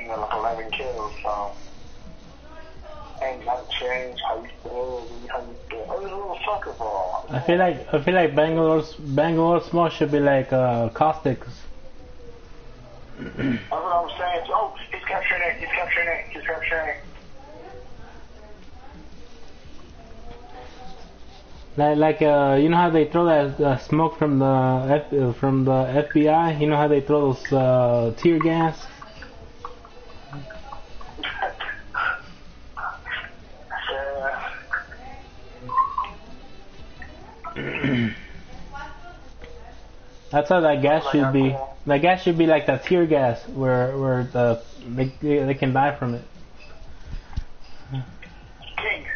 you got like 11 kills, so ain't nothing changed how you feel, how you feel. Oh, it's a little soccer ball. I feel like Bangalore Smoke should be like Caustics. That's what I was saying. Oh, he's capturing it. He's capturing it. He's capturing it. Like you know how they throw that smoke from the FBI? You know how they throw those tear gas? That's how that gas should be. That gas should be like that tear gas, where they can die from it. King.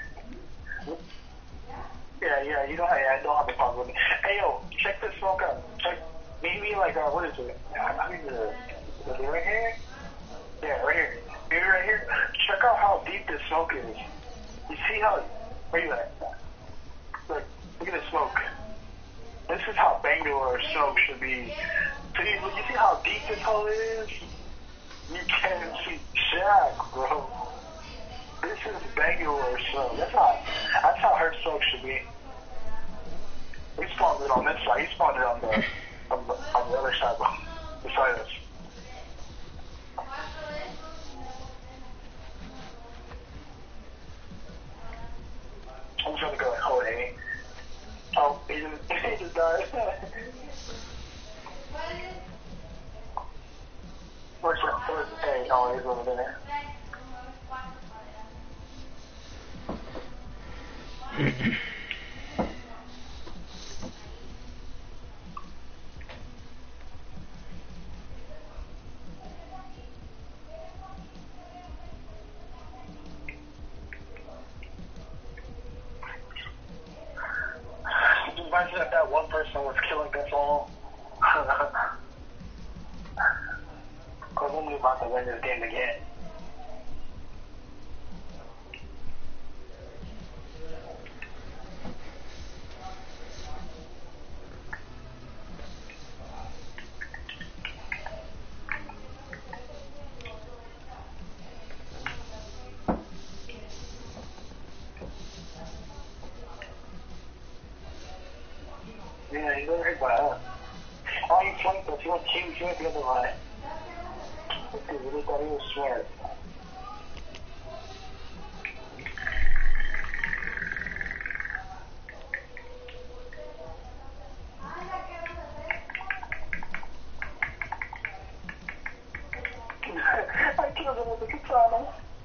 Yeah, you know, I don't have a problem with it. Hey, yo, check this smoke out. Check, maybe like, what is it? I mean, is it right here? Yeah, right here. Maybe right here. Check out how deep this smoke is. You see how, where you at? Look at the smoke. This is how Bangalore smoke should be. So you see how deep this hole is? You can't see jack, bro. This is Bangalore smoke. That's how her smoke should be. We spawned it on this side. He spawned it on the other side, beside us. I'm trying to go like, oh, hey. Oh, he just died. Where's hey? Oh, he's over there. Imagine if that one person was killing us all. Because we're about to win this game again. Yeah, he's over here by us. Oh, he flanked us. He went the other line. Because we thought he was smart. I killed him with the katana.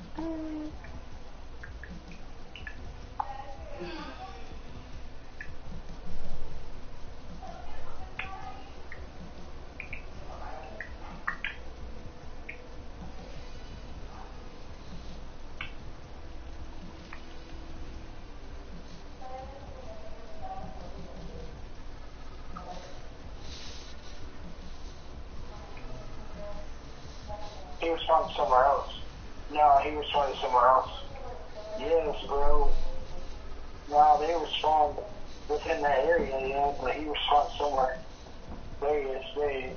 He was found somewhere else. No, he was found somewhere else. Yes, bro. No, they were spawned within that area, yeah, but he was found somewhere. There he is, there he is.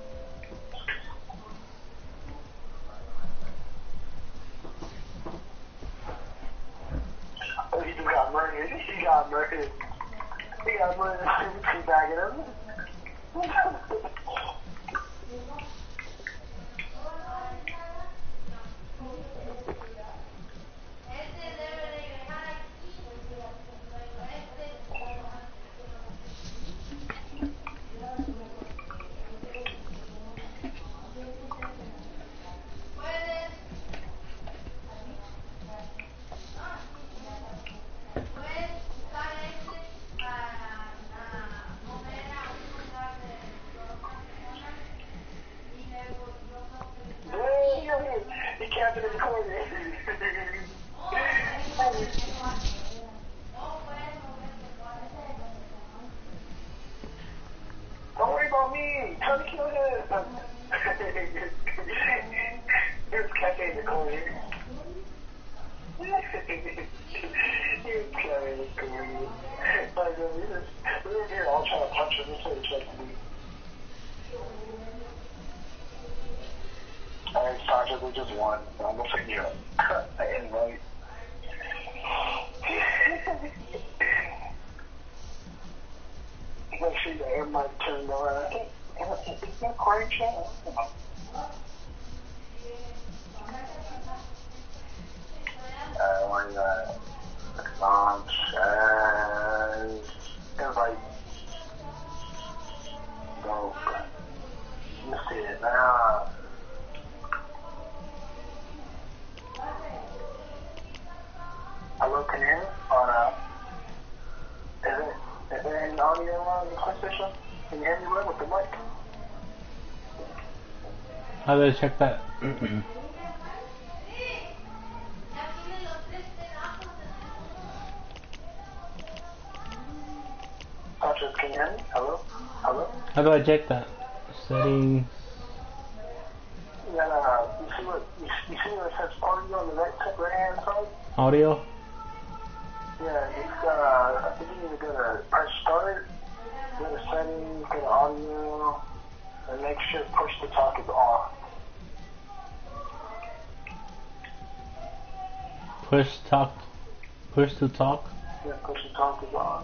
Oh, he just got murdered. He got murdered. He got murdered. He's bagging him. He camped in the corner. Don't worry about me. Try to kill him. He was camping in the corner. He was camping in the corner. We were here all trying to punch him. This way to me. Alright, start magically just won. So I'm gonna say, I invite. Let's see, the air mic turned on. I think, is that quiet chat? What is that? Launch as invite. Go. You see it now. Hello, can you hear me? Or is there any audio on the PlayStation? Can you hear me well with the mic? How do I check that? Patrick, can you hear me? Hello? Hello? How do I check that? Settings. Yeah, you see where it says audio on the right hand side? Audio? Yeah, it's I think you need to go to press start, go to settings, go to audio, and make sure push to talk is off. Push to talk? Yeah, push to talk is on.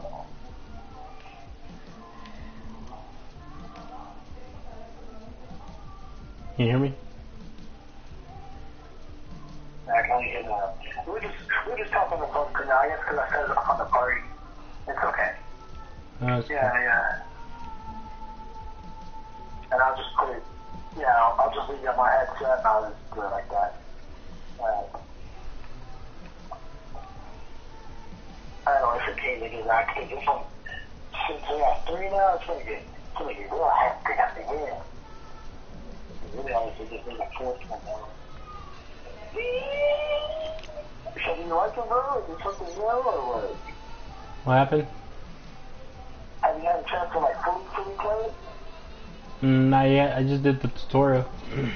Can you hear me? I can only hear now. We're just talking on the phone for now, I guess, because I said it on the party. It's okay. Yeah. And I'll just put it, I'll just leave it on my headset and I'll just do it like that. I don't know if it came to get back, because this one, since we got 3 now, it's going to get real hectic at the end. Really, honestly, just need a 4th one now. So do you like it, bro? Is it something new or what? What happened? Have you had a chance to like fully play it? Not yet. I just did the tutorial.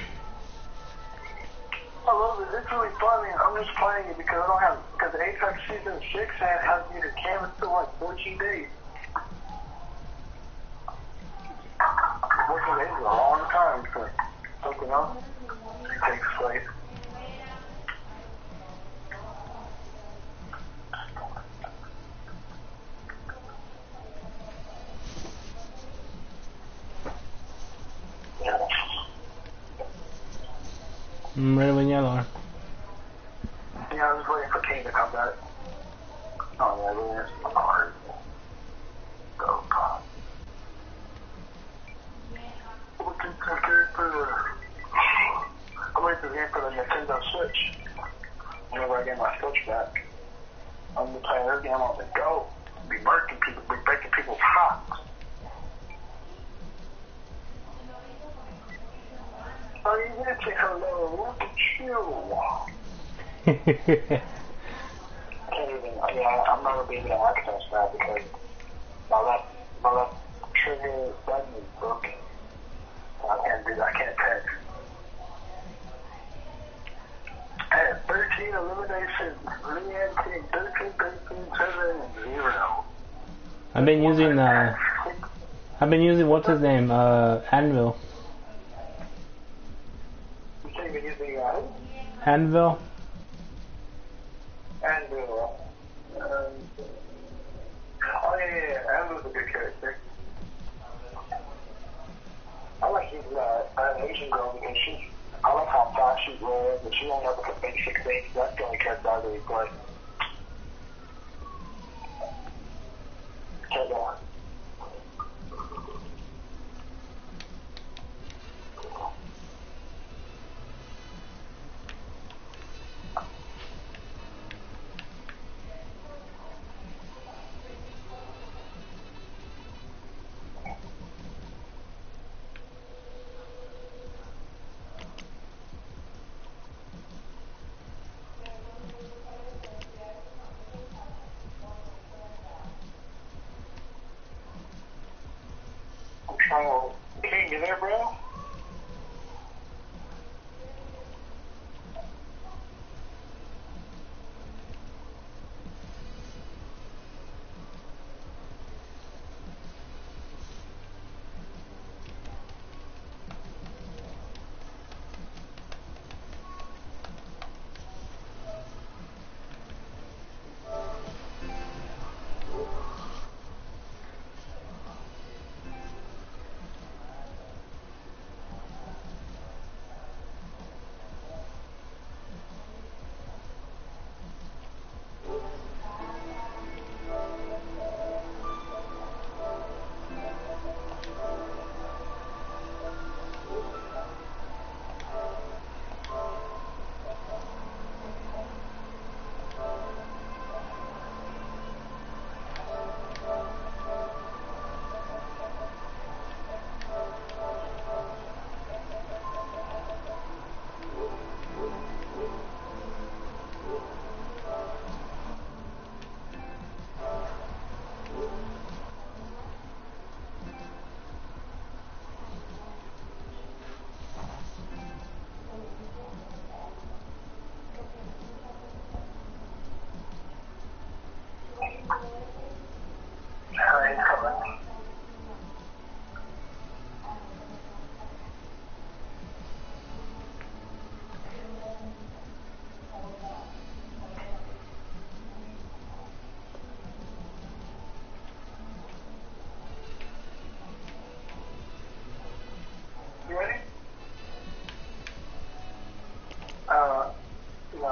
I love it. It's really fun. I'm just playing it because because the Apex Season 6 has me to canvas for like 14 days. 14 days is a long time for something else takes place. I'm ready when you are. Yeah, I was waiting for King to come back. Oh, yeah, really is hard. Go, God. Looking I'm waiting for the Nintendo Switch. Whenever I get my Switch back, I'm going to play her game on the go. Be breaking people's hearts. Oh, you did say hello. Look at you. Can't even, I'm not going to be able to access that because my left trigger button is broken. I can't do that. I can't text. I had 13 eliminations. Leanne King, 13, 7, and 0. I've been using what's his name? Anvil. You say you're using Anvil? Anvil. Oh yeah. Anvil's a good character. I like his Asian girl because I like how fast she runs, and she only has like a basic thing. That's the only character I really play. Check out.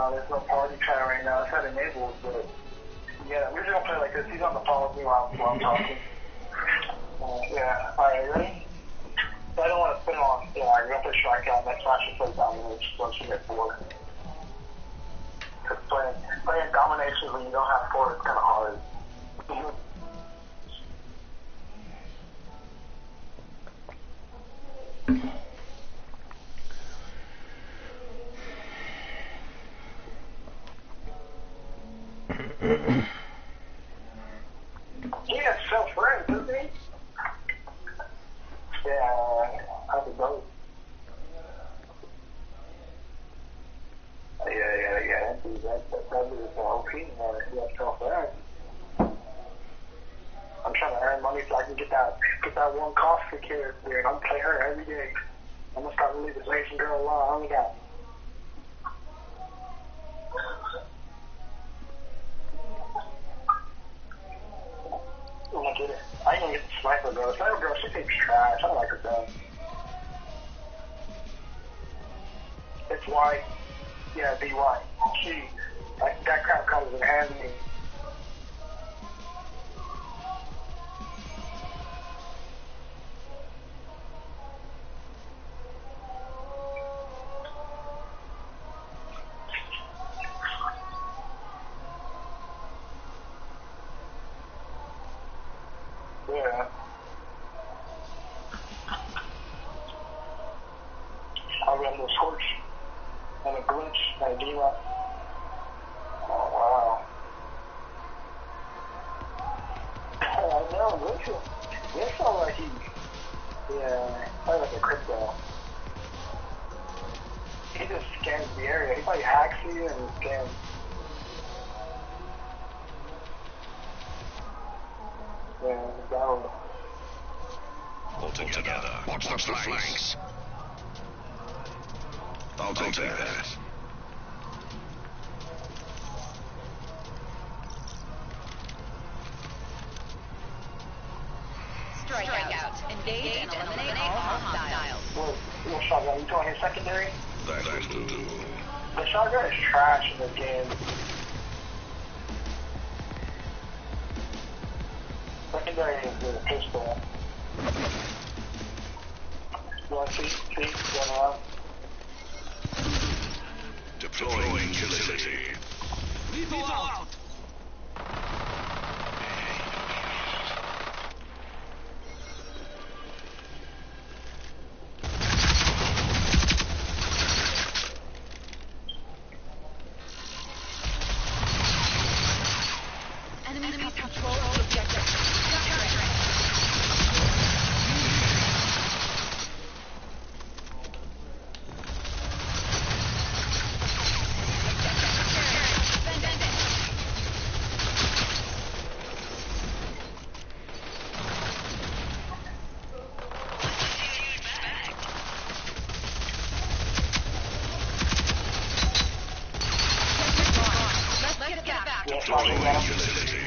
no, there's no party chat right now. It's not enabled, but yeah, we're just gonna play like this. He's on the phone with me while I'm talking. Yeah, alright, ready? So I don't want to put it on. Yeah, I'm gonna put strikeout. Next match is play domination once you get 4. Because playing domination when you don't have 4 is kind of hard. He has self-friends, doesn't he? Yeah, I would know. Yeah. That is OP, man. He has self-friends. I'm trying to earn money so I can get that one Costa character, and I'm play her every day. I'm gonna start leaving this Asian girl alone. I only got. I'm gonna get it. I ain't gonna get the sniper girl. Sniper girl, she thinks trash. I don't like her gun. It's white. Yeah, BY. That crap comes in handy. Yeah. I'll run the scorch and a glitch and a D-Rock. Oh, wow. I know, this sounds like probably like a crypto. He just scans the area. He probably hacks you and scans. Yeah, down. All together. Watch the flanks. I'll take that. Strikeout. Engage and eliminate all hostiles. Little shotgun. You going his secondary? That'll do. The shotgun is trash in this game. Secondary is the pistol. You want to see? Going around. Deploying agility. Lethal out! Enemies control the objective. Deploying agility.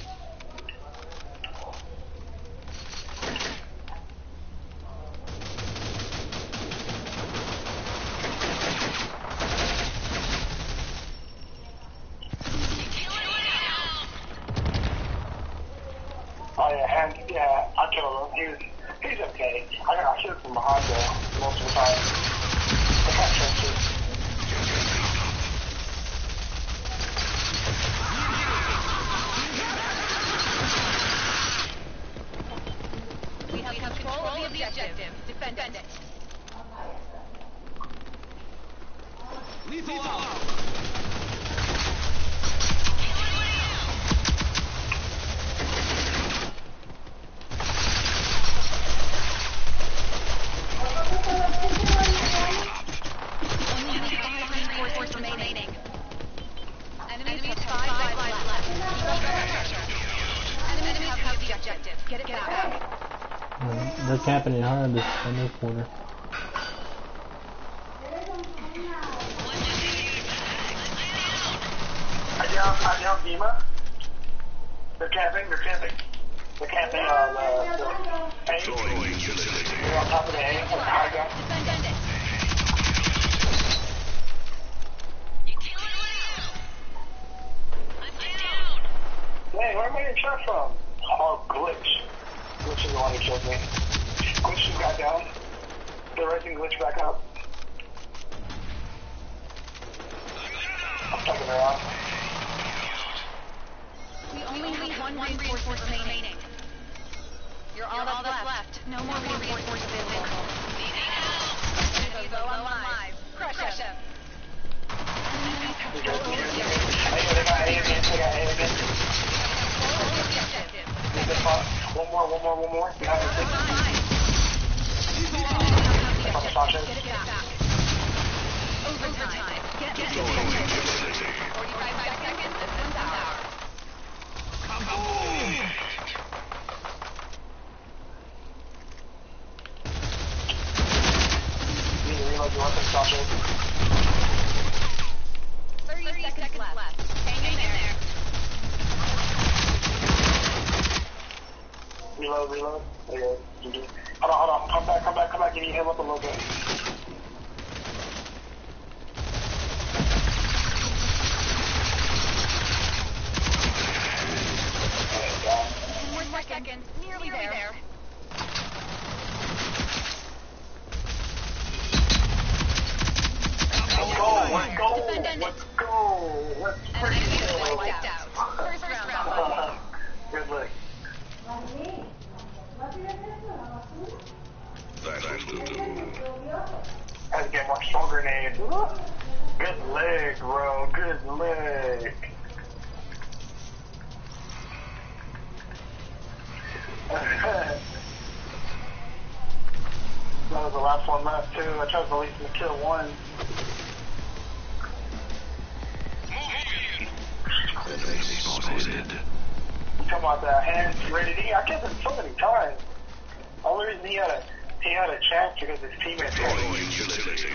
Oh yeah, I killed him. He's okay. I shoot from behind though, most of the time. I can't trust it. We have control of the objective. Defend it. Lethal out! Only 5 force remaining. Enemies have 5 lives left. Enemies have the objective. Get it back. They're camping it hard in this corner. I down Dima. They're camping. They're camping on the A. Deploying agility. They're on top of the A. On the high ground. Defend it. Dang, where am I getting shot from? Oh, Glitch. Glitch is the one who killed me. Glitch just got down. They're raising Glitch back up. I'm fucking around. We only have one reinforcement remaining. You're all that's left. No more reinforcements available. Enemies low on lives. Crush him. Enemies have control of the objective. They got A again. They got A again. Control of the objective. Get the fuck. One more. Behind the thing. From the Sanchez. Get it back. Overtime. Get it. 45 seconds. This one's ours. You need to reload your weapon, Sanchez. 30 seconds left. Hang in there. Reload. Okay, GG. Hold on. Come back. You need to heal up a little bit. More seconds. Nearly there. Let's go. Let's freaking go. Wiped out. First round. Good luck. That'll do. Had to get more strong grenades. Good leg, bro. Good leg. That was the last one left too. I tried to at least kill one. Spotted. You talking about that hand rated E? I killed him so many times. The only reason he had a chance because his teammates had Deploying utility.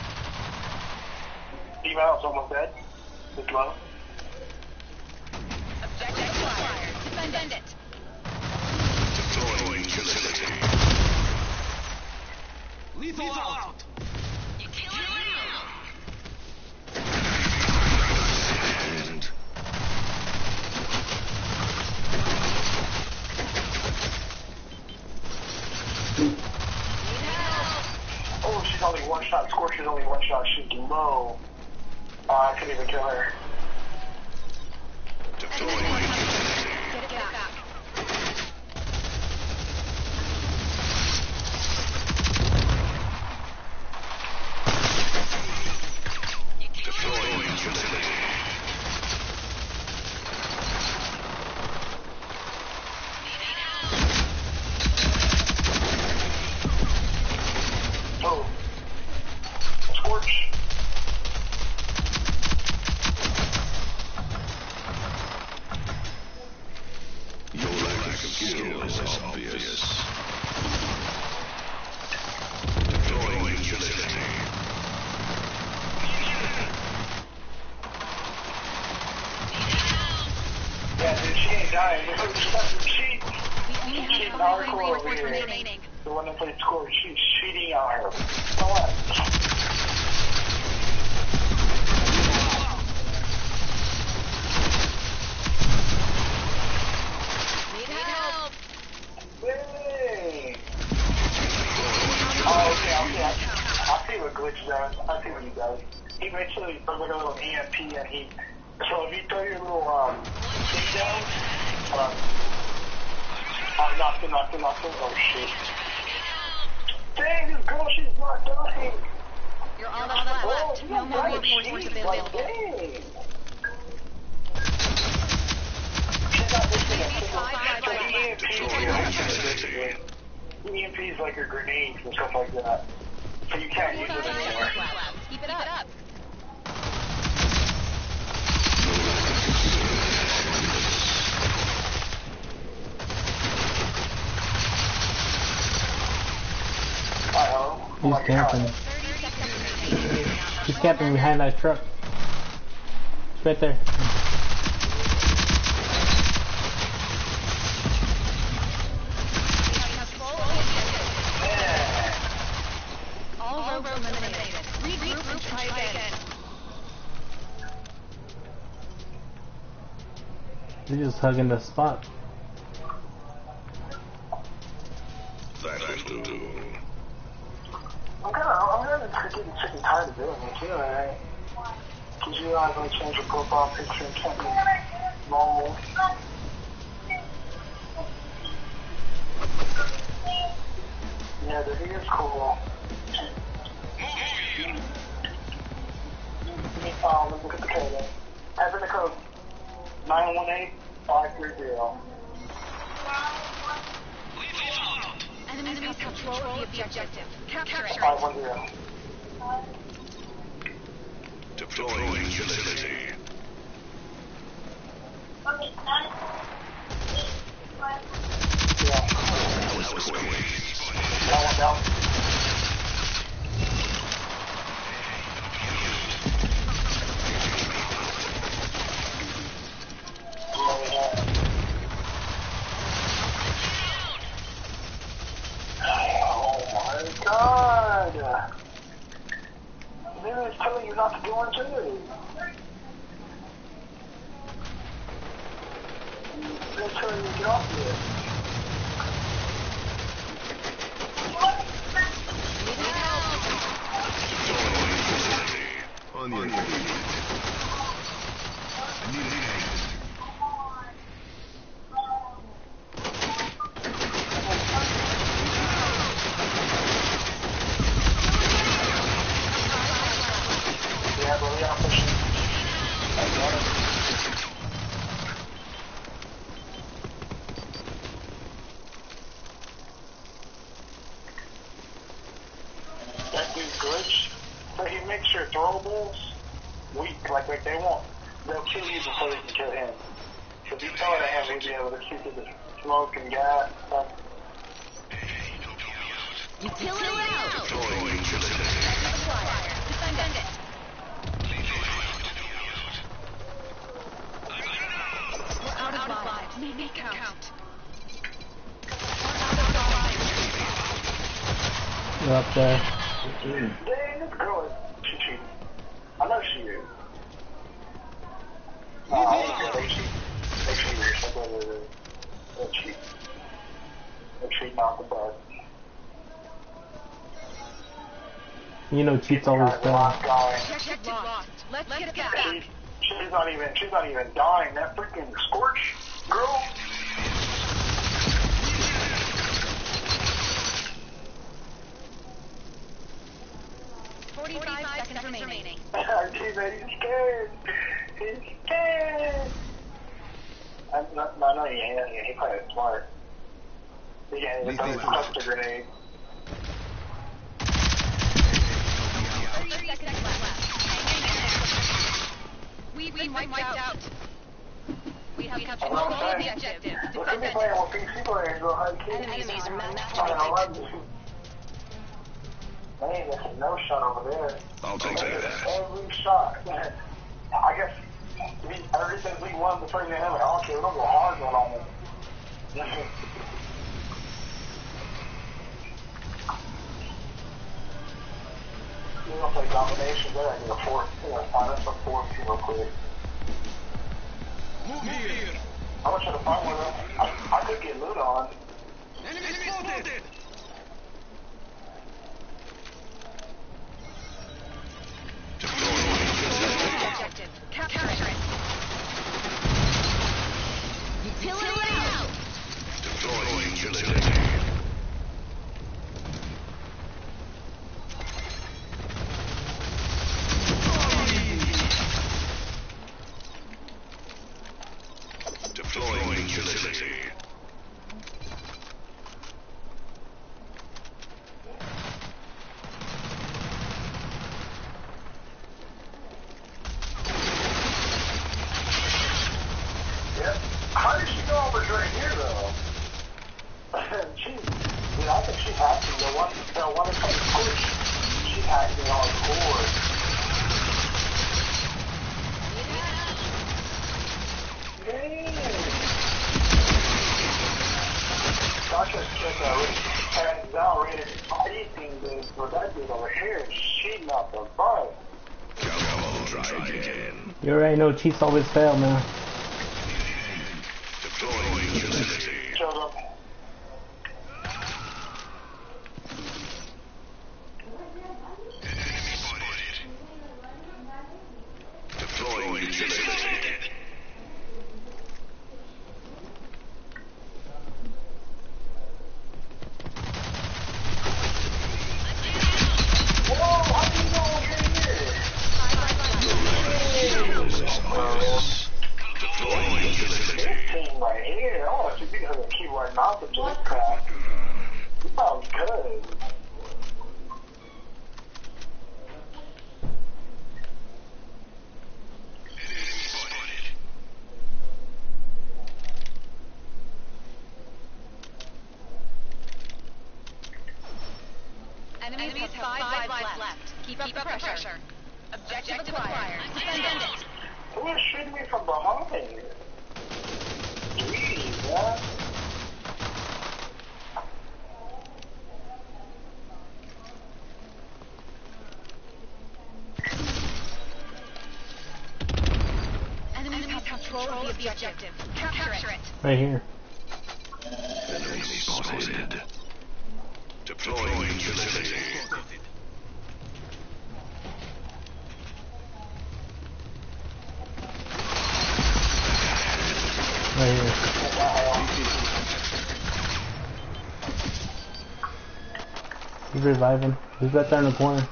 Team out's almost dead. It's low. Objective acquired. Defend it. Deploying utility. Lethal out. And Oh, she's only one shot. Scorcher's only one shot. She's low. I couldn't even kill her. deploying utility. Get it back. Deploying utility. Oh. Scorch. Your lack of skill is obvious. Deploying utility. Yeah, dude, she ain't dying. She We only She's have hardcore one over here. reinforcement remaining. the one that played score, she's cheating on her. So what? Need help. Yay! Oh, okay. I see what Glitch does. I see what he does. He basically throws like a little EMP and he... So if you throw your little, thing down, knocked him. Oh, shit. Dang, this girl, she's not dying. You're all that's left. No more reinforcements available. Dang. She's not missing a single EMP is like your grenades and stuff like that. So you can't use it anymore. Keep it up. He's camping. He's camping behind that truck. It's right there. All roads eliminated. Regroup and try again. They're just hugging the spot. That'll do. I'm getting sick and tired of doing this, you know, right? Because you guys want to change your profile picture and can't be normal. Yeah, the video's cool. Let me look at the code. Type in the code 918-530. Enemies have control of the objective. Capture it. 510. Deploying utility. Yeah. That was quick. That one down. Oh my god! Maybe it's telling you not to go into it. It's telling you to get off of it. On your feet. I need an aid. Yeah, but we are pushing. That dude glitch, so he makes your throwables weak, like they won't. They'll kill you before they can kill him. So if you throw it at him, he'll be able to shoot the smoke and gas and stuff. Utility out. Deploying utility. Defend it. We're out of lives. Make it count. They're up there. Dang, this girl is cheating. I know she is. They cheat. They cheaters. They cheat. They cheat out the bud. You know, cheats always fail. Objective lost. Let's get it back. She's not even dying. That freaking Scorch girl. Forty-five seconds remaining. He's scared. He's scared. No, he ain't. He played it smart. Yeah, it's a cluster grenade. 30 seconds left. We've been wiped out. We have control of the objective. Look at me playing with PC players, though. How kids? Enemies are matchmaking. Man, there's a no shot over there. I'll take that. Every shot. I guess ever since we won the first game, I'm like, okay, we're gonna go hard one on them. We're gonna play domination there. I get a fourth. Find us a fourth real quick. Move here. I wish I'd have found one. I could get loot on. Enemy spotted. Objective. Capture it. Utility out. Deploying utility. Deploying utility. Yep. How did she know I was right here, though? I think she's hacking. The one that comes to push, she's hacking hardcore. Dang. Sasha's just hands down rated anything for that dude over here. She knocked the butt. Come on, try again. You already know cheats always fail, man. have 5 lives left. Keep up the pressure. Objective acquired. Defend it. Who is shooting me from behind? Jeez, man. Enemies have control of the objective. Capture it. Right here. Enemy spotted. Deploying facility. Right here. He's reviving. He's right there in the corner.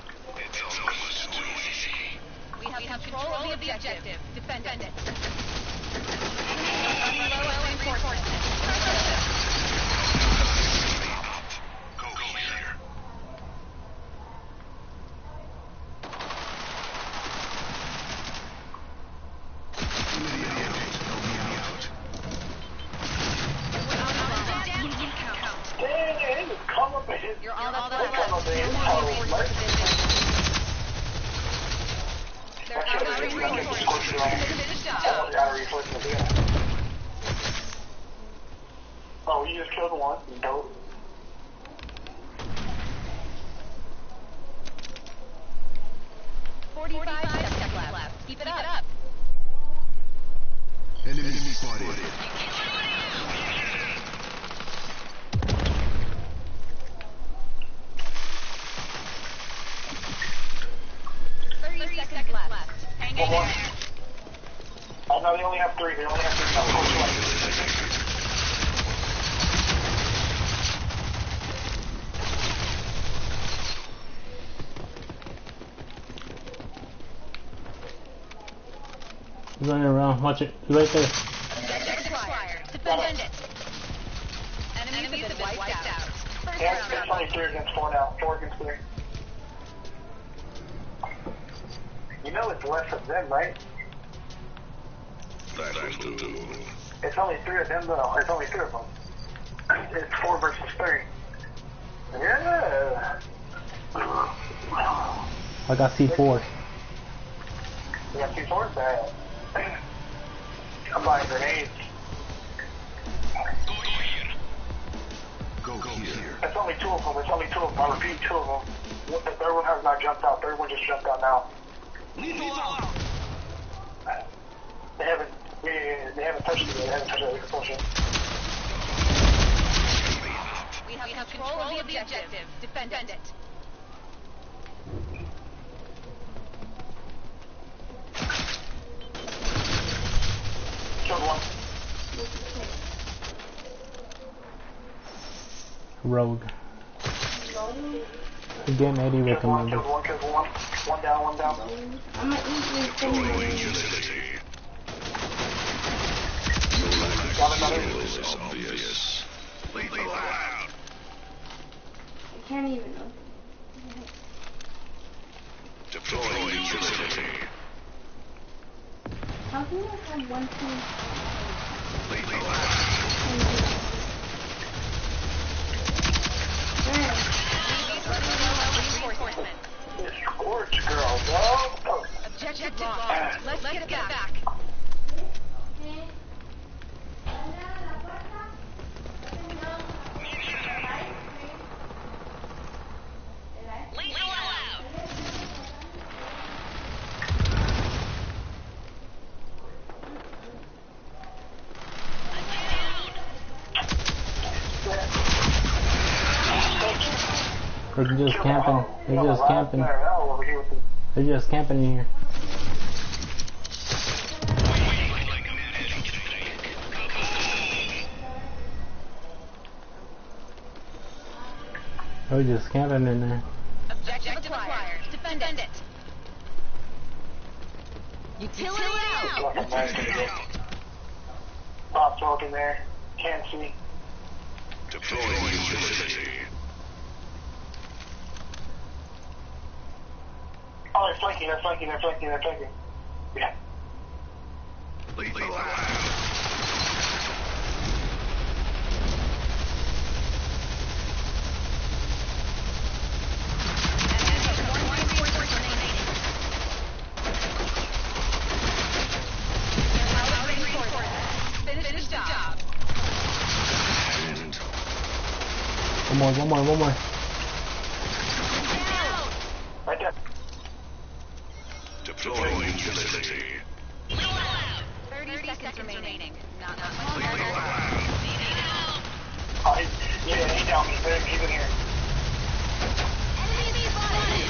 We have control of the objective. Defend it. Go clear. Dang, come up and hit. You're all Come that's up left. and hit. No more reinforcements. They're out of reinforcements. Finish the job. Oh, you just killed one. Dope. Forty-five seconds left. Keep it up. Enemy spotted. 30 seconds left. Hang in there. Oh, no, they only have 3. They only have 3 now. He's running around. Watch it. He's right there. Objective acquired. Defend it. Enemies have been wiped out. First Yeah, round. it's only 3 against 4 now. 4 against 3. You know it's less of them, right? That will do. It's only 3 of them, though. It's only 3 of them. It's 4 versus 3. Yeah. I got C4. You got 2 swords? Bad. I'm buying grenades. Go here. It's only 2 of them. It's only 2 of them. I repeat, 2 of them. The third one has not jumped out. Third one just jumped out now. Lethal out. They haven't. They haven't touched it yet. They haven't touched it. They can push it. We have control of the objective. Defend it. Killed one. Rogue. Again, Eddie Killed one. recommended. Killed one. Killed one. One down. One down. I'm not easily Deploying facility. Got another. Skill is obvious. Lethal out. I can't even know. Deploying facility. How can I have one team? Lethal out. Reinforcement. This Scorch girl, bro. Objective lost. Let's get it back. Lethal out. They're just camping. They're just camping. Over here with the. They're just camping in here. They're just camping in there. Objective acquired. Defend it. Utility out. Fucking nice. Pop smoke in there. Can't see. Deploying facility. Oh, they're flanking. They're flanking. They're flanking. They're flanking. Yeah. Lethal out. One more. Right there. Deploying utility. 30 seconds remaining. Not much Clear longer. the lab. Oh, he's down. He's in here. Enemy spotted.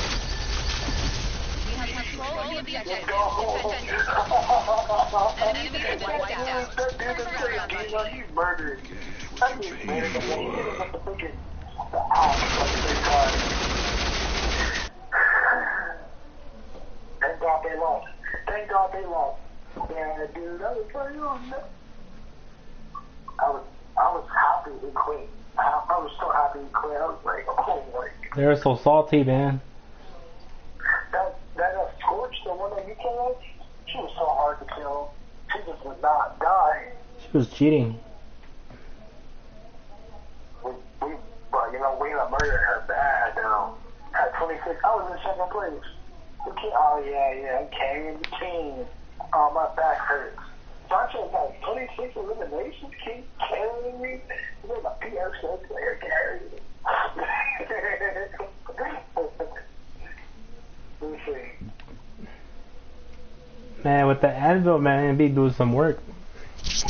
We have control of the objective. Let's go. Enemy is wiped out. He's murdered. I mean, Capture man, phase the 1. freaking the ops at the same time. Thank God they lost. Thank God they lost. Yeah, dude, that was pretty awesome. I was happy he quit. I was so happy he quit. I was like, oh my. They're so salty, man. That Scorch, the one that you killed, she was so hard to kill. She just would not die. She was cheating. But you know, we murdered her bad though. At 26, I was in second place. Oh yeah, I'm carrying the team. Oh, my back hurts. Sancho's got 26 eliminations, keep carrying me. He's like a PSO player carrying me. Let's see. Man, with the anvil, man, be doing some work. Let's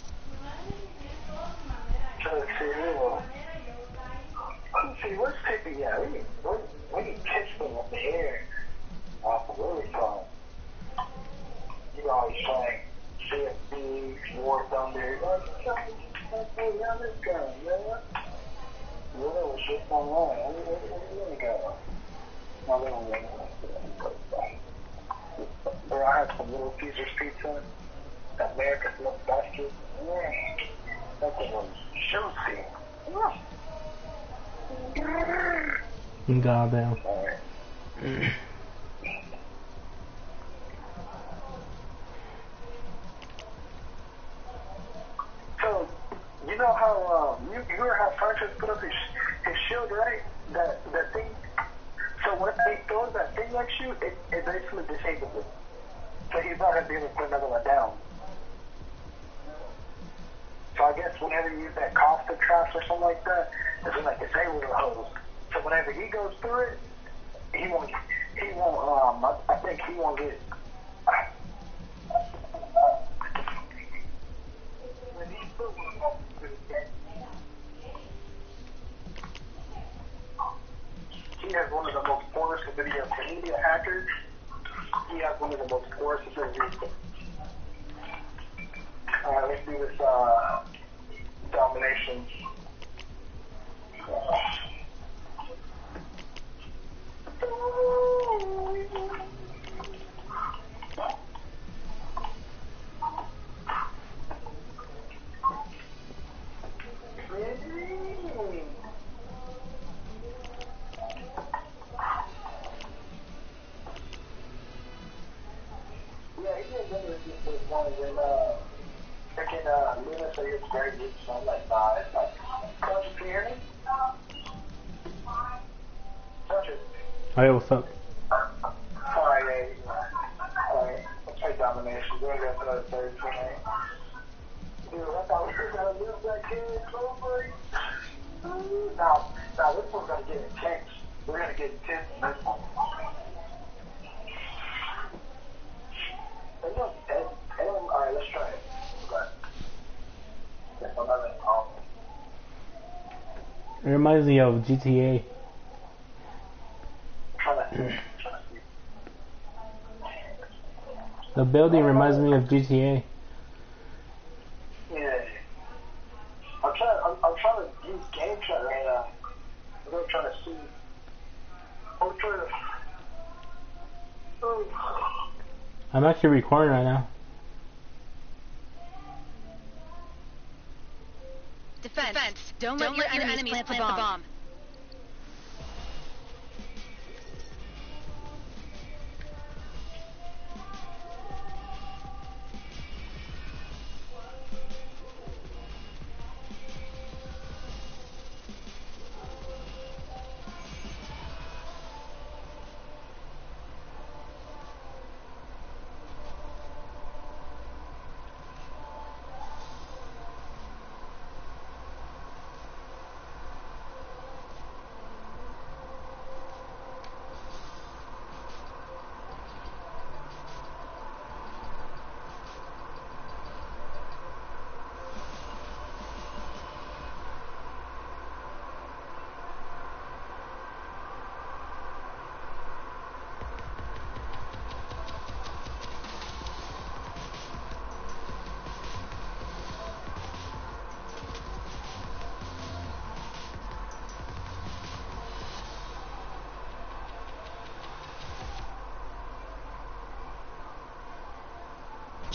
see, where's Tippy at? We can catch them up here. Really fun. You always trying CFB, War Thunder. Let's go, man. What was just online? Where we go? No, they don't know. I had some Little Caesars pizza. America's Milk Basket. That thing was juicy. Goddamn. Alright. So, you know how you ever have Francis put up his shield, right? That thing. So when he throws that thing next to you, it basically disables it. So he's not gonna be able to put another one down. So I guess whenever you use that caustic traps or something like that, it's gonna disable the hose. So whenever he goes through it, he won't. I think he won't get. He has one of the most porous video media hackers. He has one of the most porous videos. Alright, let's do this domination. Yeah, he did this one when freaking Luna said it's very good, so I'm like, nah, it's like, Coach, can you hear me? Coach, Hey, what's up? alright, let's play domination. We're gonna go for another third tonight. Dude, I thought we were gonna lose that game so much. Now this one's gonna get intense. We're gonna get intense in this one. Alright, let's try it. It reminds me of GTA. The building reminds me of GTA. Yeah. I'm trying to use game chat right now. I'm really trying to see. I'm trying to. I'm actually recording right now. Defense. Don't let your enemies plant the bomb.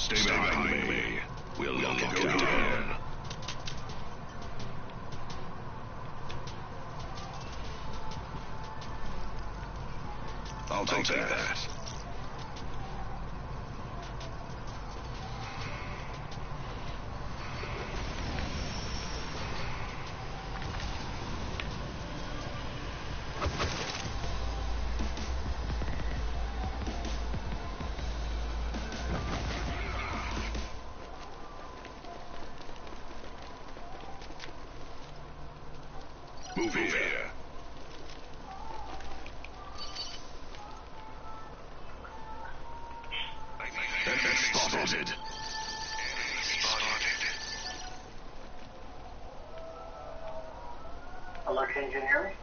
Stay behind me. We'll look at your hand. I'll take that. Move here. Spotted. Hello, can you hear me?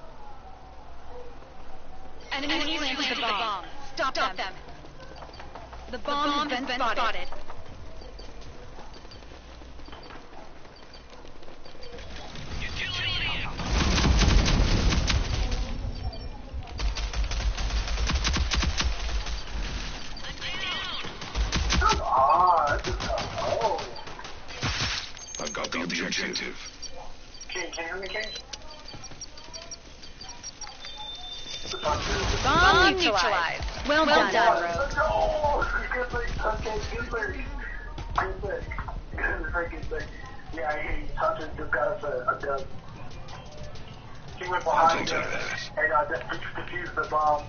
Enemy landed the bomb. Stop them. The bomb has been spotted. Come on. Oh. I've got the objective. Can you hear me, King? Bomb neutralized. Well done, bro. Let's go! Good thing, okay, good thing. Good thing. Good freaking thing. Yeah, I hear you. Hunter just got us a dub. He went behind us and defused the bomb.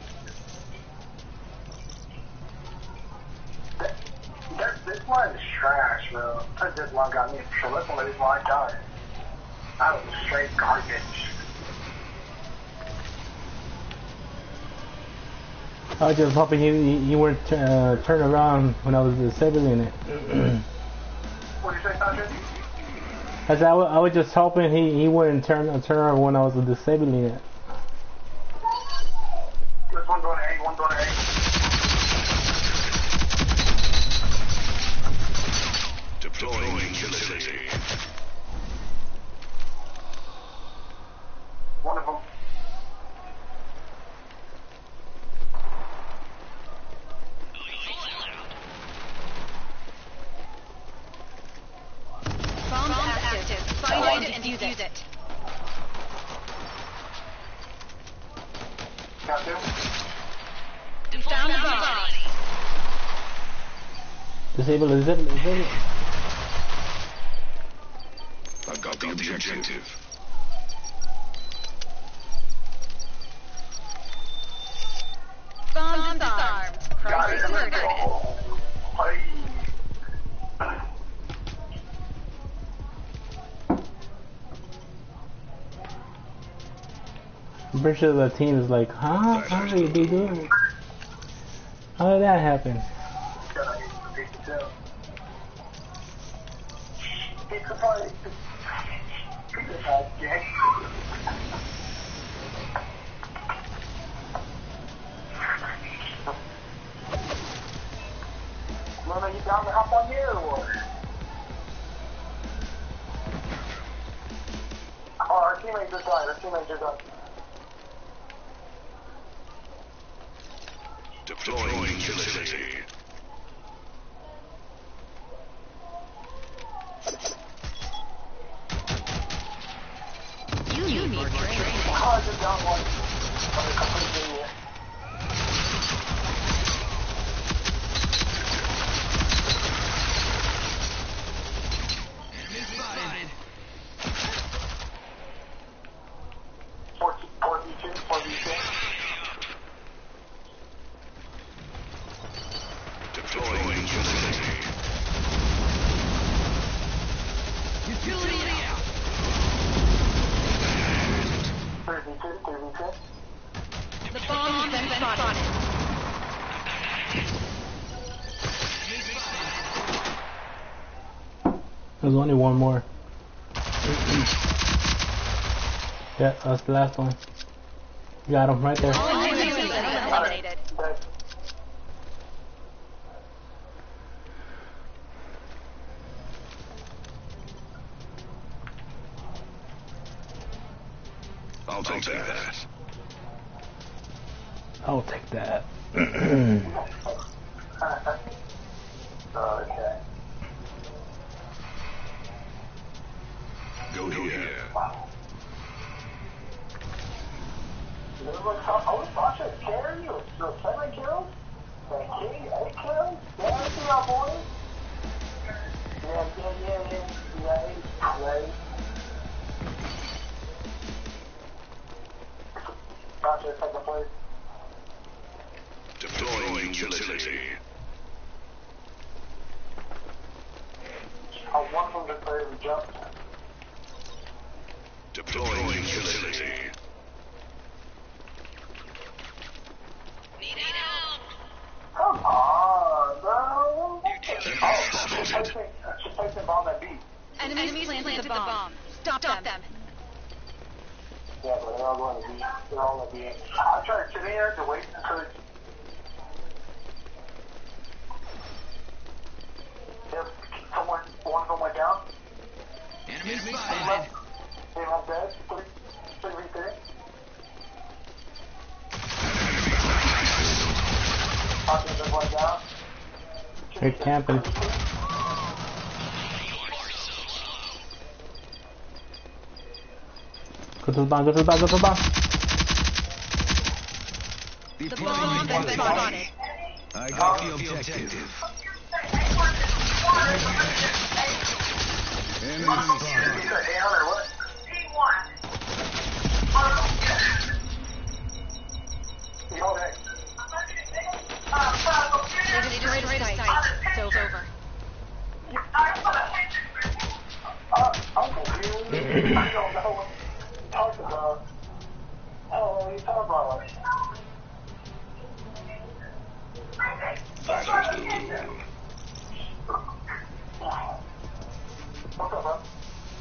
This line is trash, bro. This line got me. So let's let this line die. That was straight garbage. I was just hoping you weren't turn around when I was disabling it. What did you say, Patrick? I said I was just hoping he wouldn't turn around when I was disabling it. There's one going to A, one going to A. Deploying utility. One of them. Bomb active. Find it and defuse it. Got two. We found the bomb. Disable it. I've got the objective. Bomb disarmed. Got it. Crisis Let's averted. go. Hey. I'm pretty sure the team is like, huh? How did they do it? How did that happen? Gotta eat the pizza too. Pizza party. Pizza party, Jay. Luna, you down to hop on here or what? Oh, our teammates just died. Deploying utility. You need more training. Oh, I just got one. I'm a complete idiot. Four V2. Deploying utility. Utility out. 3v2. The bomb has been spotted. There's only one more. Yeah, that's the last one. Got him right there. All enemies have been eliminated. Dead. I'll take that. I'll take that. Okay. Go here. Oh, Sasha, carry you? The 7 kills? The king, 8 kills? Yeah, I see y'all boys. Yeah. Sasha, second place. Deploying utility. One from the player who jumped. Deploying utility. Need help. Come on, bro. Spotted. She's placing bomb at B. Enemies planted the bomb. Stop them. Yeah, but they're all going to B. They're all going to B. I tried to sit here to wait until it's... Yep, one of them went down. Enemy They spotted. have dead. 3v3. Hawkins just went down. They're camping. Go to the bomb, go to the bomb, go to the bomb. The bomb has been spotted. I got the objective. Enemy spotted. 800 what? You hold it. They destroyed a site. It's over. I'm confused. I don't know what you're talking about. Oh, what are you talking about? What's up, bro?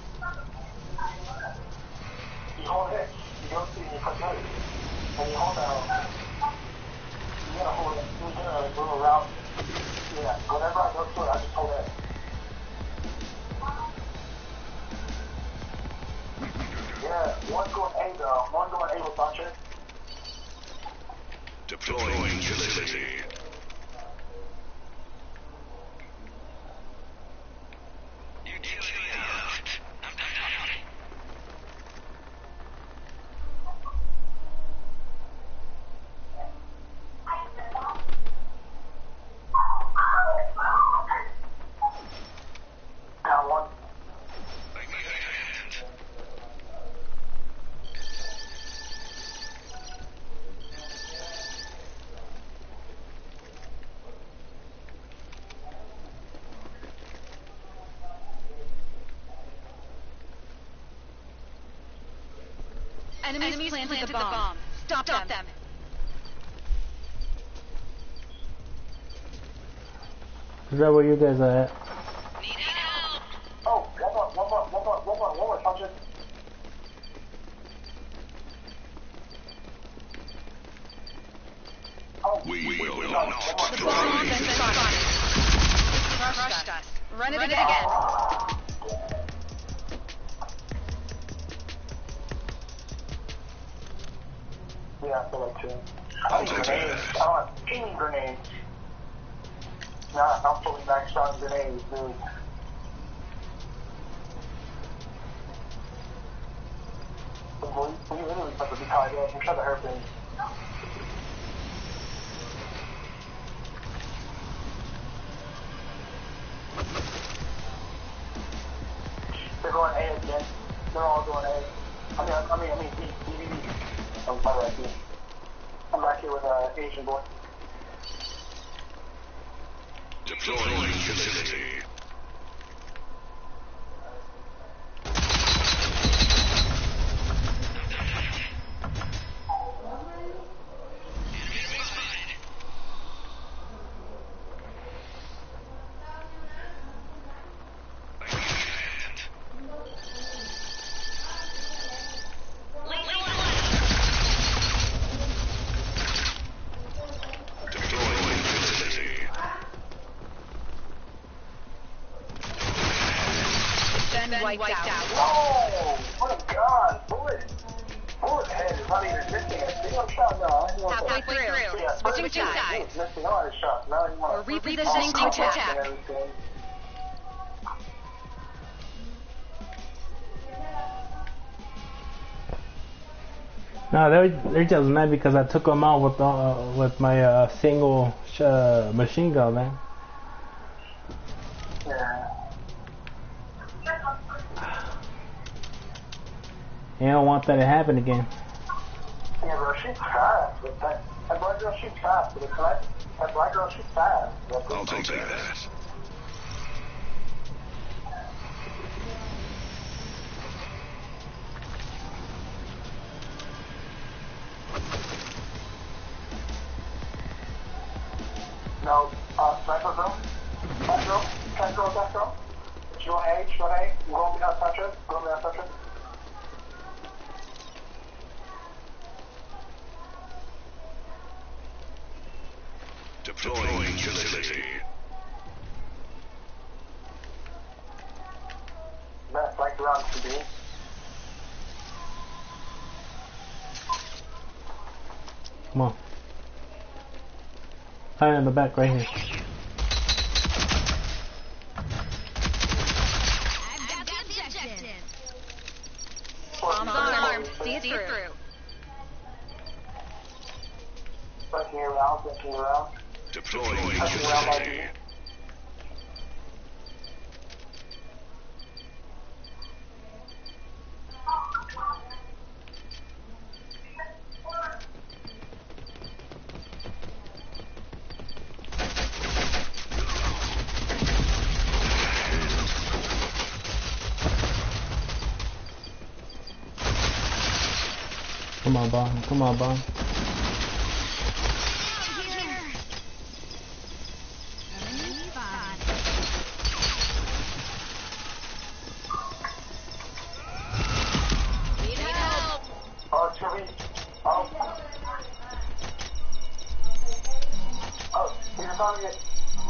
You hold it. You go see your cosmetic. And you hold down. You gotta hold it. You gotta move around. Yeah, whenever I go to it, I just hold it. Yeah, one going A though. One going A with Sanchez. Deploying utility. Down one. Enemies planted the bomb. Stop them. Is that where you guys are at? Need help. Oh, one more, Sanchez. Oh, We will The not bomb has destroy. been spotted. Crushed us. Run it again. yeah, I feel like two. I need grenades. I want any grenades. Nah, I'm fully maxed out on grenades, dude. We literally have to be tied up. We shut the hairpin. They're going A again. They're all going A. I mean, B. I'm by right here. I'm back here with Asian boy. Deploying utility. Deploying utility. Been wiped out. Oh, what a god! Bullet head is not even missing a single shot. No, he wasn't. Halfway through. Yeah, Switching he was sides. missing all his shots. Now he We're wants repositioning to attack. everything. No, they're just mad because I took them out with my single machine gun, man. Yeah. You don't want that to happen again. Yeah, bro, she's fast. But that black girl, she's fast. But that black girl, she's fast. I'll take that. No, sniper girl. That girl. That girl, that girl. She want A, she want A. You go behind Sancho. Go behind Sancho. Deploying utility. That's like around to be. Come on. Hide in the back right here. I've got the objective. Bombs armed. See it through. Breaking around, breaking around. Deploying Breaking around by utility. B. Come on, bomb. Come on, bomb. Oh, it's gonna be. Oh. Oh, he's trying to get.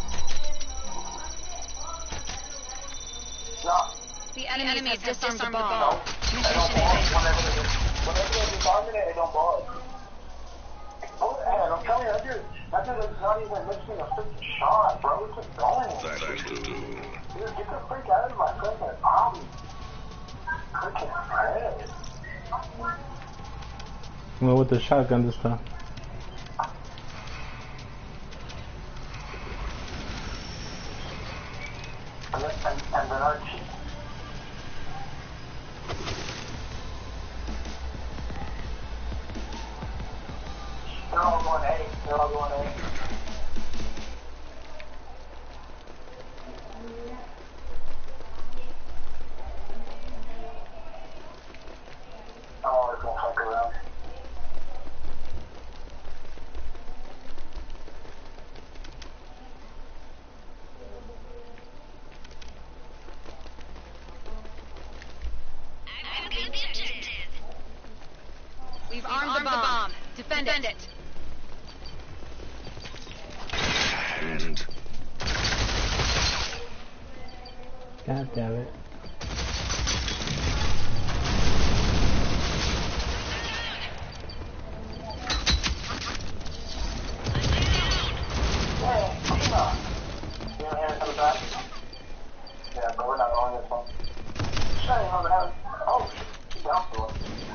No. The enemies have disarmed the No. bomb. They don't ball. Whenever they disarm it, they don't ball. Oh, man, I'm telling you, that dude is not even missing a freaking shot, bro. He's just going. That will do. Dude, get the freak out of my freaking arm. Freaking head. I'm with the shotgun this time. And then our cheek. They're all going A. They're all going A. Oh, they're going fuck around. We've armed the bomb. Defend it. And God damn it. Yeah, come on. You know, here comes back. Yeah, but we're not on this one. Shut him over there. Oh, she's down for it.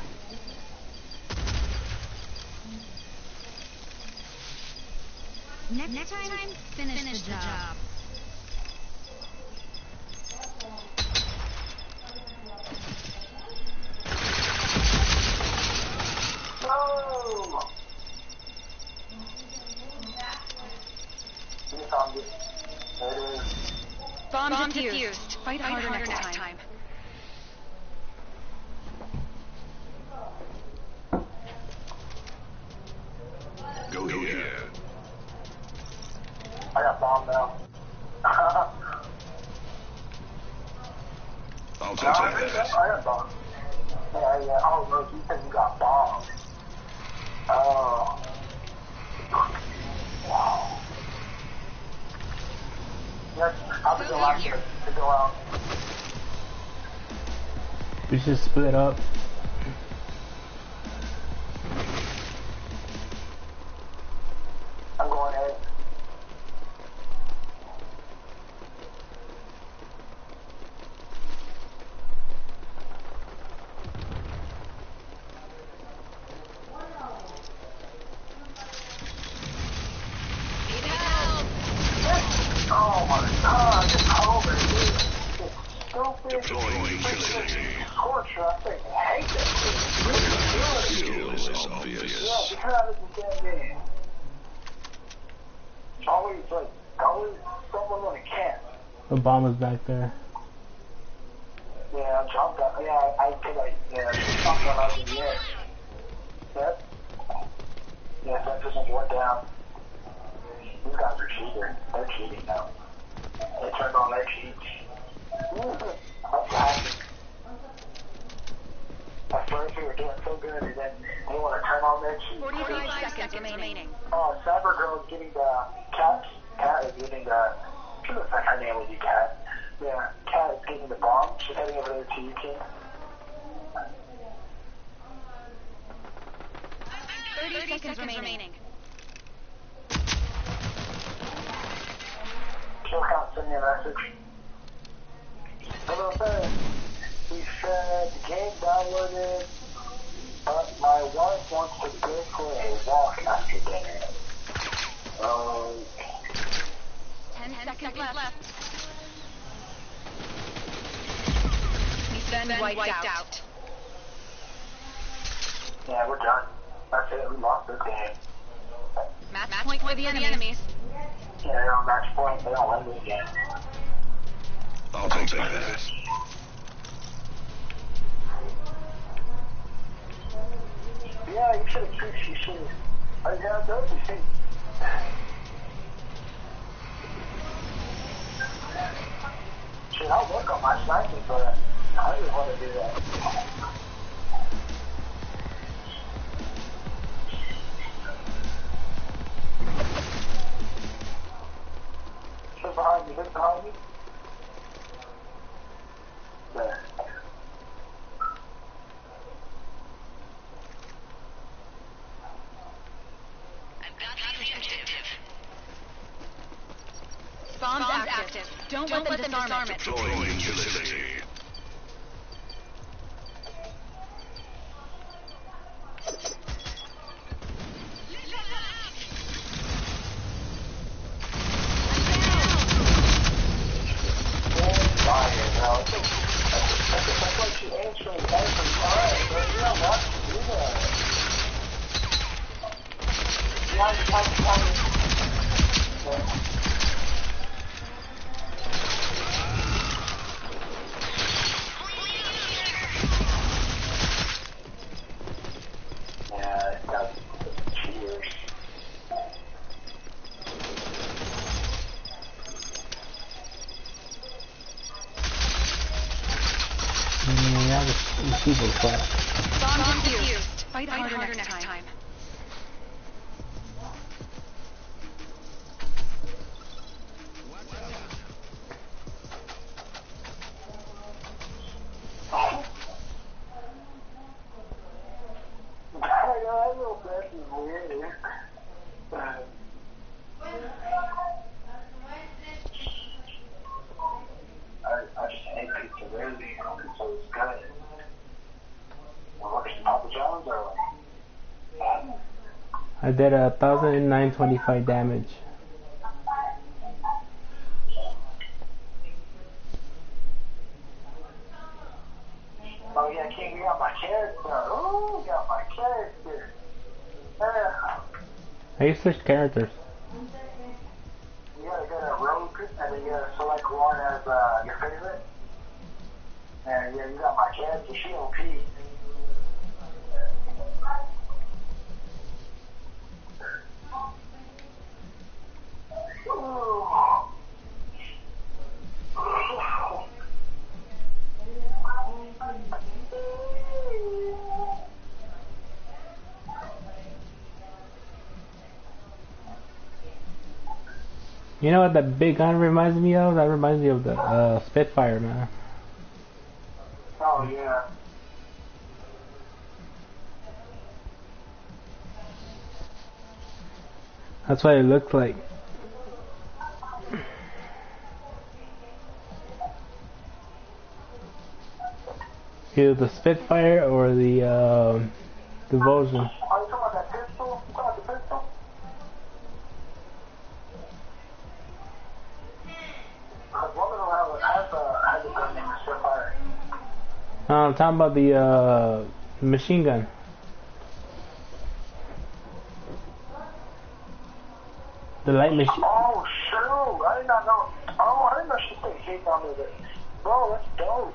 Next time, finish the job. No! You found it. There it is. Bomb defused. Fight harder next time. go here. I got bomb now. I'll No, take that. I got bomb. Yeah. Oh, no, you said you got bomb. Oh. Wow. Yes, I'll be the last to go out. We should split up. Oh my god, this Homer, dude. This stupid, Deploying freaking facility. Scorcher. I freaking hate that shit. Really good. Skill is obvious. Yeah, because I was damn game. It's always someone on a camp. The bomb is back there. Yeah, I jumped up. Yeah, I could jumped up in the air. Yep. Yeah, that just went down. These guys are cheating. They're cheating now. They turned on their cheats. That's happening. At first we were doing so good, and then they want to turn on their cheats. 45 seconds remaining. Oh, Cyber Girl is getting the cat. Cat is getting the. She looks like her name would be Cat. Yeah, Cat is getting the bomb. She's heading over there to you, King. 30 seconds remaining. She'll count send me a message. Hello, sir. We said the game downloaded, but my wife wants to go for a walk after dinner. 10 seconds left. He's been wiped out. Yeah, we're done. That's it. We lost this game. Match point for the enemies. Yeah, they're on match point. They don't win this game. I'll take that. Yeah, you should have. You should have. I got those. You see. Shit, I'll work on my sniping, but I didn't want to do that. Look behind you, look behind you. There. Bomb's active. Don't let them disarm it. Deploying facility. That's like she aims from time, but you don't want to do that. Yeah, that's cheers. Yeah, the super fast. Bomb defused. Fight harder next time. I know that is weird. I just hate pizza really. Pizza is good. What is Papa John's or? I did 1,925 damage. Oh yeah, King, you got my character. Ooh, you got my character. Yeah. I used to switch characters. You gotta go to Rogue, and then you gotta select one as your favorite. And yeah, you got my character. She OP. You know what that big gun reminds me of? That reminds me of the Spitfire, man. Oh yeah. That's what it looked like. Either the Spitfire or the Devotion. Are you talking about that pistol? You talking about the pistol? No, I'm talking about the machine gun. The light machine. Oh, shoot. I did not know. Oh, I didn't know she put heat on it. Bro, that's dope.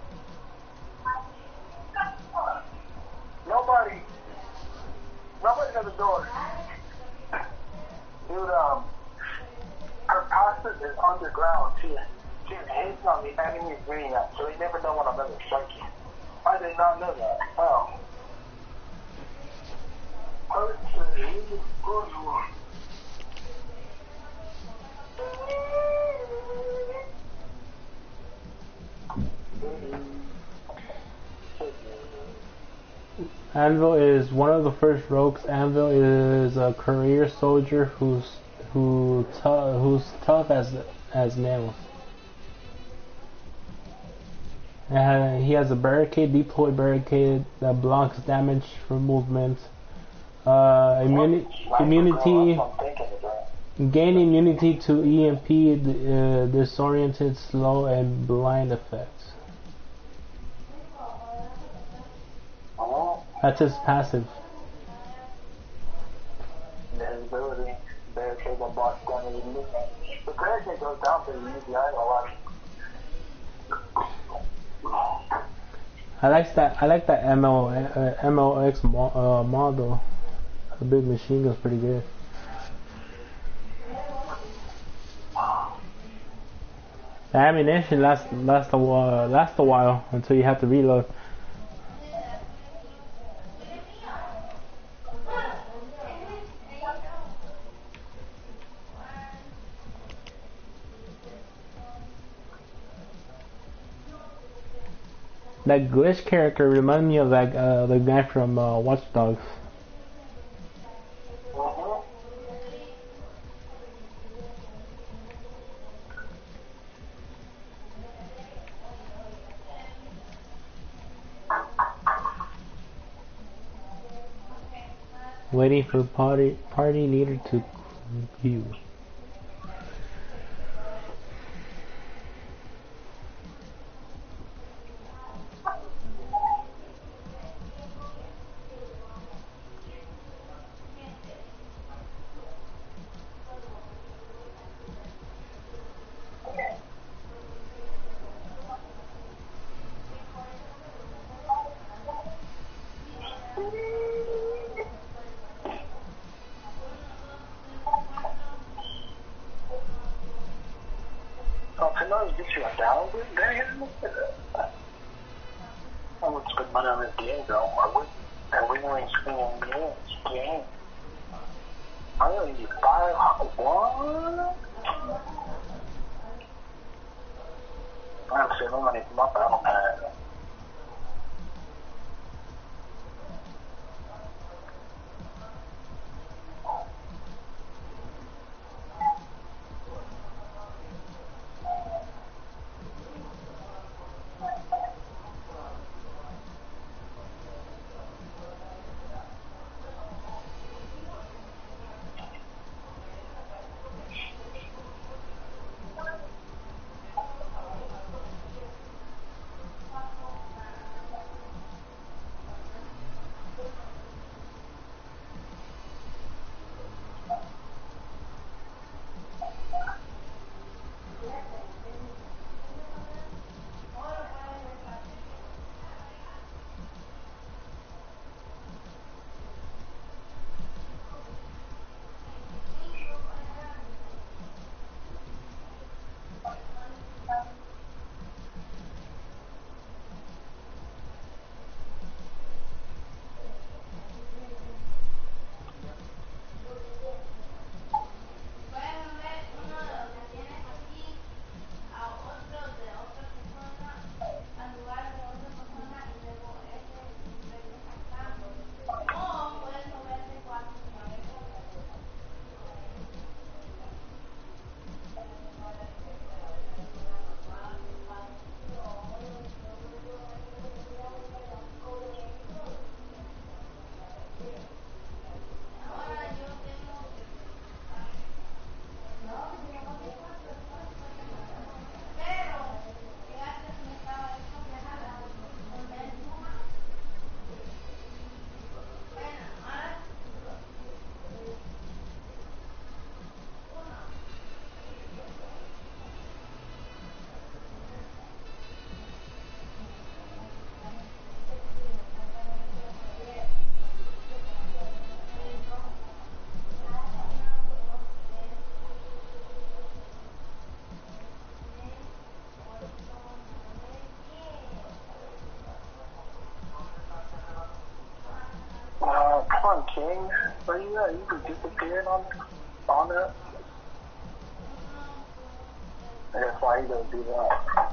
Nobody at the door. Dude, her passive is underground. She's hitting on the enemy green up, so they never know when I'm gonna strike you. I did not know that. Oh. Anvil is one of the first rogues. Anvil is a career soldier who's tough as nails. He has a barricade, deployed barricade that blocks damage from movement. Immunity, gain immunity to EMP, disoriented, slow, and blind effects. That's his passive. Invisibility, barricade that blocks damage. The barricade goes down pretty easy. I ain't gonna lie. I like that MLX model. The big machine gun's pretty good. The ammunition lasts a while until you have to reload. That glitch character reminds me of that the guy from Watch Dogs. Waiting for party leader to view. Get you a $1,000? Damn. I would spend money on this game, though. I would. And we only spend on this game. I only need 5. What? I have to save no money for my battle pass. that? You could disappear on it? And that's why he doesn't do that.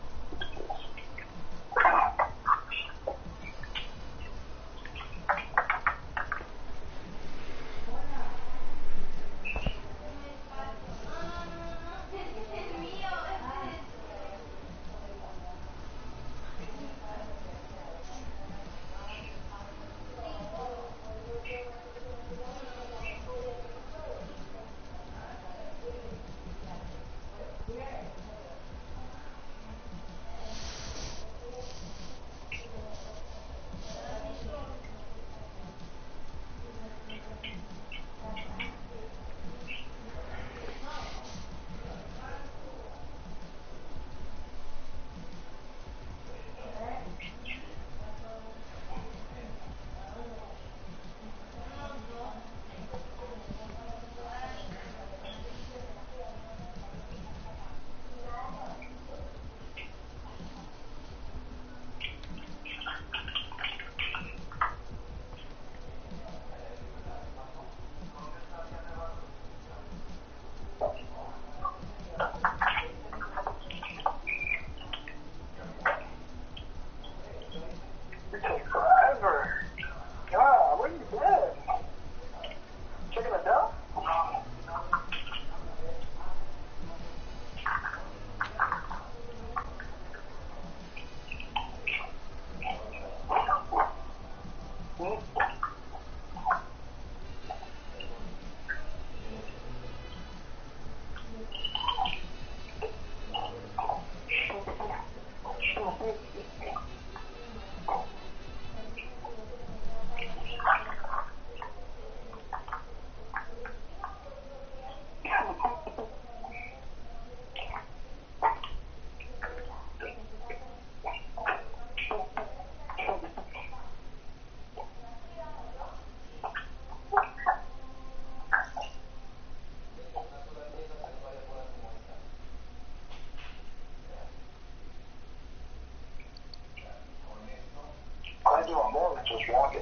It takes forever. God, what are you doing? Checking it down? I'm doing more than just walking.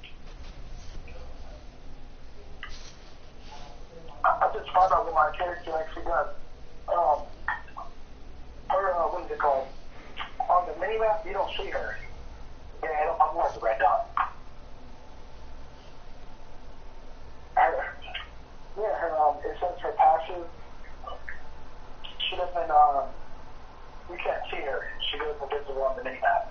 I just found out what my character actually got. What is it called? On the minimap, you don't see her. Yeah, I'm going to write down. It says her passive. She doesn't, you can't see her. She goes invisible on the minimap.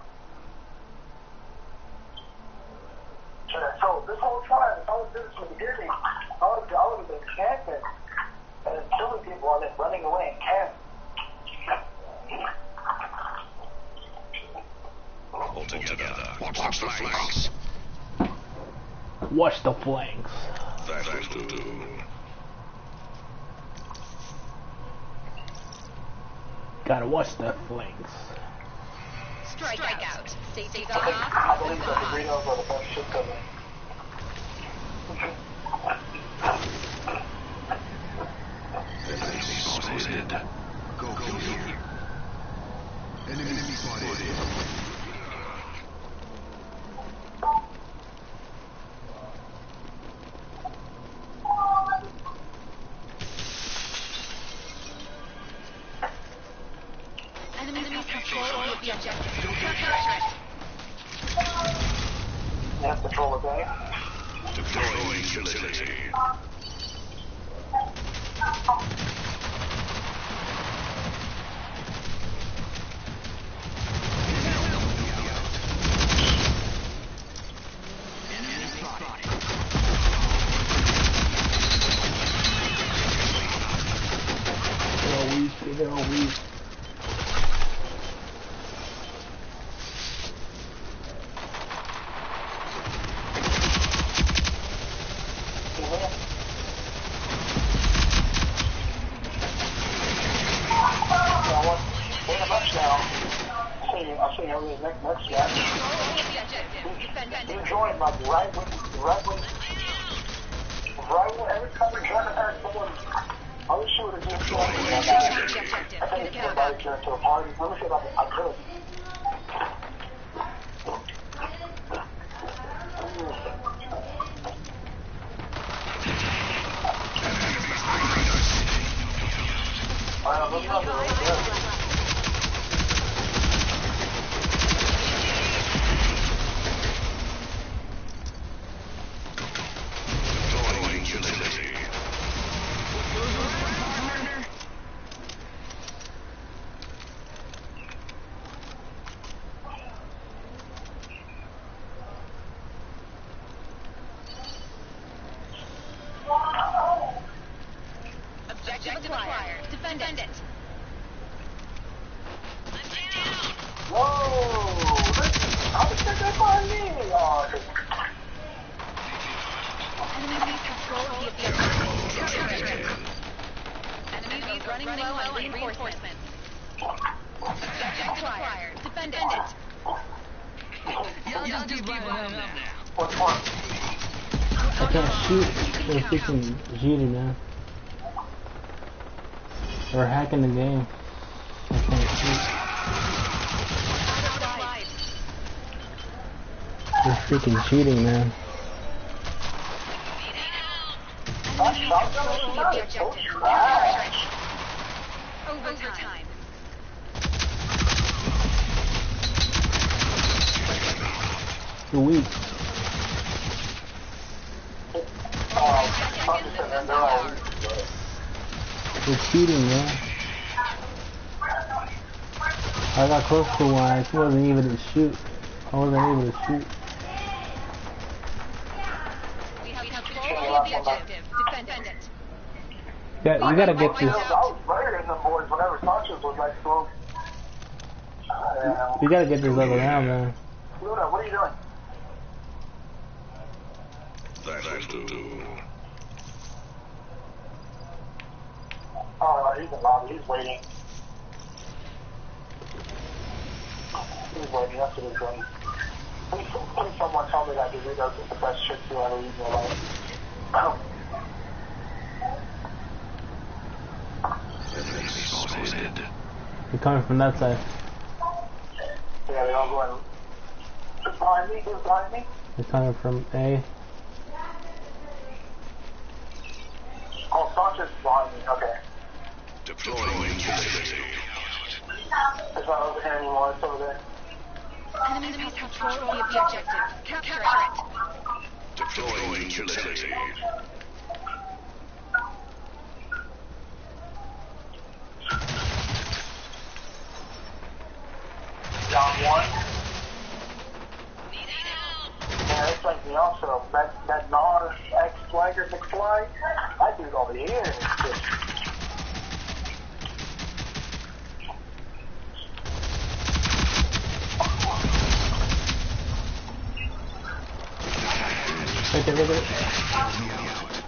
So this whole time, if I was doing this from the beginning, I would have been camping and killing people and then running away and camping. All together. Watch the flanks. Watch the flanks. That'll do. Gotta watch the flanks. Strike out. Safety's on I off. believe that the burritos are the best shit ever. Enemy spotted. Go here. Enemy spotted. Enemies have control of the objective. You have control of that. Deploying utility. They're all weak. I'll see you next match. You join like right when every time we join the party, someone, I'll just shoot it again. I think it's everybody turn to a party. Let me see if I could. looks like really good. Deploying utility. Objective acquired. Defend it. Whoa! How did that find me? Oh, Enemies control the objective. Enemies running low on reinforcements. Objective acquired. Defend it. Y'all just keep running up now. what's one? I can't shoot. They're freaking cheating, man. They're hacking the game. I can't shoot. They're freaking cheating, man. That shotgun is not so trash. Overtime. You're weak. They're cheating, man. I got close to one. I wasn't able to shoot. I wasn't able to shoot. We have control of the objective. Defend it. Yeah, you gotta get I this. was better than the boys whenever Sanchez was like slow. You gotta get this other round, man. Luna, what are you doing? That'll do. Oh, he's in lobby. He's waiting. He's waiting. That's what he's doing. Please someone tell me that Doritos is the best shit you ever eat in your life. They're coming from that side. Yeah, they're all going. Who's behind me? Who's behind me? They're coming from A. Oh, Sanchez is behind me. Okay. Deploying utility. It's not over here anymore. It's over there. Enemies have control of the objective. Capture it. Deploying utility. Down one. Yeah, it's like me also. That NAR X-Swagger McFly, I do it over here. Right there, right there.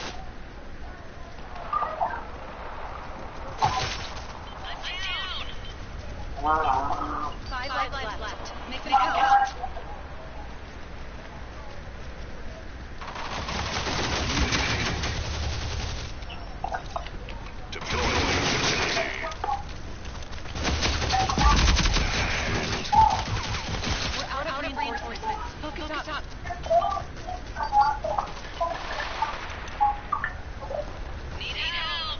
Five left. Make it count. Deploying utility. We're out of reinforcements. Focus up. Need help.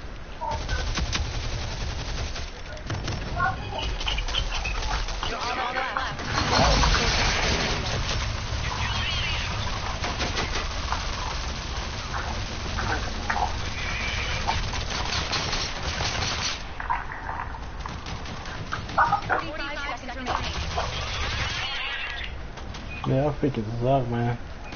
You're all left. Yeah, I freaking suck, man.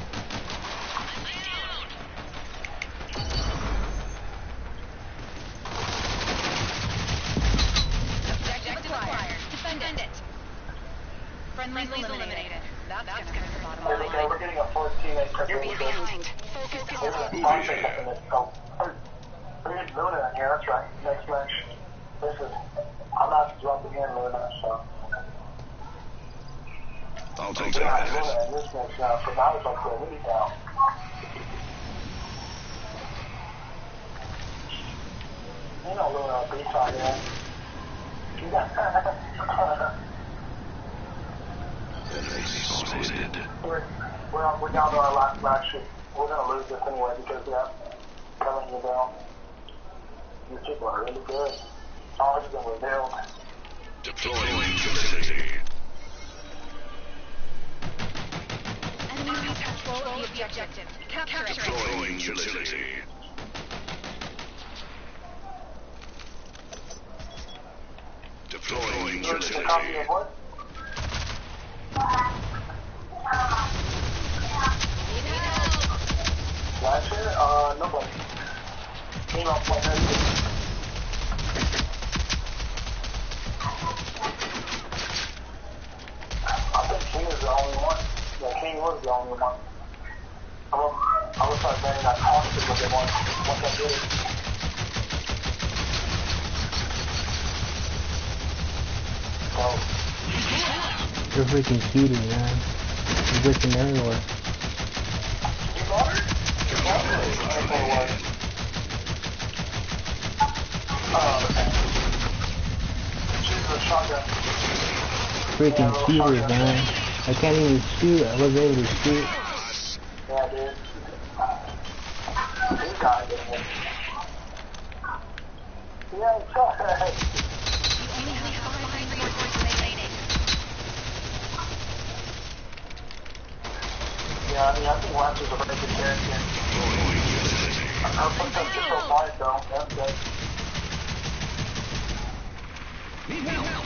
Objective acquired. Defend it. Friendly's eliminated. That's gonna hurt the bottom There we go. line. We're getting a 14-8. You're behind. Focus There's up. a sponsor in this. Oh, there's Luna in here. That's right. Next match. This is. I'm not jumping in, Luna, so. I'll take We're not that. Luna in this match now, so now it's like we're really down. You know Luna, B-side, yeah. We're down to our last match. We're going to lose this anyway because, yeah, coming you down. You people are really good. Oh, it's been revealed. Deploying utility. Enemies control the objective. Capture it. Deploying utility. Deploying There's a copy of utility. what? Last year? Nobody. Came up like that. I think King is the only one. Yeah, King was the only one. I was like, man, I constant with it once I did it. So, You're freaking cheating, man. You're glitching everywhere. you got her? You got her? I don't know what. Okay. She's a shotgun. Freaking cheaters, man. I can't even shoot. I wasn't able to shoot. Yeah, dude. He got it. Yeah, it's alright. Only have 5 reinforcements remaining. Yeah, I mean, I think Lance is a very good character. Her footsteps just so wide, though. That's good. Need help.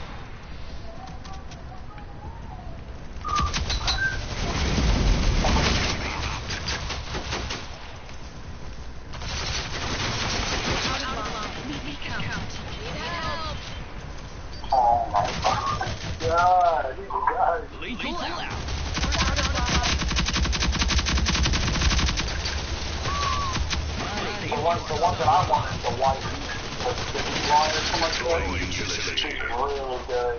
Oh my god. God, you guys. Lethal out. The one that I want is the white. The blonde or something like Deploying that. utility. She's really good.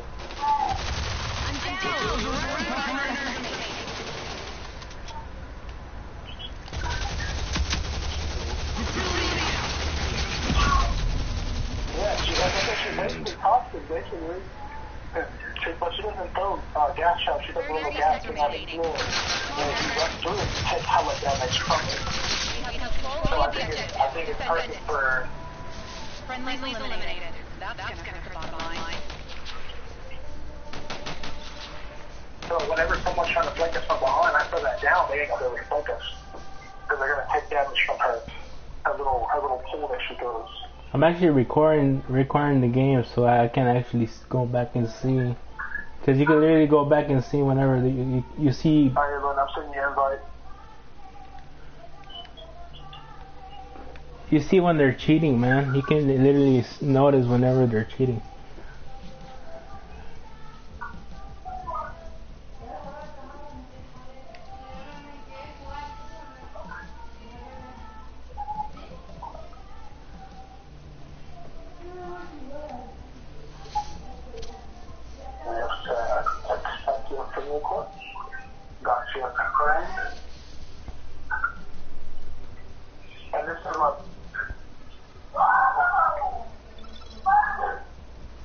Yeah, she's basically toxic, basically. But she doesn't throw gas shots. She does a little gas thing out of the floor. And she runs through it and takes hella damage from it. So I think it's perfect for... Friendlies eliminated. That's gonna hurt the bottom line. So whenever someone's trying to flank us from behind, I throw that down, they ain't gonna be able to flank us. Because they're gonna take damage from her little pull that she throws. I'm actually recording the game so I can actually go back and see. Because you can literally go back and see whenever you see. Alright, everyone, I'm sending you an invite. You see when they're cheating, man. You can literally notice whenever they're cheating. Accept your friend request. Got you a friend. And this is my...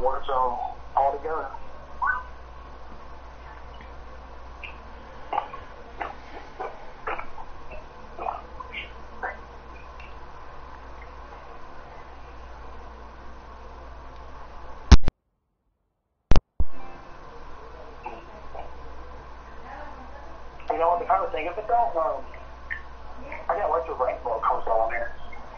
war zone altogether. You know, I'm trying to think of it though. I can't wait till rank mode comes on here.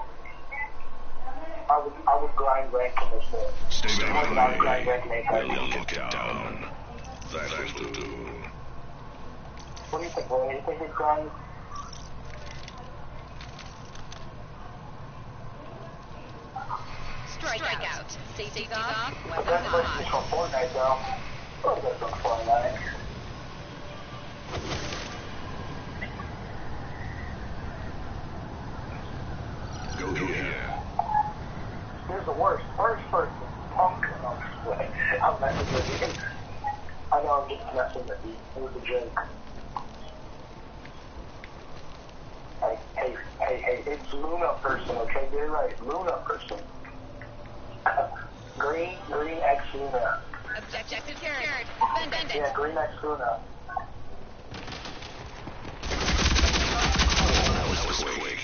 I would grind rank in this thing. Stay back I would grind rank in We'll Apex. look it down. That will do. What do you think, William? You think you'd grind? Strikeout. Safety off. But Weapons that's versus on. from Fortnite though. Oh, that's from Fortnite. Go here. Here's the worst. First person. Punk. No, wait. I'm messing with you. I know I'm just messing with you. It was a joke. Hey, it's Luna person, okay? Get it right. Luna person. Green X Luna. Objective secured. Defend it. Yeah, Green X Luna. That was quick.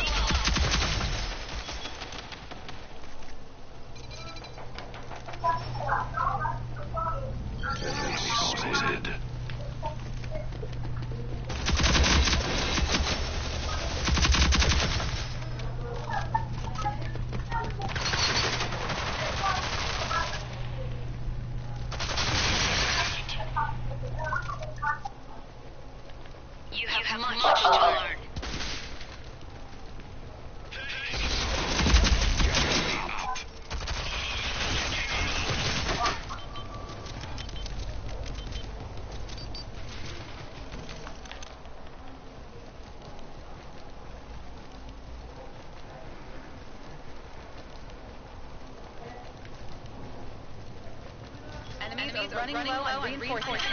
Enemy spotted. You have much to learn. Enemies are running low on reinforcements.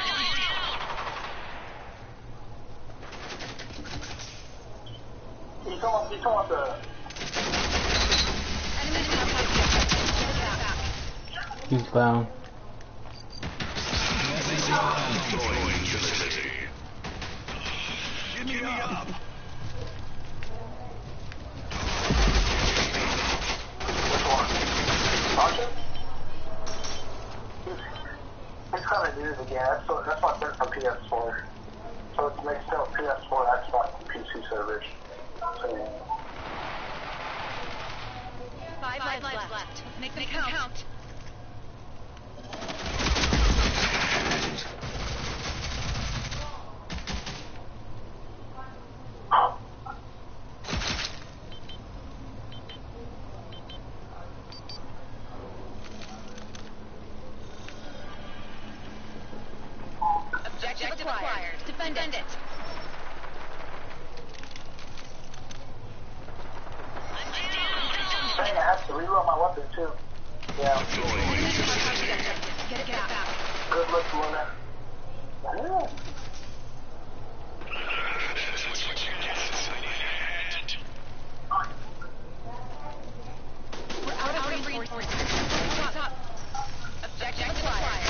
You talking about the... Enemies are He's down. Deploying facility. Give me up. Which one? Archer? He's coming to do it again. That's what I sent from PS4. So it makes sense PS4, Xbox, and PC servers. So, yeah. 5 lives left. Make them count. Objective acquired. Defend it. Dang, I have to reload my weapon too. Yeah. Get it back. Good luck, Luna. Yeah. We're out of reinforcements. Top. Objective acquired.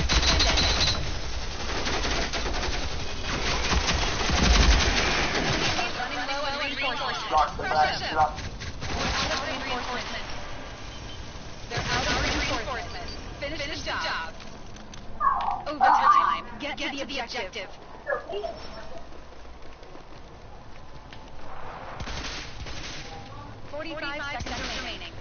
Enemies running low on reinforcements. Lock the back. Lock. We're out of reinforcements. They're out of reinforcements. Finish the job. Overtime. Get to the objective. Forty-five seconds remaining.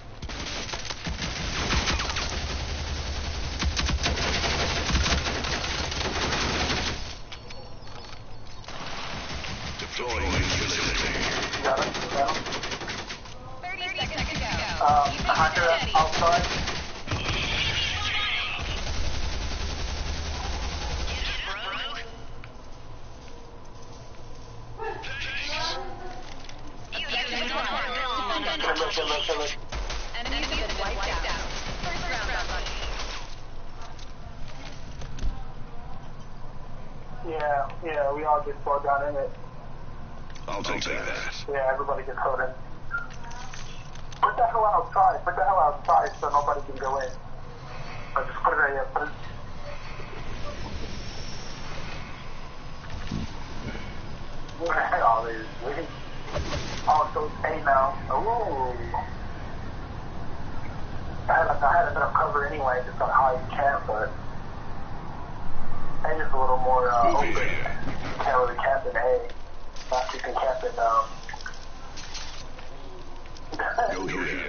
Deploying facility. Got it. Yeah. 30 seconds to go. Hacker outside. Kill it. Enemies have been wiped out. First round unlucky. Yeah, we all get slowed down in it. I'll take that. Yeah, everybody gets thrown in. Put the hell outside so nobody can go in. Or just put it right here. Put it. All these. Oh, so it's A now. Ooh. I had a bit of cover anyway, just on how you can, but A is a little more open. You can't really camp in A. Not you can camp in Go here.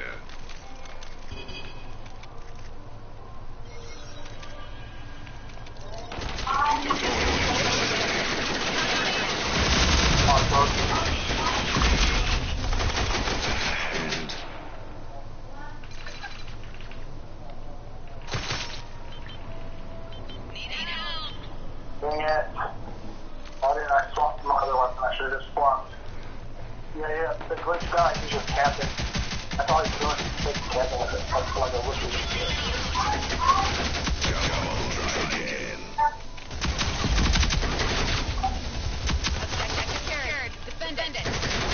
Dang it. Why didn't I swap my other weapon? I should have just swapped. Yeah, the glitch guy, he's just camping. That's all he's doing. He's just camping like a witch. Defend it.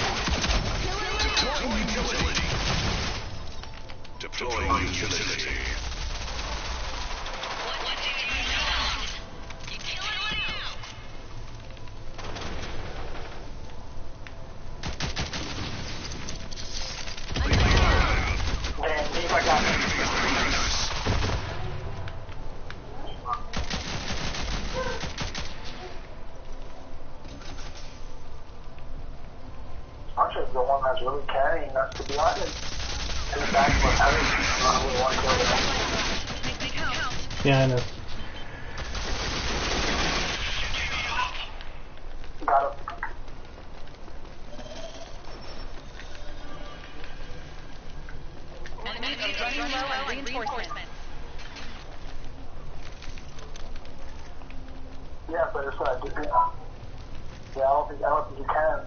Deploying utility. What do you know? You kill it now. Man, see if I got it. I'm just the one that's really carrying us, to be honest. In the back of my head, I really want to kill it. Make me count. Yeah, I know. Got him. Enemies are running low on reinforcements. Yeah, but it's yeah, I don't think you can.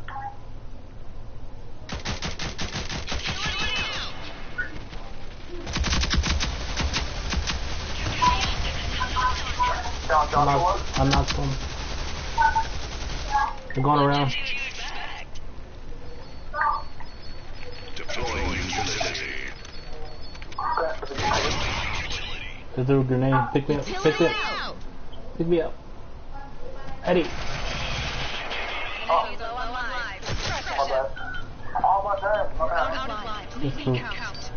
I'm not going. They're going around. Deploying utility. They threw a grenade. Pick me up. Pick me up. Pick me up. Eddie. Enemies low on lives. My bad. Oh, my bad. My bad. Out of lives. This Make me is- count.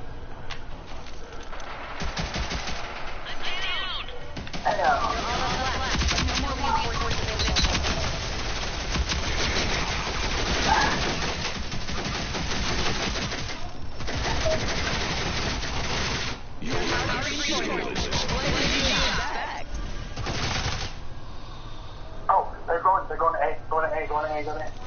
Hey, No more reinforcements available. oh, they're going to A. Going to A. Going to A. Going to A.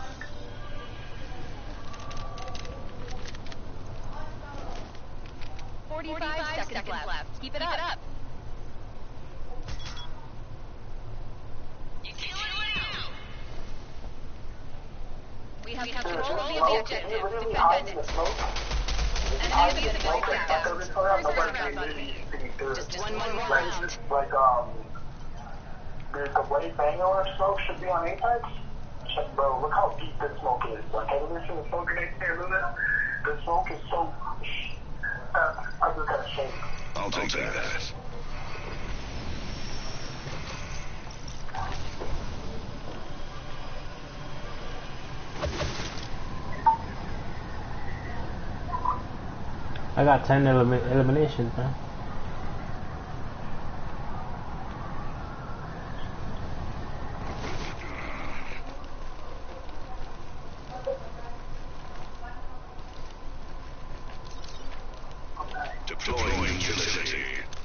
Forty-five seconds left. Keep it up. We have control of the objective. Defend it. Enemy is Like, just one more round. like, the wave angular smoke should be on Apex. Check, bro, look how deep this smoke is. Like, have you ever seen the smoke grenade here, Luna? The smoke is so... I just gotta shake. I'll take that. I got 10 eliminations, man. Deploying utility.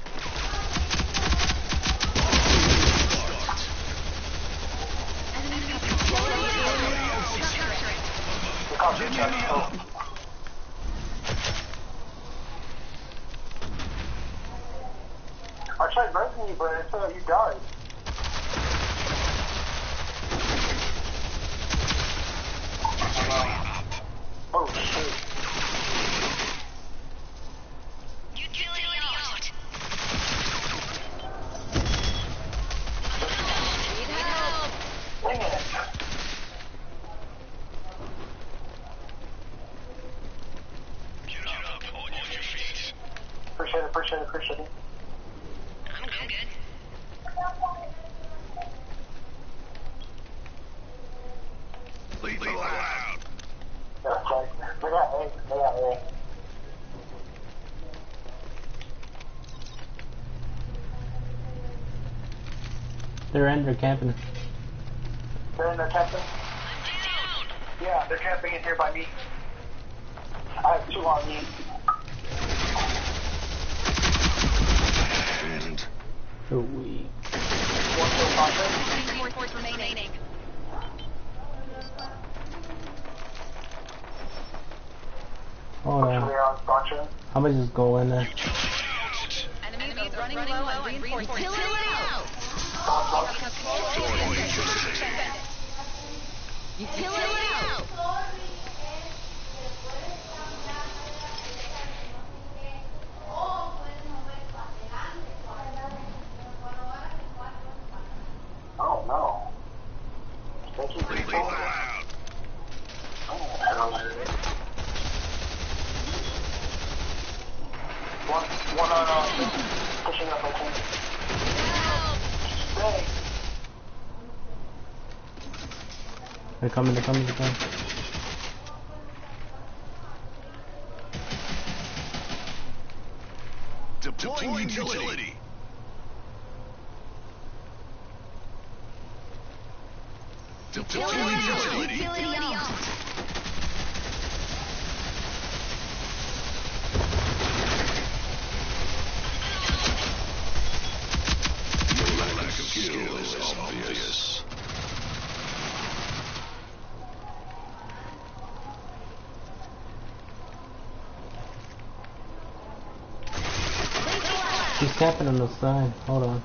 Look how deep that smoke. I tried resing you, but it said you died. Oh, shit. Dang it. Appreciate it. loud. That's right. They got A. They got A. They're in, they're camping. They're in there camping? Yeah, they're camping in here by me. I have 2 on me. And They're weak. 1 kill contact. Reinforcements remaining. Hold on. They're on Sponge. I'm gonna just go in there. Enemies are running low on reinforcements. Kill it out! You kill it out! Oh no. They keep really reloading. loud. Oh, I don't know. One on pushing up, I think. Hey. They're coming, they're coming, they're coming. Deploying utility. Deploying utility. Utility on. Your lack of skill is obvious. He's camping on the side. Hold on.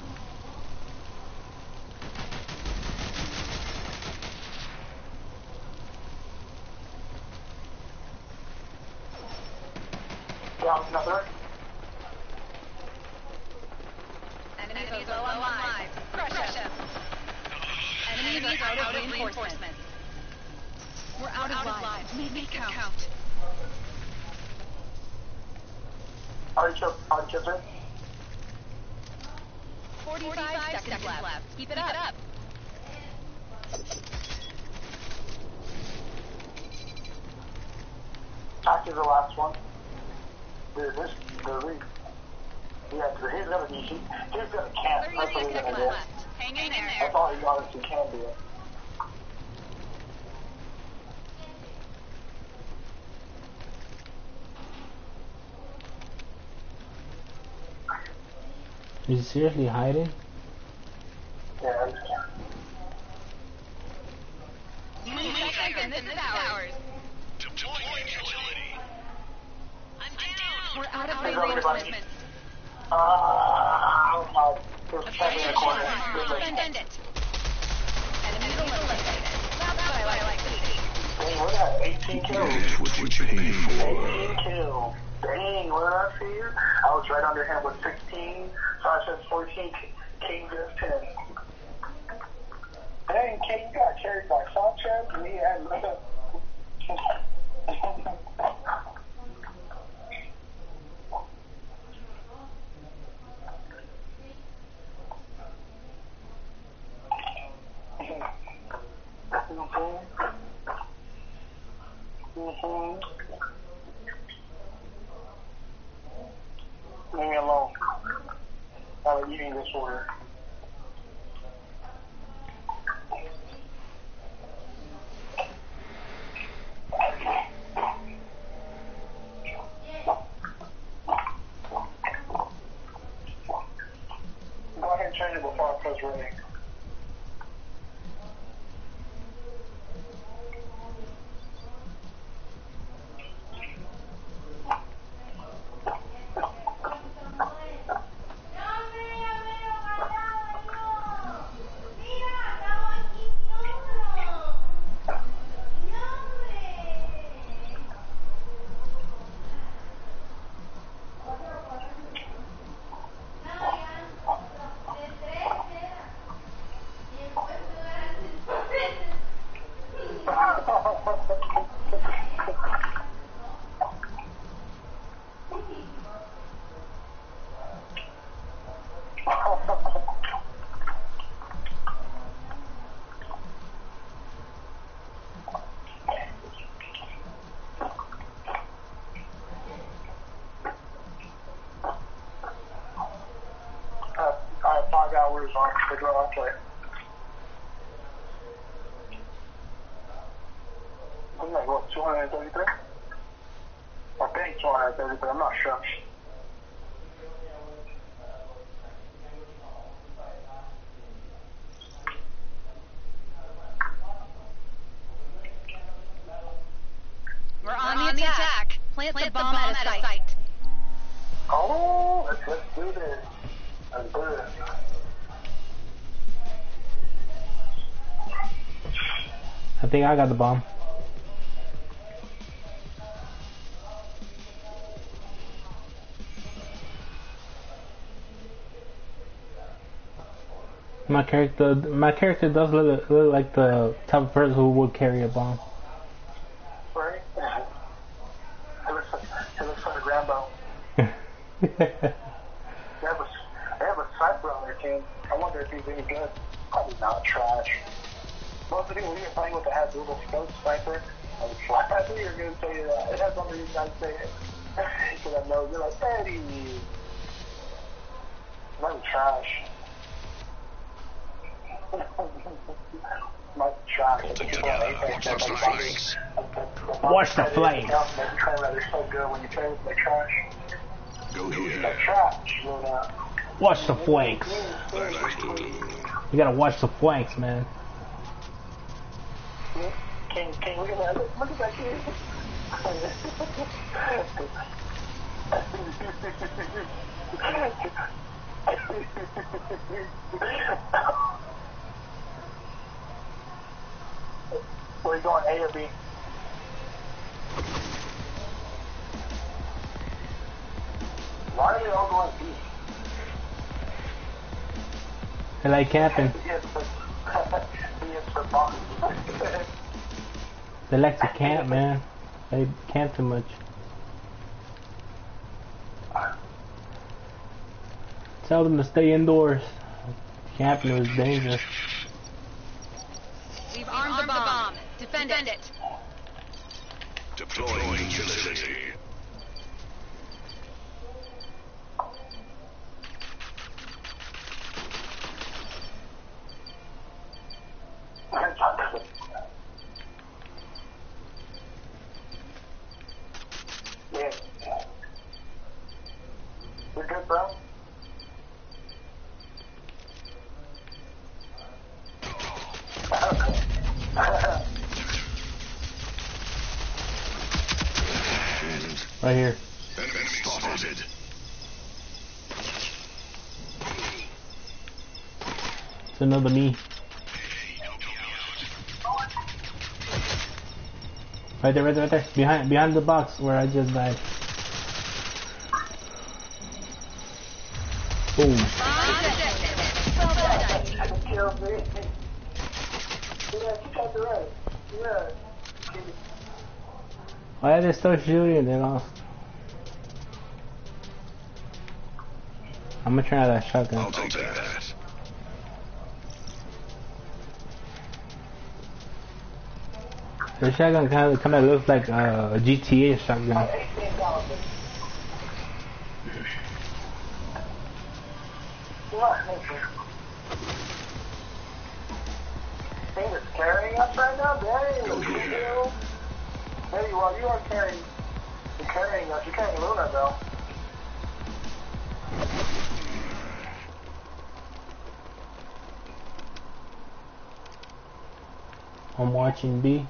Down another. Enemies low on lives. Crush them. Enemies are out of reinforcements. We're out of lives. Make it count. Already killed her. 45 seconds left. Keep it up. After the last one. They're weak. Yeah, because he's gonna be, he's gonna camp. 30 That's what he's seconds gonna do. left. Hang in there. That's all he honestly can do. Is he seriously hiding? Yeah, 2 seconds and this is ours. Deploying utility. We're out of He's over here, buddy. reinforcements. oh my, there's 7 in the corner. Send it. Enemies eliminated. That's what I like to see. Dang, we're at 18 kills. Get what you pay for. 18 kills. Dang, what did I see you? I was right under him with 16. Sasha 14. King just 10. Dang, King got carried by Sanchez and he had Leave me alone. I'm eating disorder. Go ahead and change it before I press running. on. They go on play. Isn't that what, 233? I think 233, I'm not sure. We're on the attack. Plant the bomb at a site. Oh, let's do this. Let's do this. I think I got the bomb. My character does look like the type of person who would carry a bomb. Right? It looks like Rambo. They have a sniper on their team. I wonder if he's any good. Probably not. Trash. Most of the people we are playing with that have little scope sniper, I would fly at me, you're going to tell you that. It has something you guys say it. Because I know you're like, Eddie. Might be trash. Might be trash. Watch the flames. They're so good when you play with the trash. Go here. They're trash. Watch the flanks. You gotta watch the flanks, man. King, look at that. Look at that kid. Where are you going, A or B? Why are they all going B? I like camping. They like to camp, man. They camp too much. Tell them to stay indoors. Camping is dangerous. We've armed the bomb. Defend it. Deploying utility. Yeah. You're good, bro? Right here. Enemy spotted. It's another me. Right there. Behind the box where I just died. Boom. Killed me. Yeah, she got the right. Yeah. Why are they still shooting? They lost. I'm gonna try that shotgun. I'll take that. The shotgun kind of looks like a GTA shotgun. Thing is carrying us right now, dang. Hey, while you are carrying us, you're carrying Luna, though. I'm watching B.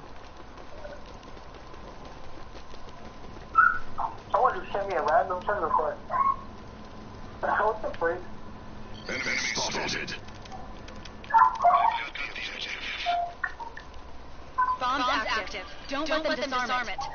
Someone just sent me a random friend request. What's the freak? Enemy spotted. Bomb's active. Don't let them disarm it.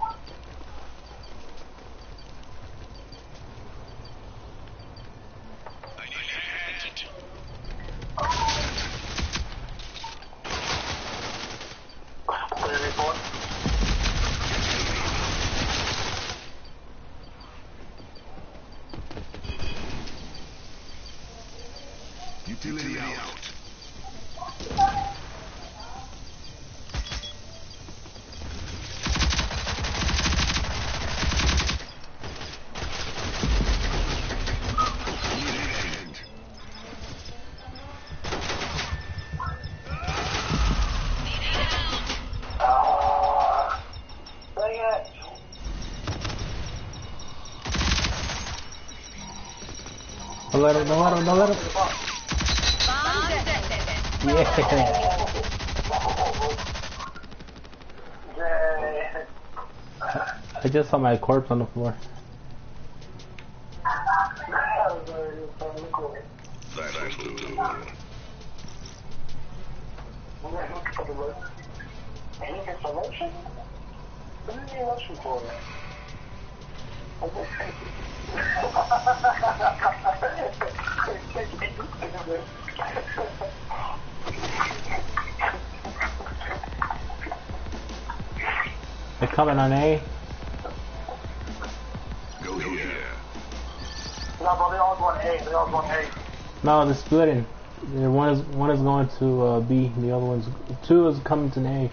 Utility out. Don't let him, don't let him, don't let him. Bomb detected. Yeah. Yeah. I just saw my corpse on the floor. That was the two. Any information? What is the election for? They're coming on A. Go here. No, bro, they're all going A. They're all going A. No, they're splitting. One is going to B. The other one's two is coming to A.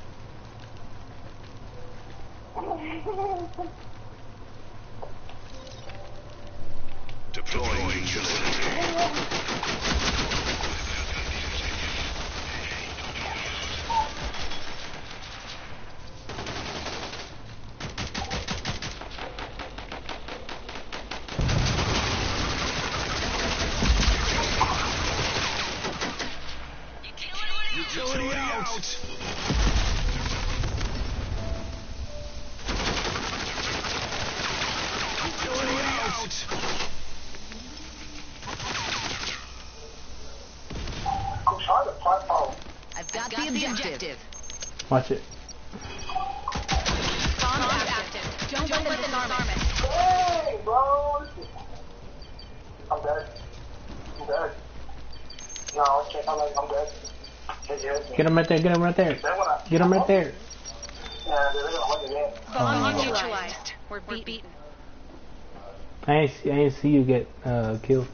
Deploying utility. Utility out. Utility out. I'm trying to find out. I've got the objective. Watch it. Bomb active. Don't let them disarm it. Hey, bro. I'm dead. I'm dead. No, I can't. I'm dead. Get him right there. Get him right there. Get him right there. Yeah, they're gonna win again. Bomb neutralized. We're beaten. I ain't see you get killed.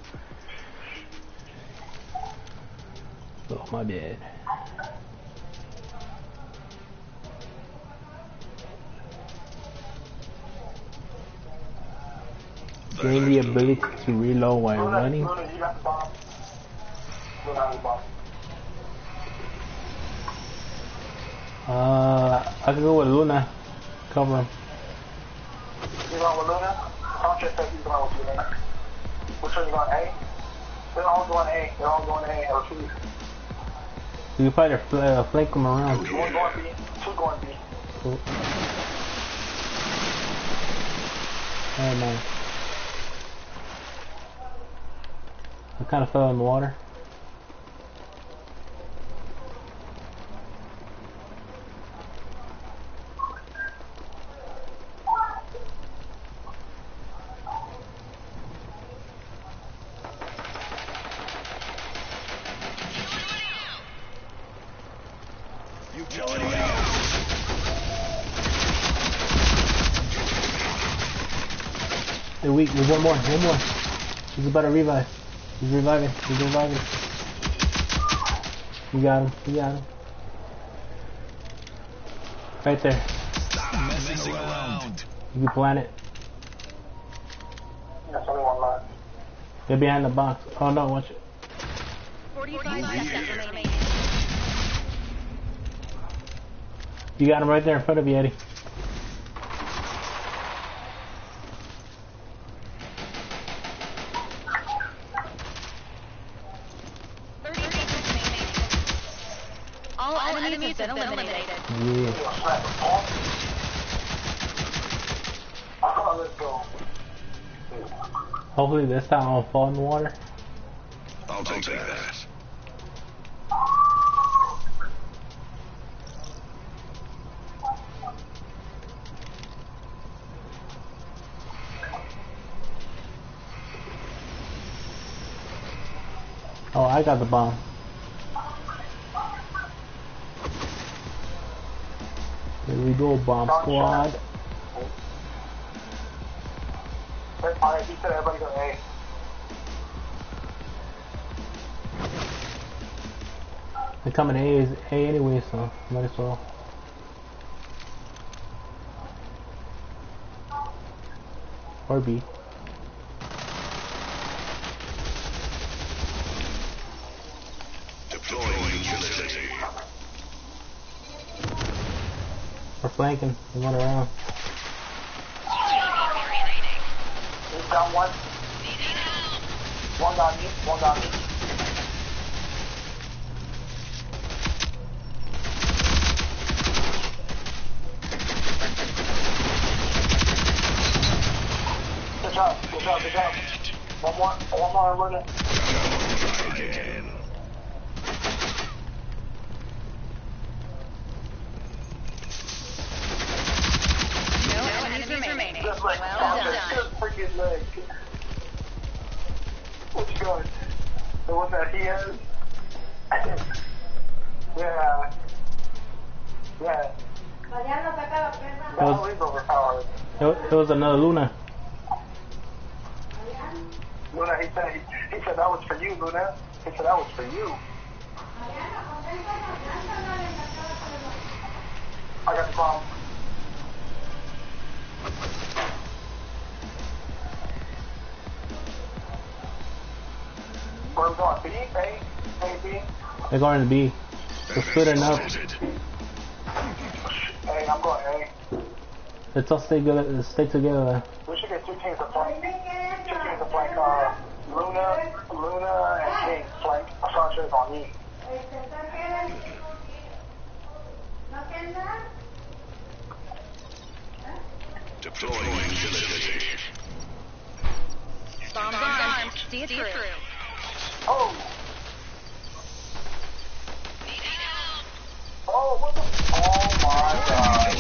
Oh, my bad. Gain the ability to reload while running. Luna, you got the bomb. Luna has the bomb. I could go with Luna. Cover him. You going with Luna? Contract says he's going with Luna. Which one you going A? They're all going A. They're all going A. Or two. You can probably flank them around. One going B. Two going B. Cool. Alright, man. I kind of fell in the water. Utility out. They're weak. There's one more. One more. He's about to revive. He's reviving. He's reviving. You got him. You got him. Right there. Stop messing around. You can plant it. That's only one left. They're behind the box. Oh no, watch it. 45 seconds remaining. You got him right there in front of you, Eddie. All enemies have been eliminated. Yeah. Oh, let's go. Hopefully this time I won't fall in the water. I'll take that. Oh, I got the bomb. Here we go, bomb squad. Alright, he said everybody go A. They're coming A anyway, so might as well. Or B. Deploying utility. We're flanking. We went around. He's down one. One got me. One got me. Good job. Good job. Good job. One more. I'm running. Try again. No enemies remaining. Just like Well done. good freaking leg. What you going? The one that he has? Yeah. Yeah. That was overpowered. It was another Luna. Luna, he said that was for you, Luna. He said that was for you. I got the bomb. Where are we going? B? A? A, B? They're going to B. We're splitting up. A, I'm going A. Let's all stay good. Stay together. We should get 2 teams to flank. 2 teams to flank, Luna and King flank. Sanchez on me. Deploying agility. Bombs armed. See it through. Oh! Oh, what the? Oh my god.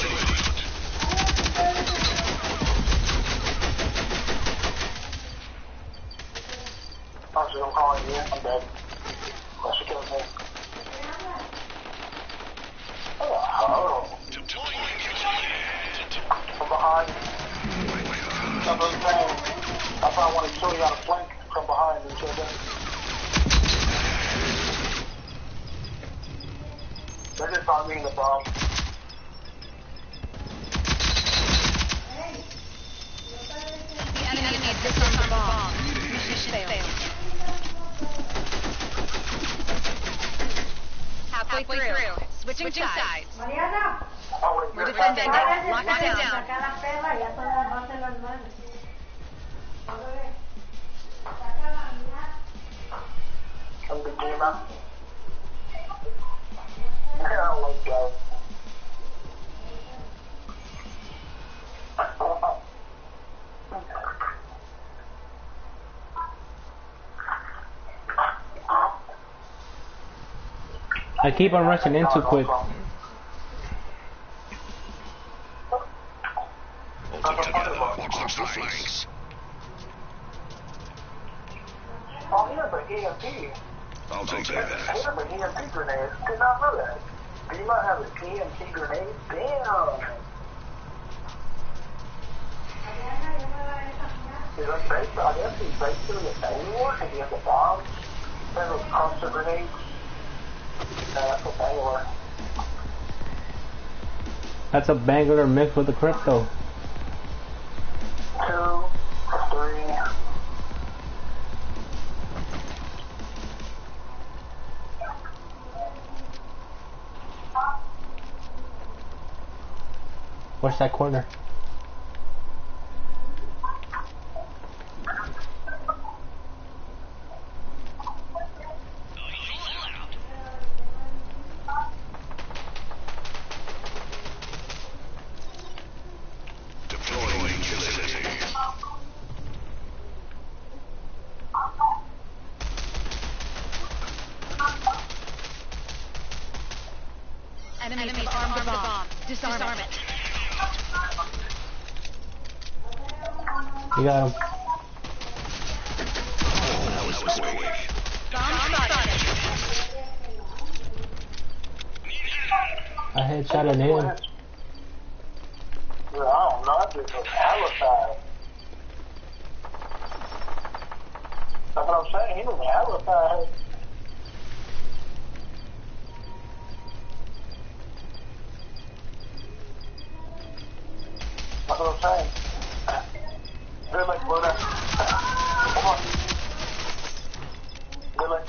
Actually, I'm calling you. I'm dead. That should kill me. Oh. From behind. That's what I'm saying. That's why I want to show you how to flank from behind and kill them. They're just not being the bomb. The enemy has disarmed the bomb. Mission failed. Halfway through. Switching sides. Oh, wait, We're you're defending. back. Lock it down. I'm the gamer. I don't like that. I keep on rushing in too quick. Hold together. Watch the flanks. Oh, he has an EMP. I'll take He that. has an EMP grenade. Did not know that. You might have an EMP grenade. Damn. He's like basically, I guess he's basically a Bangalore because he has a bomb. There's those cluster grenades. That's a Bangalore. That's a Bangalore mixed with the crypto. 2, 3. Watch that corner. Deploying agility. Enemies have armed the bomb. Disarm it. You got him. That was quick. Bomb spotted. I headshotted him. Yeah, I don't know. I just was hella. That's what I'm saying. He was hella. That's what I'm saying. Good luck, Buddha. Come on. Good luck.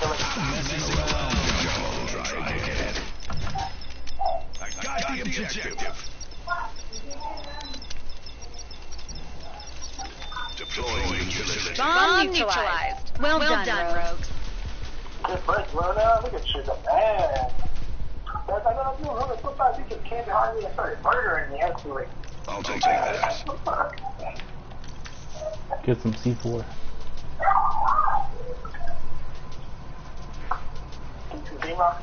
Try again. I got the objective. Deploying agility. Bomb neutralized. Well done, rogues. Good break, Rona. Look at you, the man. That's I know you Rona. Sometimes you just came behind me and started murdering me instantly. I'll take that. Get some C4. Zima.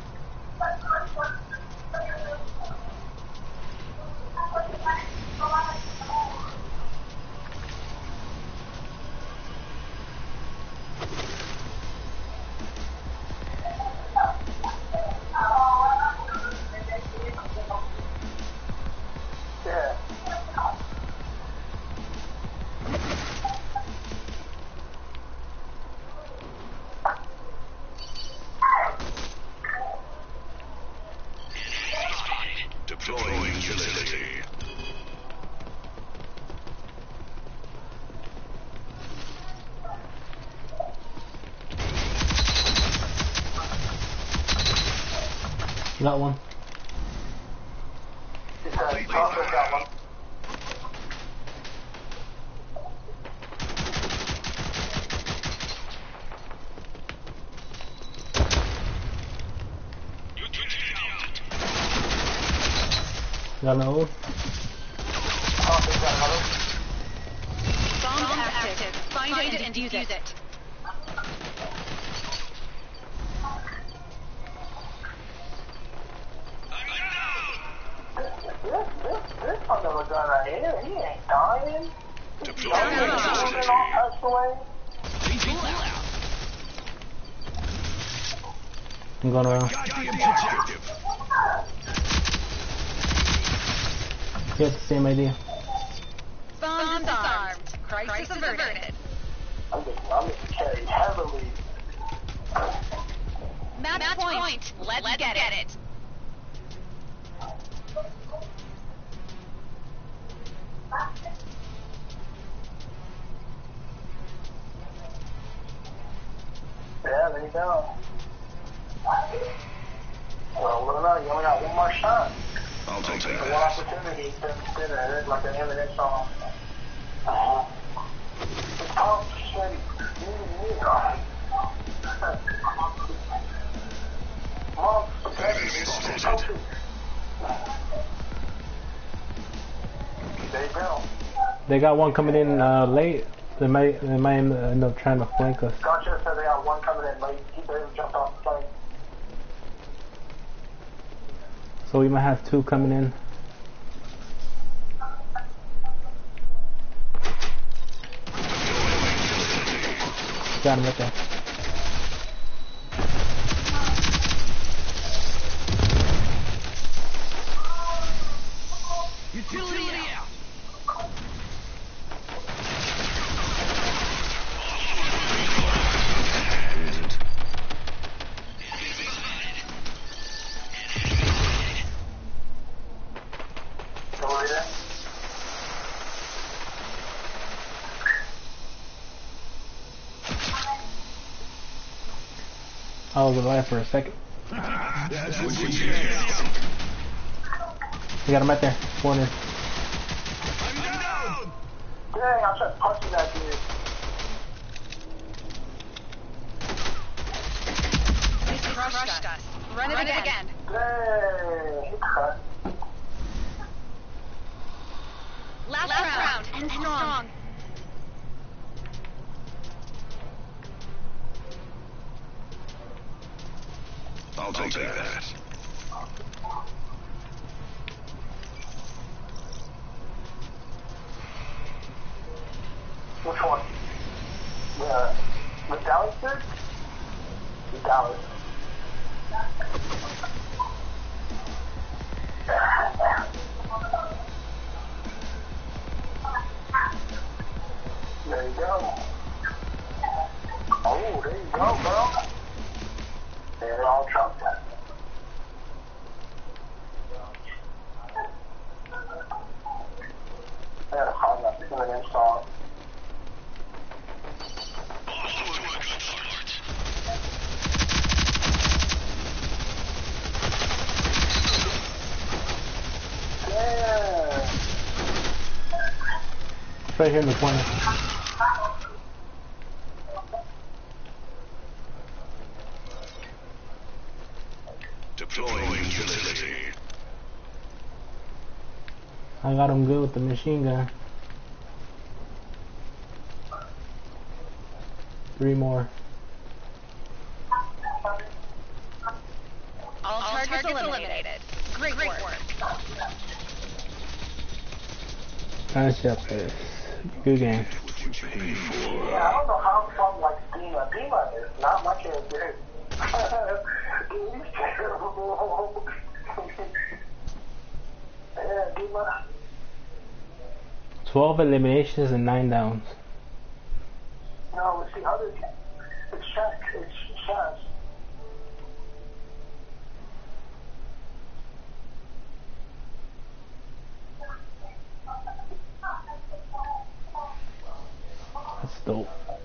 Yeah. Deploying utility. Got one. Also got one. Got another one. Also got another. Bomb active. Find it and defuse it. This son of a gun right here, he ain't dying. Deploying He's utility. all passed away. I'm gonna Got the objective. get the same idea. Bomb disarmed. Crisis averted. I'm just carried heavily. Match point. Let's get it. Yeah, there you go. Well, Luna, you only got one more shot. I'll take One that. opportunity to consider it like an Eminem song. It's called Shady. Mom, Enemy spotted. there you go. They got one coming in late. They might end up trying to flank us. Gotcha said they got one coming in late. He barely jumped off the plane. So we might have two coming in. Got him right there. Utility out. Go right there. I was alive for a second. That's what you get. We got him right there. Corner. I'm down. Dang, I tried punching that dude. They crushed us. Run it again. Dang, he cut. Last round. And strong. I'll take that. Which one? The Dallas dude? The Dallas. There you go. Oh, there you go, bro. They're all trumped up. I gotta find that Eminem song. Yeah. It's right here in the corner. Deploying utility. I got him good with the machine gun. 3 more. All targets eliminated. Great work. Nice job, guys. Good game. What you pay for. Yeah, I don't know how fun like Dima. Dima is not my character. He's terrible. Yeah, Dima. 12 eliminations and 9 downs. No, it's the other. It's Shaq. It's Shaq. That's dope.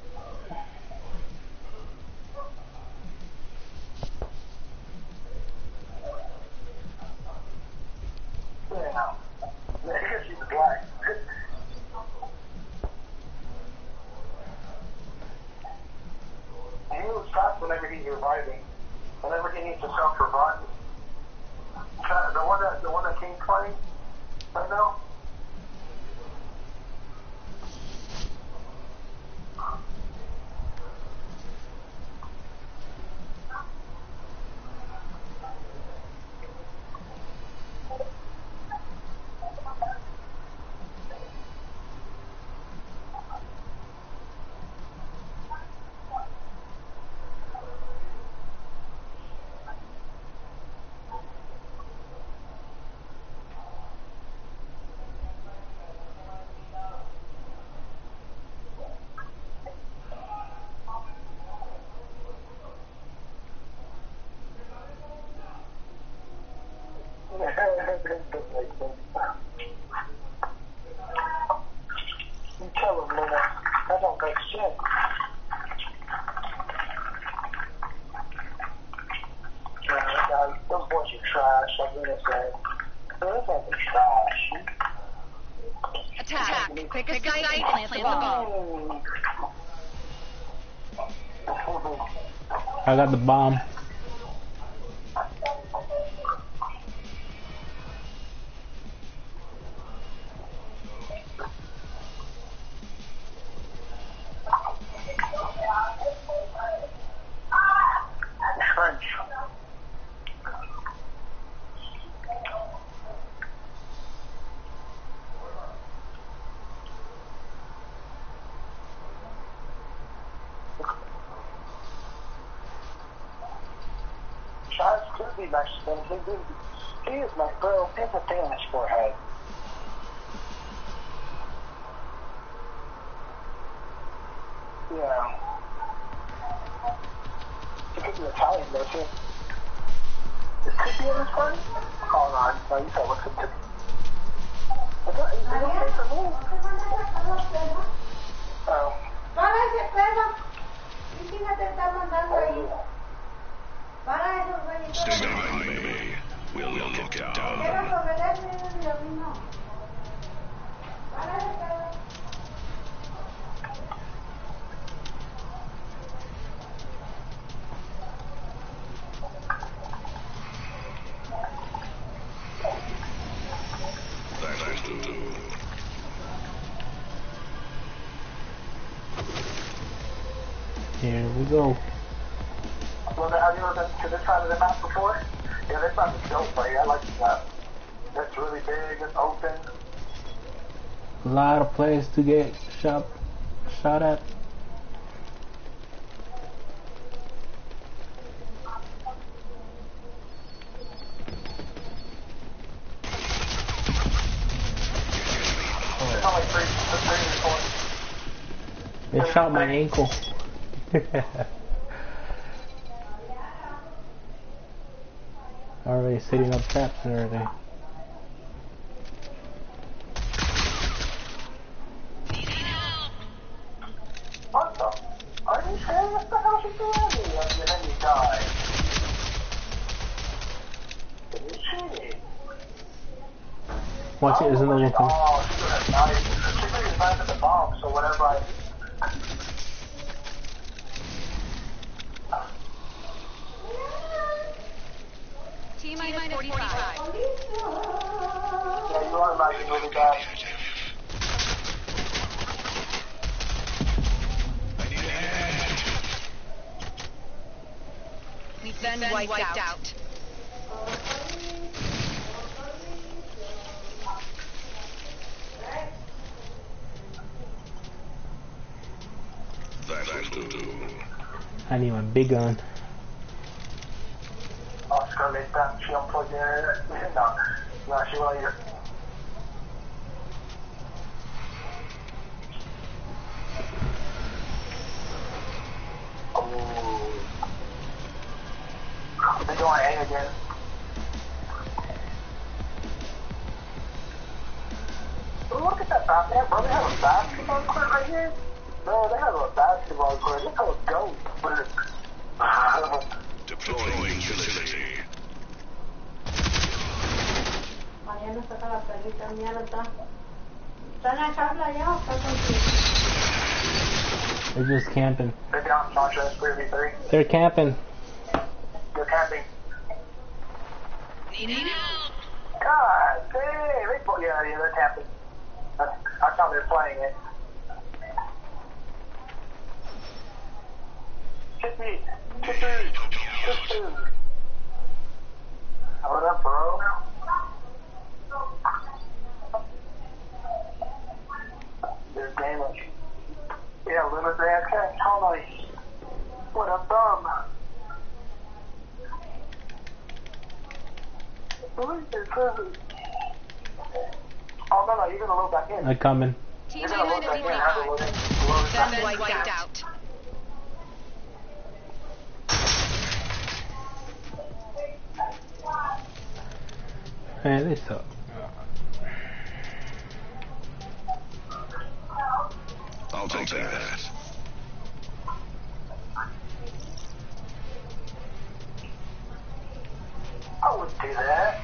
Yeah. Because she's black. And he was fast whenever he's reviving. Whenever he needs to self-revive. The one that King's playing right now. You tell him, man, that don't make sense. Those boys are trash, I'm gonna say. Those guys are trash. Attack. Pick a site and plant the bomb. I got the bomb. Trench. Shots could be Mexican. He is my bro. He has a thing on his forehead. Yeah. He could be Italian, though, too. Is Tippy in this party? Hold on. No, you said what's up, Tippy? I thought he was okay for me. Oh. Para ese perro. Mi hija te está mandando ahí. Para esos güeyes. Stay behind me. We'll look it Quiero down. comerme lo mismo. Para ese perro. That'll do. Here we go. Well, have you ever been to this side of the map before? Yeah, this side is dope, buddy. I like this map. It's really big, it's open. A lot of places to get shot at. It's only three or four. They shot my ankle. Already setting up traps and everything. What the? Are you serious? What the hell is he doing? And then you die. You cheated. Watch it, there's another one coming. Oh, she's gonna die. She's gonna die at the bomb, so whatever I... lagging really bad. We've been wiped out. That'll do. I need my big gun. Oscar laid down, she unplugged it. No, she will either. Oh. They're going A again. Ooh, look at that basketball, bro. They have a basketball court right here. No, they have a basketball court. Look how it goes. Deploying utility. Mariano saca la perrita, mira, está. ¿Está en la jaula ya o está contigo? They're just camping. They're down, Sasha. It's 3v3. They're camping. They're camping. Need help. God dang. Yeah, they're camping. That's how they're playing it. Hit me. Hit me. What up, bro? This game is... Yeah, limit the attack. Totally. What a bum. Oh, no, you're gonna load back in. They're coming. You're gonna load back in. Have to load back Been in. wiped out. Man, they suck. I'll take that. I wouldn't do that.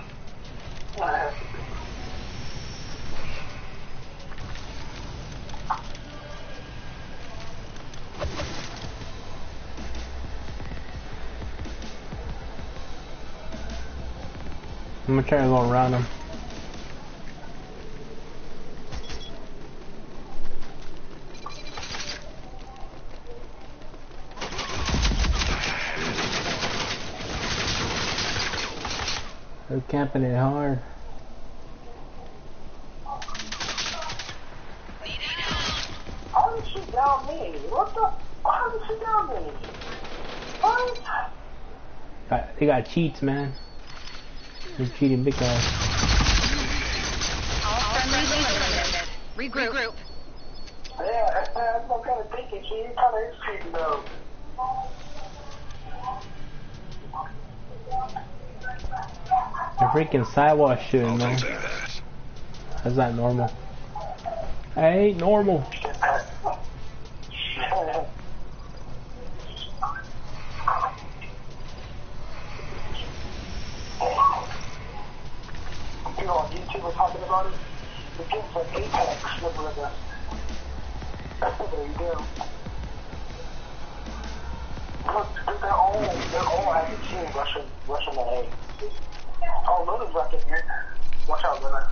I'm gonna try to go around them. They're camping it hard. How did she down me? What the? How did she down me? What? They got cheats, man. They're cheating big guys. All friendlies eliminated. Regroup. Yeah, that's what I'm kind of thinking. She kind of is cheating though. They're freaking sidewalk shooting, I'll man. take that. That's not normal. That ain't normal. People on YouTube are talking about it. The game's like Apex. That's what they do. Look, they're all active team rushing the A. Oh, Luna's back in here. Watch out, Luna.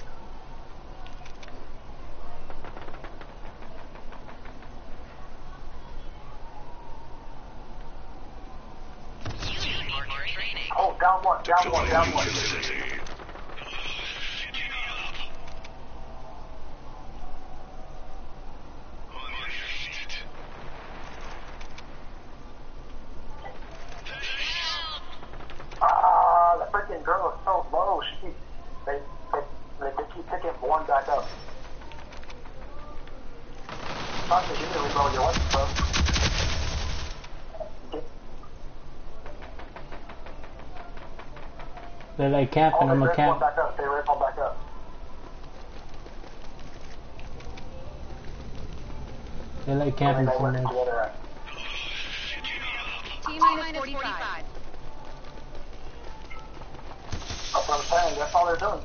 Oh, down one. Utility. The freaking girl is so low. They keep picking one back up. Sasha, you need to reload your weapon, bro. They're like camping. I'm a camp. Back up. Stay right on back up. They're like camping They so went to much. the other end. T-minus 45. That's what I'm saying. That's all they're doing.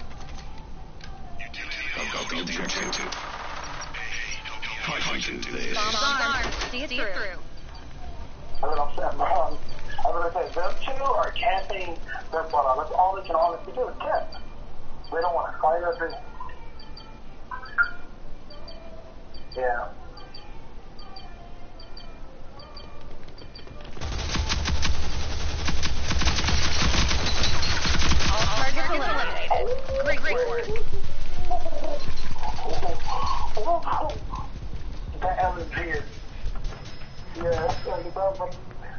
I've got the objective. I can do this. Bomb's armed. See it through. That's what I'm saying. I was going to say, them two are camping their butt off. That's all they can honestly do is camp. They don't want to fight us. Yeah. All targets eliminated. Great work. That LMG is. Yeah, that's like about like.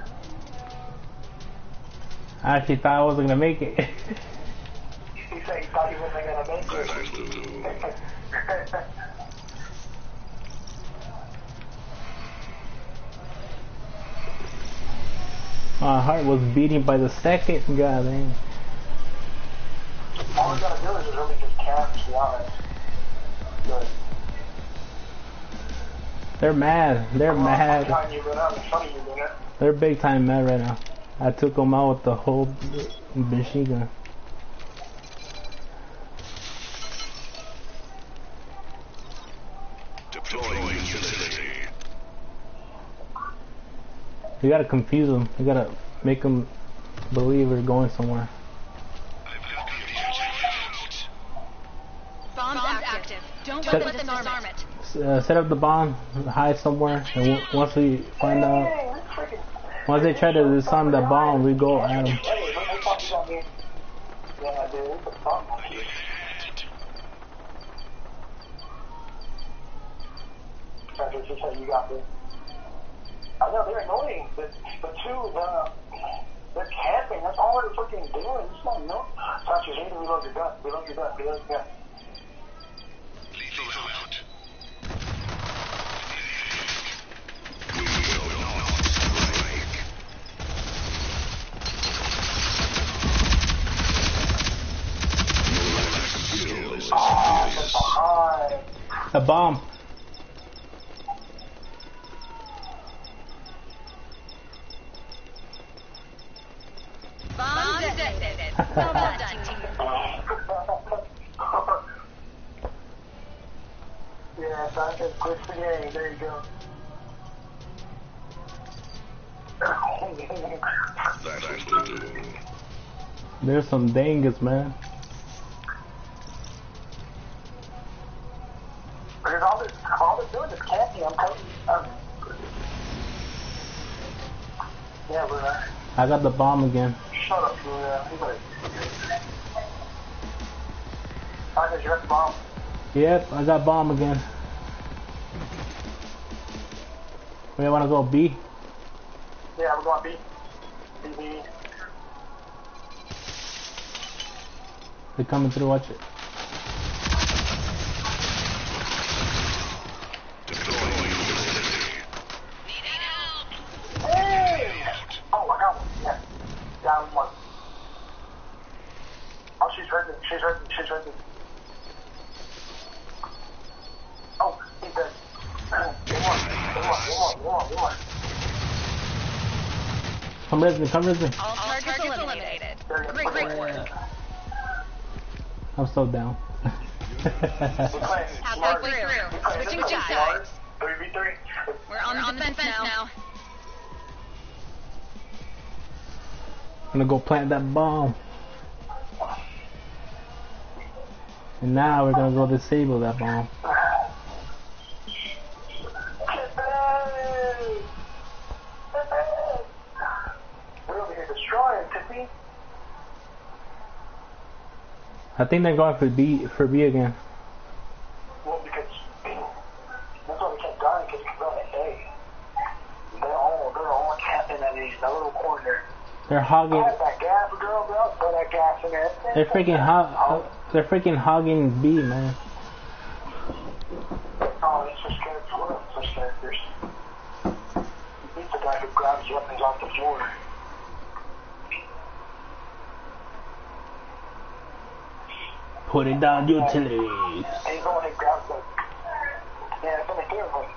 I actually thought I wasn't gonna make it. He said he thought he wasn't gonna make it. My heart was beating by the second. God dang. All we gotta do is really just camp, to be honest. Good. They're mad. They're mad. They're big time mad right now. I took them out with the whole machine gun. Deploying utility. You gotta confuse them. You gotta make them believe we're going somewhere. Bomb's active. Don't let them disarm it. Set up the bomb, hide somewhere, and once we find out, once they try to disarm the bomb, we go at them. I know they're annoying, but two, they're camping. That's all they're freaking doing. It's not no. Touch your hand, reload your gun. Reload your gun. Reload your gun. Lethal out. We will not strike. Your skill is Behind. A bomb. Bomb detonated. Well done, team. Yeah, so I said quit the game. There you go. that will do. There's some dangus, man. Because all they're doing is camping. Yeah, but I got the bomb again. shut up, Julia. I guess you got the bomb. Yep, I got bomb again. Where you wanna go, B? Yeah, we're going B. B. They're coming through, watch it. Deploying utility. Hey! Oh, I got one. Yeah. Down one. Oh, she's right there. She's right there. Oh, he's dead. One. Come res me. All targets eliminated. Great work. I'm so down. Halfway through. Switching sides. 3v3. We're on the defense now. I'm gonna go plant that bomb. And now we're gonna go disable that bomb. We're over here destroying, Tippy. I think they're going for B again. Well, because that's why we kept dying, because we could go to A. They're all camping in that little corner. They're hogging. Oh, that gas, girl, throw that gas in there. They're freaking hogging B, man. Oh, it's just characters. What are such characters? He's the guy who grabs weapons off the floor. Put it down, utilities. And he's the one who grabs them. Yeah, it's only 3 of them.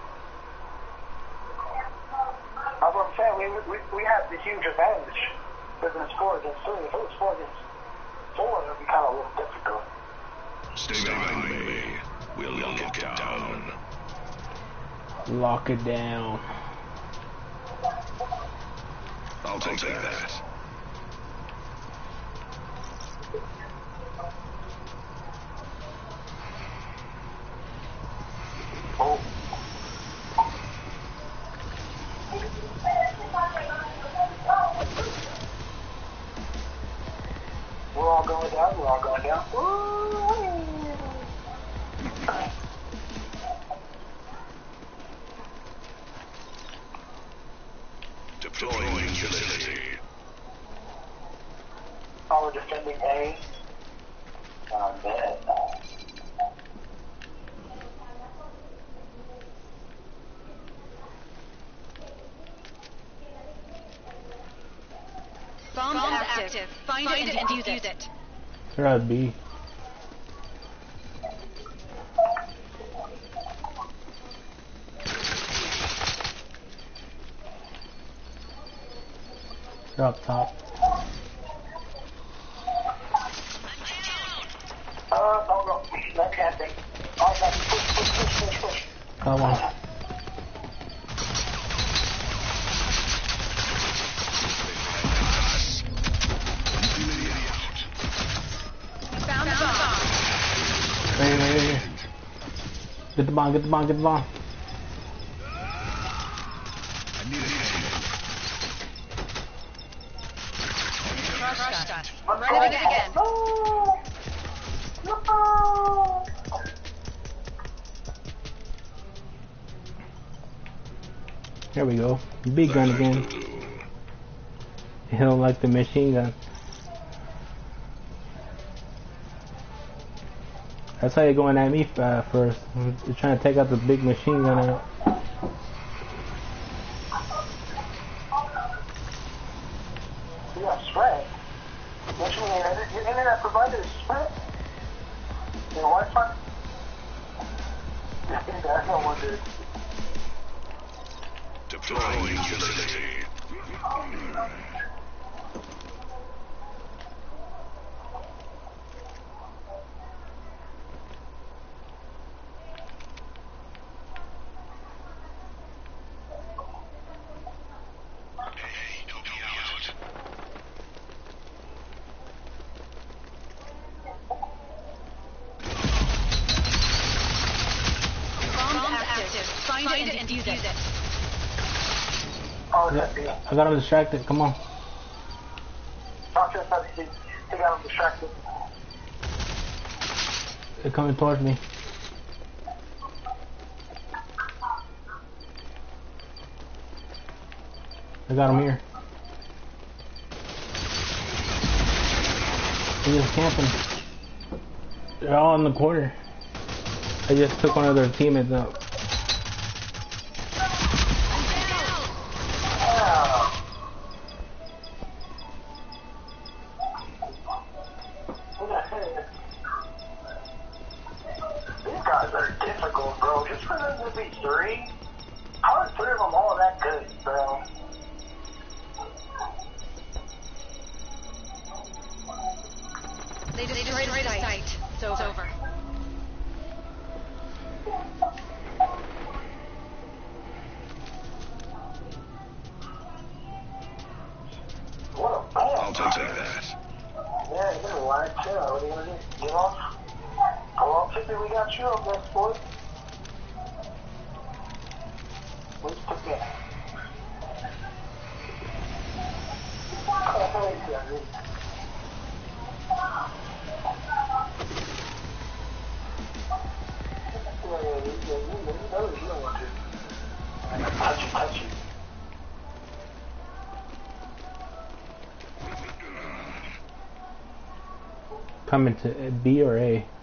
That's what I'm saying. We have the huge advantage. Because it's 4 against 3. If it was 4 against 4, it would be kind of a little difficult. Stay behind me. We'll lock it down. Lock it down. I'll take that. Oh. We're all going down, we're all going down. Deploying facility. Oh, we're defending A. Man. Bombs active. Find it and use it. They're at B. They're up top. Don't go. That can't be. Oh, no. Push. Come on. Found the bomb. Hey. Get the bomb, get the bomb, get the bomb. Crushed us. Ready again. No. Here we go. Big gun again. He don't like the machine gun. That's how you're going at me first. You're trying to take out the big machine gun out. You got spray. Don't you mean your internet provider is spray? Your Wi-Fi? That's no wonder. Deploying facility. Find it and use it. Oh, that's it. I got him distracted. Come on. Talk to us about the they got him distracted. They're coming towards me. I got him here. He's just camping. They're all in the corner. I just took one of their teammates out. These guys are difficult, bro. Just for them to be three. How are three of them all that good, bro? They destroyed site. It's over. What a ball. I'll take that. Yeah, you're gonna lie, chill. What are you gonna do? Give off? Come on, Chippy, we got you up next, boy. Where's Chippy at? Touch you. Coming to B or A? I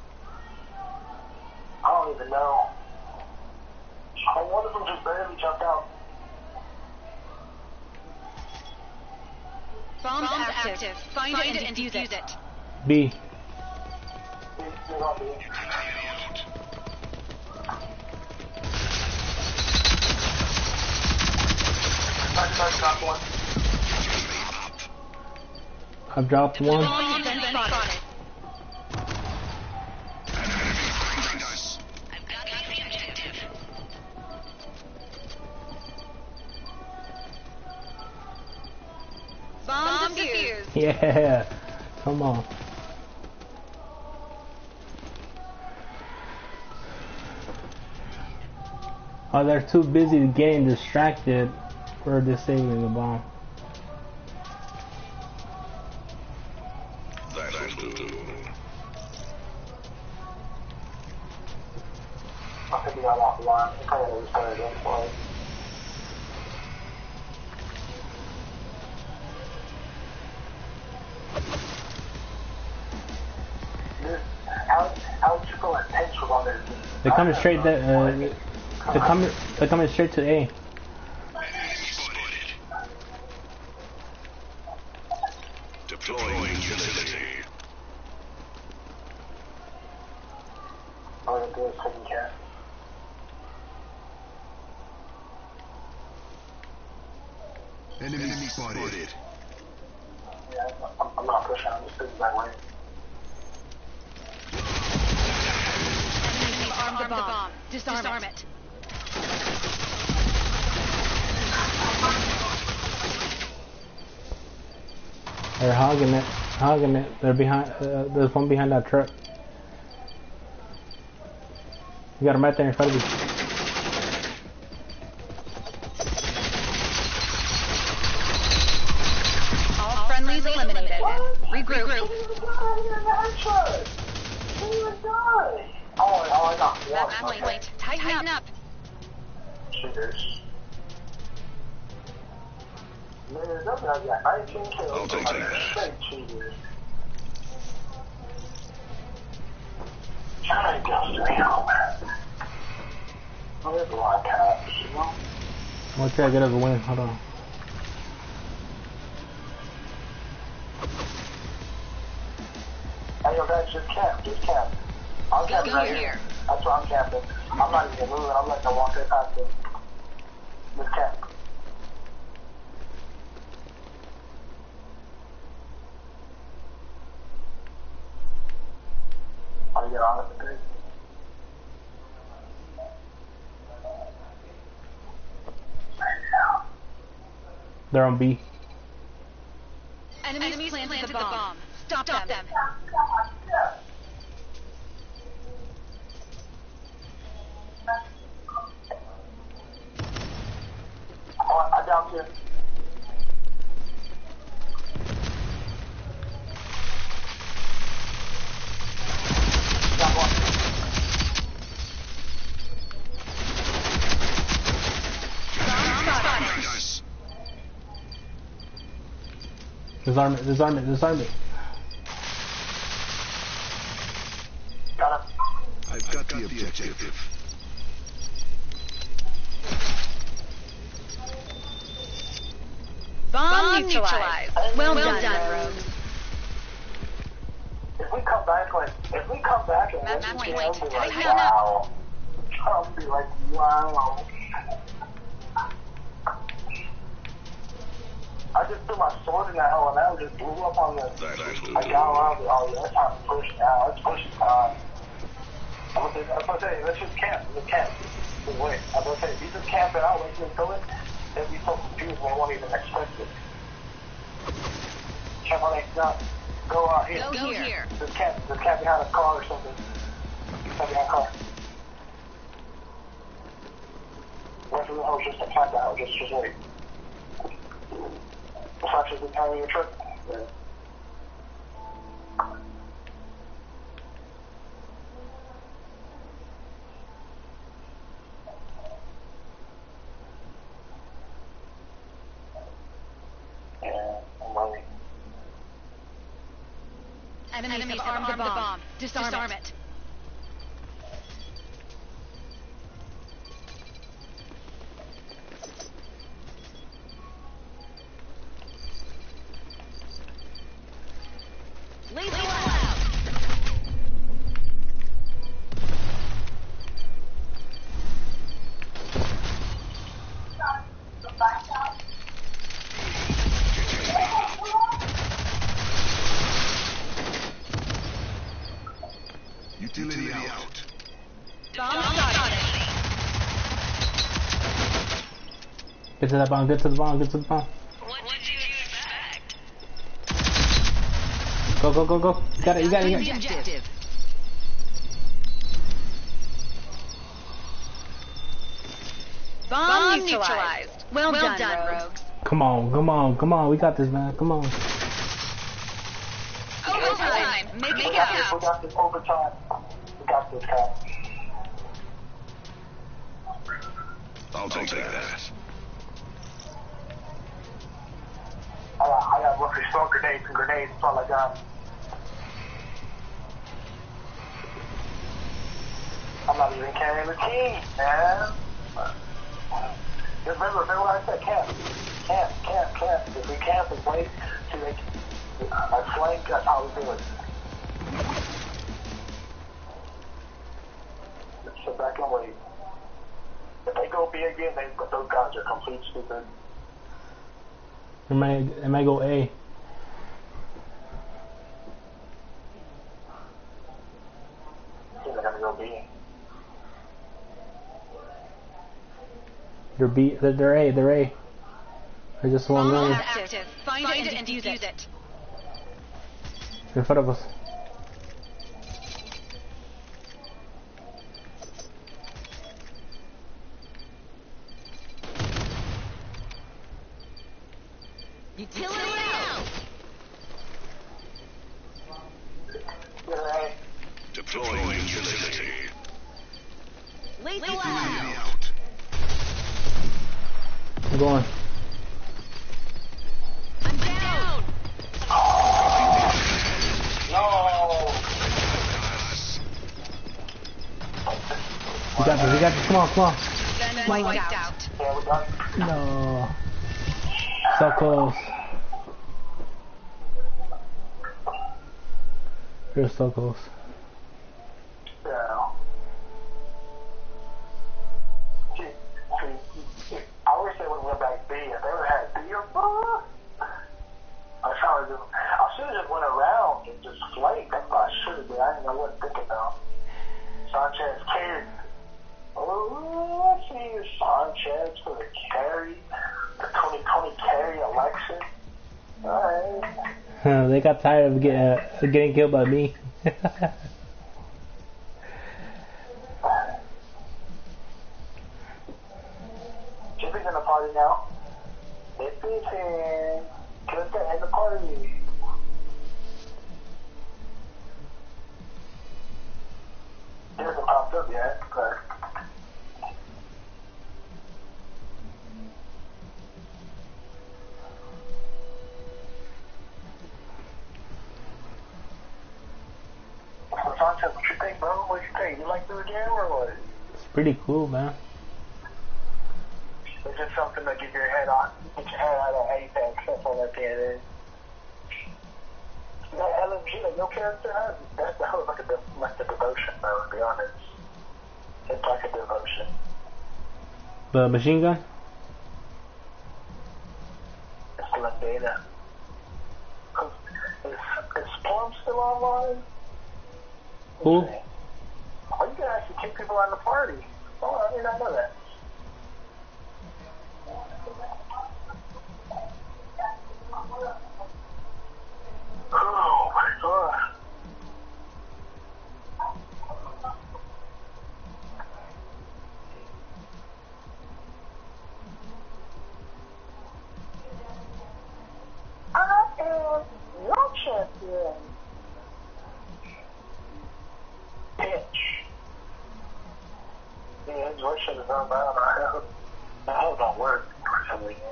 don't even know. One of them just barely jumped out. Bombs active. Find it and use it. B. They're on the Drop one. I've dropped one. Bomb been spotted. Bomb defused. Yeah. Come on. Oh, they're too busy getting distracted for disabling the bomb. That'll do. I think we got off the line. I kind of restarted it for it. How would you go intentional on this? They're coming straight. They're coming straight to A. Deploying utility. All I'm gonna do is taking care. Enemy spotted. Yeah, I'm not pushing. I'm just sitting that way. Arm the bomb. Disarm it. They're hogging it. They're behind. There's one behind that truck. You got him right there in front of you. All friendlies eliminated. Regroup. Oh, I got one. Wait. Tighten up. Cheaters. Man, those guys got 19 kills. I'll take that. Straight cheaters. Trying to go down. Oh, there's a lot of cops, you know? I'm gonna try to get us a win. Hold on. Hey, yo, guys, just camp. I'm camping right here. That's where I'm camping. I'm not even moving. I'm letting them walk their past me. Just camp. I'll get on with it. They're on B. Enemies planted the bomb. Stop them. Oh, I downed you. Got one. Disarm it. Got him. I've got the objective. Bomb neutralized. Well done, Rogue. If we come back and Match win this point. game, I'll be like, Tighten up. wow. I'll be like, wow. I just threw my sword in that hole and that just blew up on the... I got around it. Oh, yeah, it's time to push now. Let's push time. I'm gonna say, let's just camp. Let's camp. Just wait. I'm gonna say, if you just camp it out, wait till you kill it, they'll be so confused they won't even expect it. Camp on now. Go out here. Go here. Just camp behind a car or something. Camp behind a car. Wait for the hose just to plant out. Just wait. It's actually the time of your trip. Yeah. Yeah, I'm running. Enemies have armed the bomb. Disarm it. Laser out. Utility out. Bomb started. Get to the bomb. What did you expect? Go. You got it. neutralized. Well done, rogues. Come on. We got this, man. Come on. Overtime. Make it We count. got this overtime. We got this, guy. I'll take that. I got roughly stone grenades and grenades. That's all I got. I'm not even carrying the team, man. Just remember what I said, camp. If we camp and wait till they flank, that's how we do it. Just sit back and wait. If they go B again, those guys are complete stupid. It might go A. I think they're gonna go B. They're B. They're A. They're just one Bomb running active. Find it and defuse it. in front of us. Utility out. Right. Deploying utility. Lethal Enemy out. out. I'm going. I'm down. No! We got this. Come on. Then wiped out. Yeah, we're done. No. So close. You're so close. Yeah. See, I wish they would have went back B. If they would have had B or I should have just went around and just flanked. That's what I should have did. I didn't know what to think about. Sanchez carried. Oh, I see Sanchez for the carry. The 2020 carry election. Alright. They got tired of getting killed by me. Jimmy's in the party now. It's his hand. Just to end the party. He hasn't popped up yet, but. Sanchez, what you think, bro? What you think? You like the game or what? It's pretty cool, man. It's just something to get your head on, get your head out of Apex. That's all that is. That LMG that your character has, that was like a devotion, bro, to be honest. It's like a devotion. The machine gun? It's still in beta. Is Plum still online? Who? Oh, you can actually kick people out of the party. Oh, I did not know that. Oh my god. I am your champion. Pitch. Yeah, his voice should have gone down. I hope it don't work for some reason.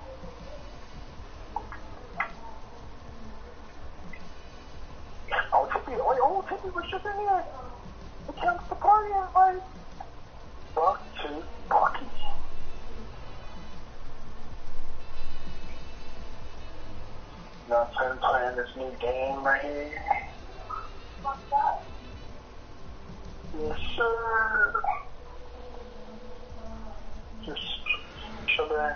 Tippy was just in here. It comes to party and like, fuck to Bucky. Now I'm playing this new game right here. Yes, sir. Just chillin'.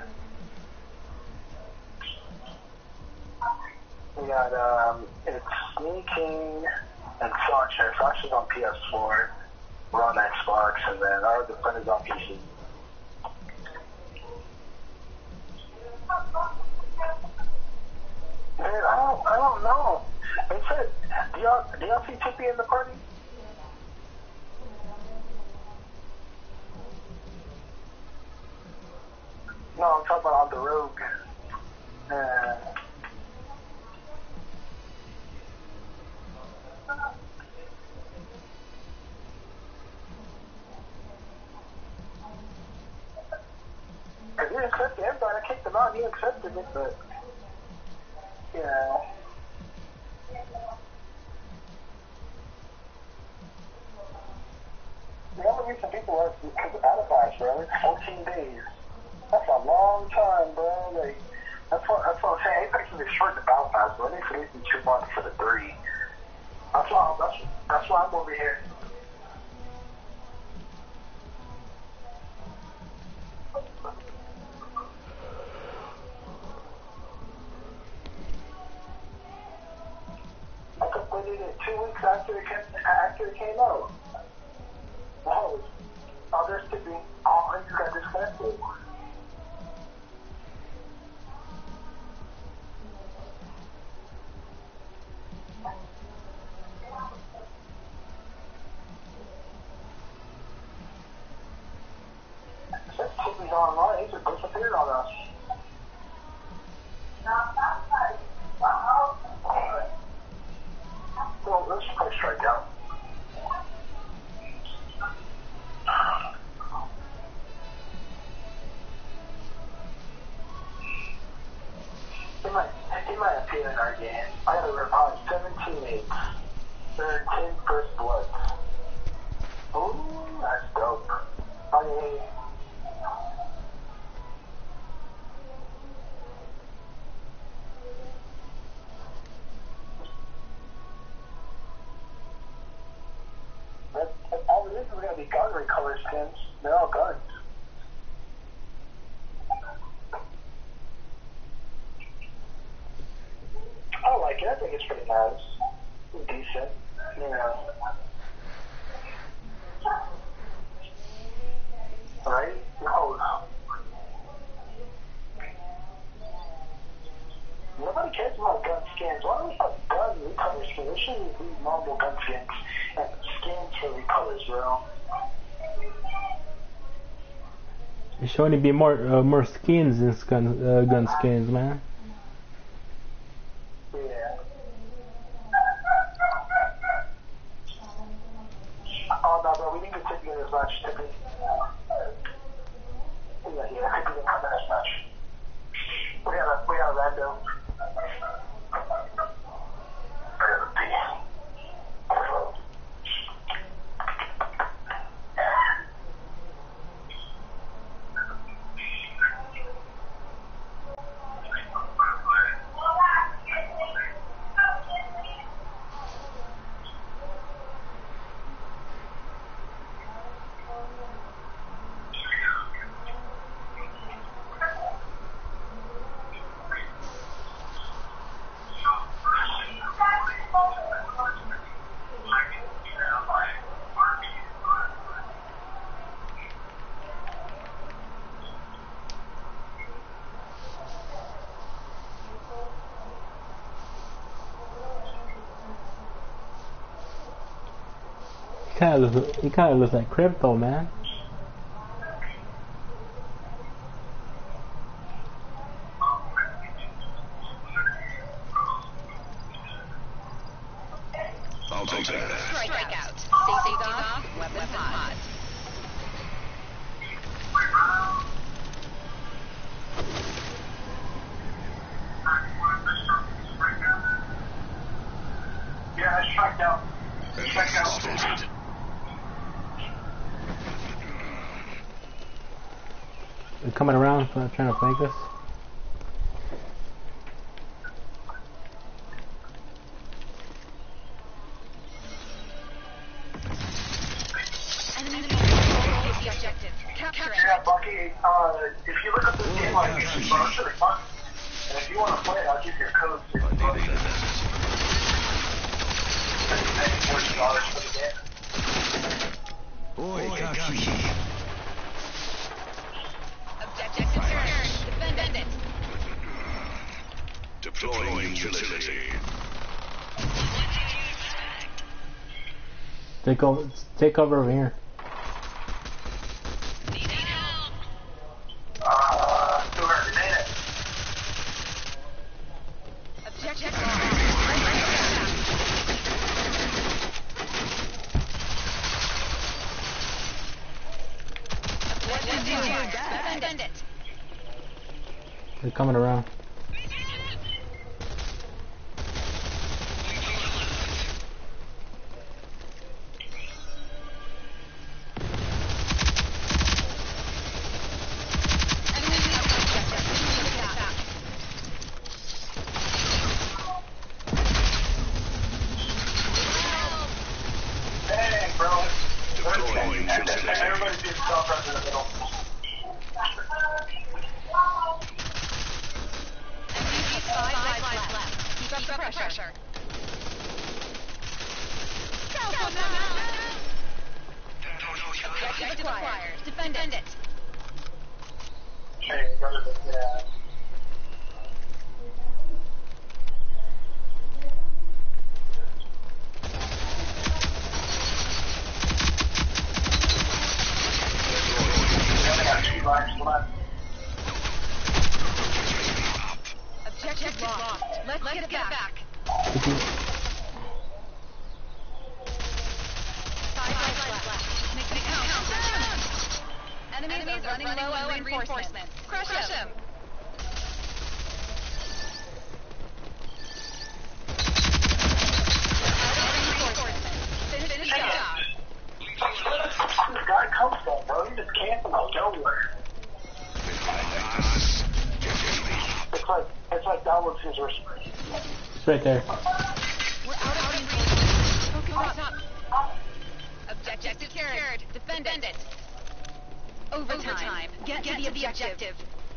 We got, it's sneaking and Sanchez. Sanchez on PS4. We're on Xbox, and then our other friend is on PC. Man, I don't know. They said, do y'all see Tippy in the party? about on the rogue. Cause you accepted everybody. I kicked him out. He accepted it, but yeah. The only reason people are because of alibis, bro. It's 14 days. That's a long time, bro. Like, that's what I'm saying. Apex is short the battle pass, bro. They should at least be 2 months for the 3. That's why I'm over here. I completed it 2 weeks after it came out. No, others to be all you got disconnected. Since TV's online, he's disappeared on us. Well, let's play strikeout. He might appear in our game. I gotta revise 17 8. Third 10 first blood. Ooh, that's dope. I mean, all it is gonna be gun recolor skins. They're all guns. I like it. I think it's pretty nice. Decent. You know. Right? No. Nobody cares about gun skins. Why do we put gun recolor skins? There shouldn't be normal gun skins and skins for recolors, bro. There should only be more skins than gun skins, man. Yeah. Oh no, bro, we need to take you in this match, Tippy. Yeah, Tippy didn't come in this match. We got a rando. I gotta pee. He kind of looks like Crypto, man. I'll take that. Strikeout. Safety off. Weapons hot. Yeah, I struck out. Struck out. Spotted. They're coming around, trying to flank us. Enemy control the objective. Capture it. Yeah, Bucky, if you look up this game on YouTube, bro, it's really fun. And if you want to play it, I'll give you a code. So you can play it. $40 for the game. Oi, Kaki. Objective secured. Defend it. Deploying utility. Take cover over here. $200 They're coming around. Hey, bro. Deploying Everybody sees stop right in the middle. Five lives left. Keep up the pressure. Objective acquired. Defend it. Hey, brother, yeah. Objective lost. Let's get it back. Five lives left. Make it count. Enemies are running low on reinforcements. Crush him. Finish the job. Where this guy comes from, bro? He just camping out nowhere. It's like that was his response. It's right there. We're out of reinforcements. Focus up. Objective secured. Defend it. Overtime. Get to the objective.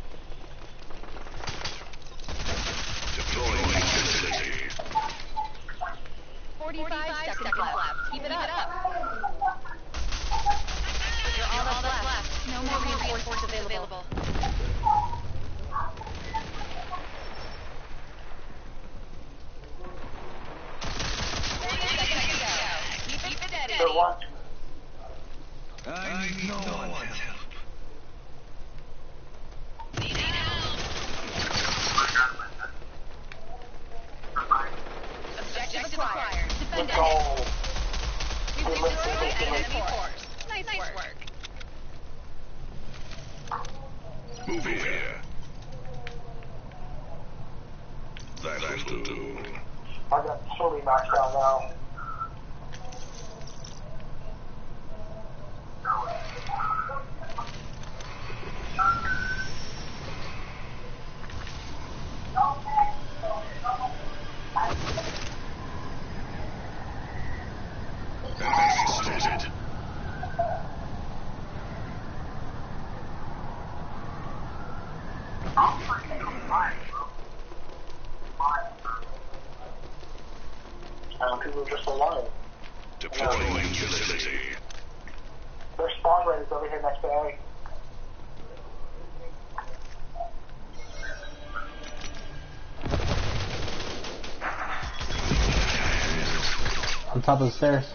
Deploying facility. 45 seconds left. Keep it up. You're all that's left. No more reinforcements available. Keep it steady. So what? I need no one's help. Objective acquired. Defend Let's go. it. We destroyed enemy force. Nice work. Move here. That'll do. I got fully maxed out now. Enemy spotted. People are just alive. Deploying facility. Their spawn rate is over here next to A. On top of the stairs.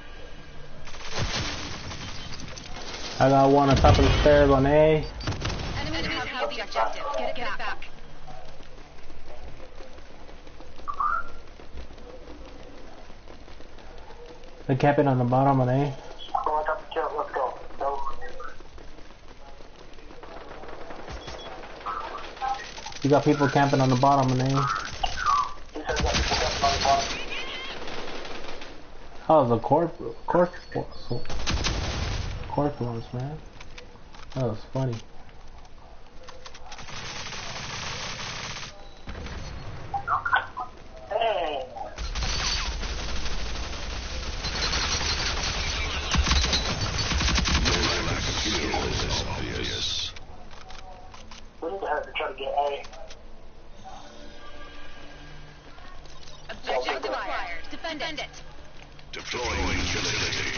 I got one on top of the stairs on A. Enemies have the objective. Get it back. They kept it on the bottom on A. Go, I got the kill. Let's go. Go. You got people camping on the bottom on A. He says that people got on the bottom. Oh, the corpse ones, man. That was funny. Hey. Lack of skills is obvious. We need to have to try to get A. Objective acquired. Defend it. Deploying facility.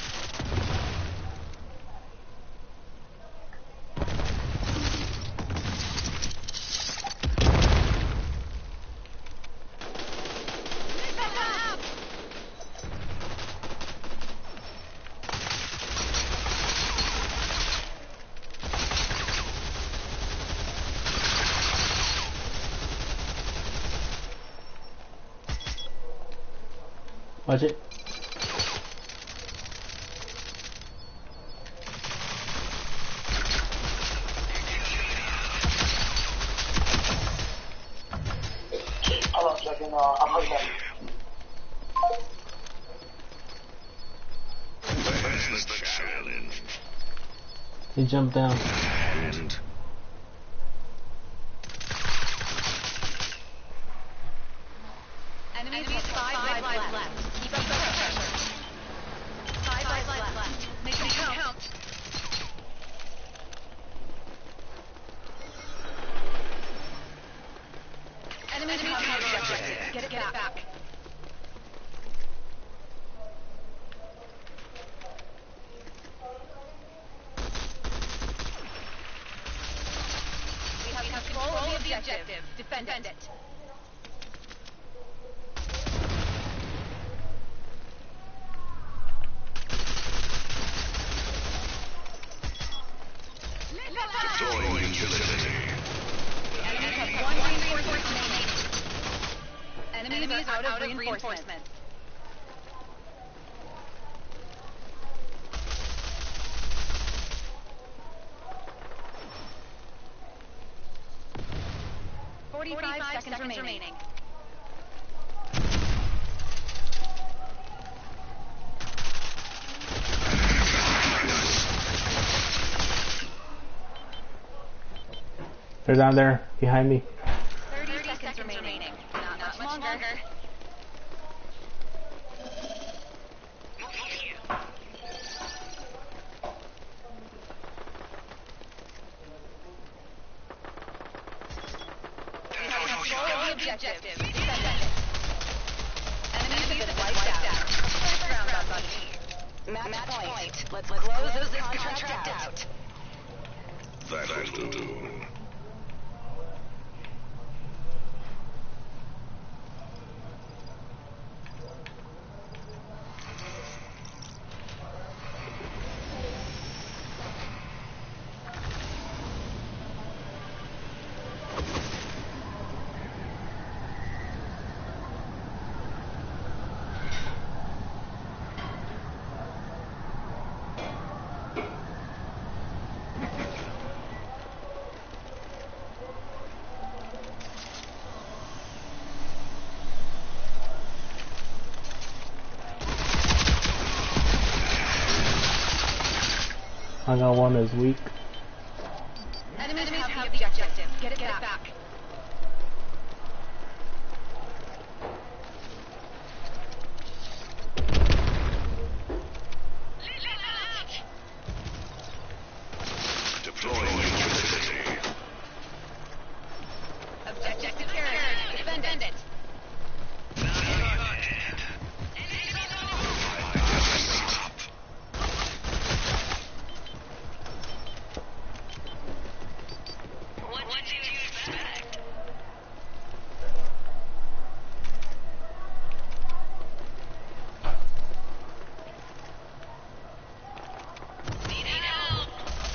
Watch it. second. I'm right back. Where's the challenge? He jumped down. And Enemies with 5 lives left. Keep up the pressure. 5 lives left. Make them count. Enemies have no objective. Get it back. We have control of the objective. Defend it. deploying utility. Enemies have 1 reinforcement remaining. Enemies are out of reinforcement. Forty-five seconds remaining. They're down there behind me. 30 seconds remaining. Not much longer. We have control of the objective. Defend it. Enemies have been wiped out. First round up on me. Match point. Let's close this contract out. That'll do. I got one that's weak. Enemies have the objective. Get it back. Deploying utility. Objective carried. Defend it. What do you expect? Need help?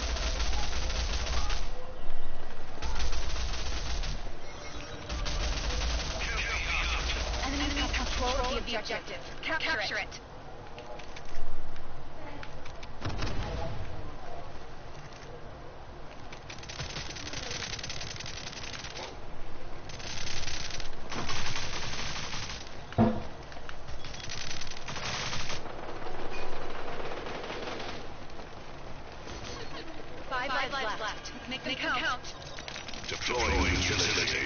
Enemies have control of the objective. Capture it. Five lives left. Make them count. Deploying utility.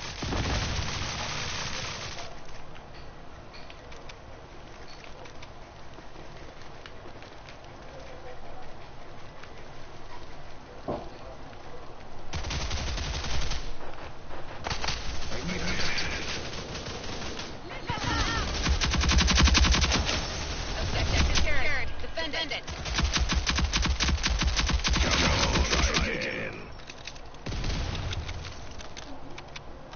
Objective carried. Defend it. Come on, try again.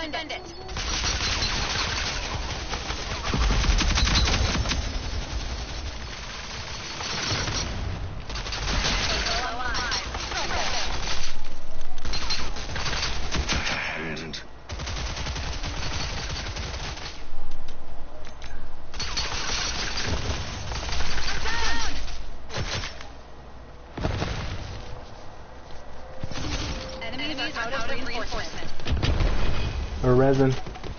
Defend it. And Enemies out of reinforcement. Or resin.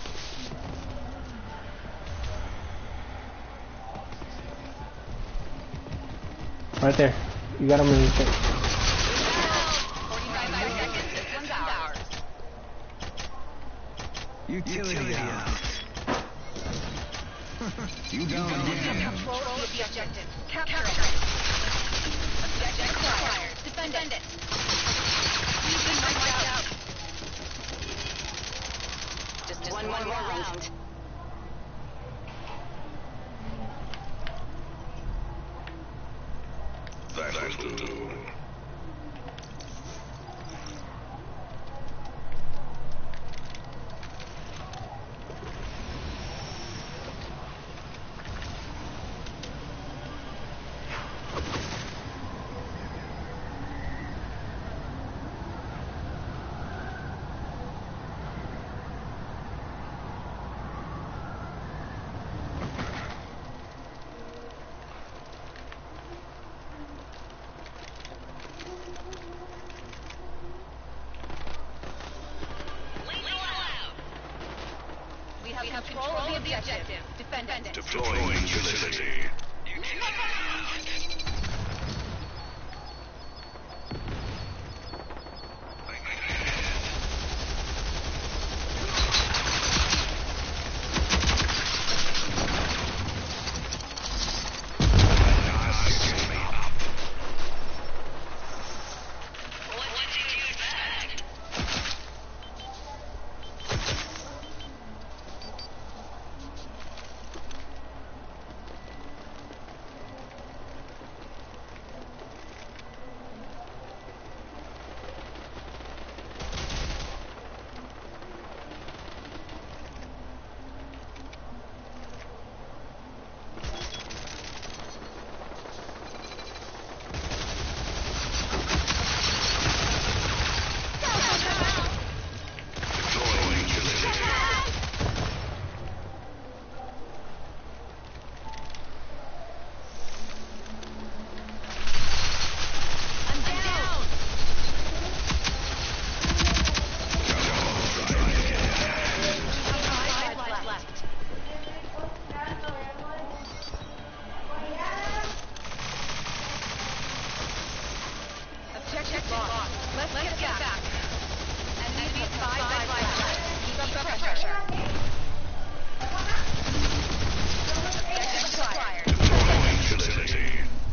Right there. You got him in the thing. 45 seconds. This one's ours. Utility out. You down again. Control the objective. Capture it. Objective acquired. Defend it. Using my out. Just one more round. that'll do. We have control of the objective. Defend it. Deploying utility. Let's get back. Enemies 5 left. Keep up the pressure. Objective acquired. Deploying utility.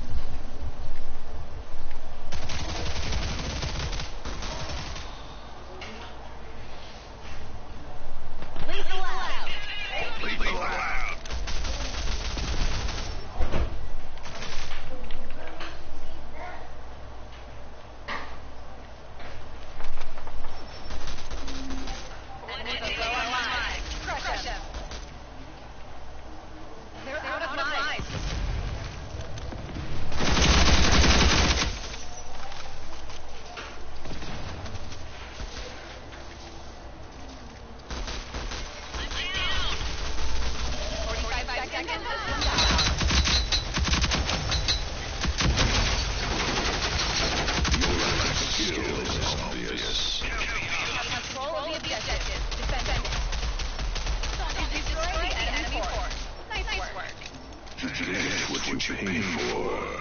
Lethal out. Lethal out. Enemies are low on lives. Crush them. They're out of lives. I'm down. 45 seconds. This one's out. Your lack of skill is obvious. Control of the objective. Defend it. You destroy the enemy force. Nice work. Get what you pay for.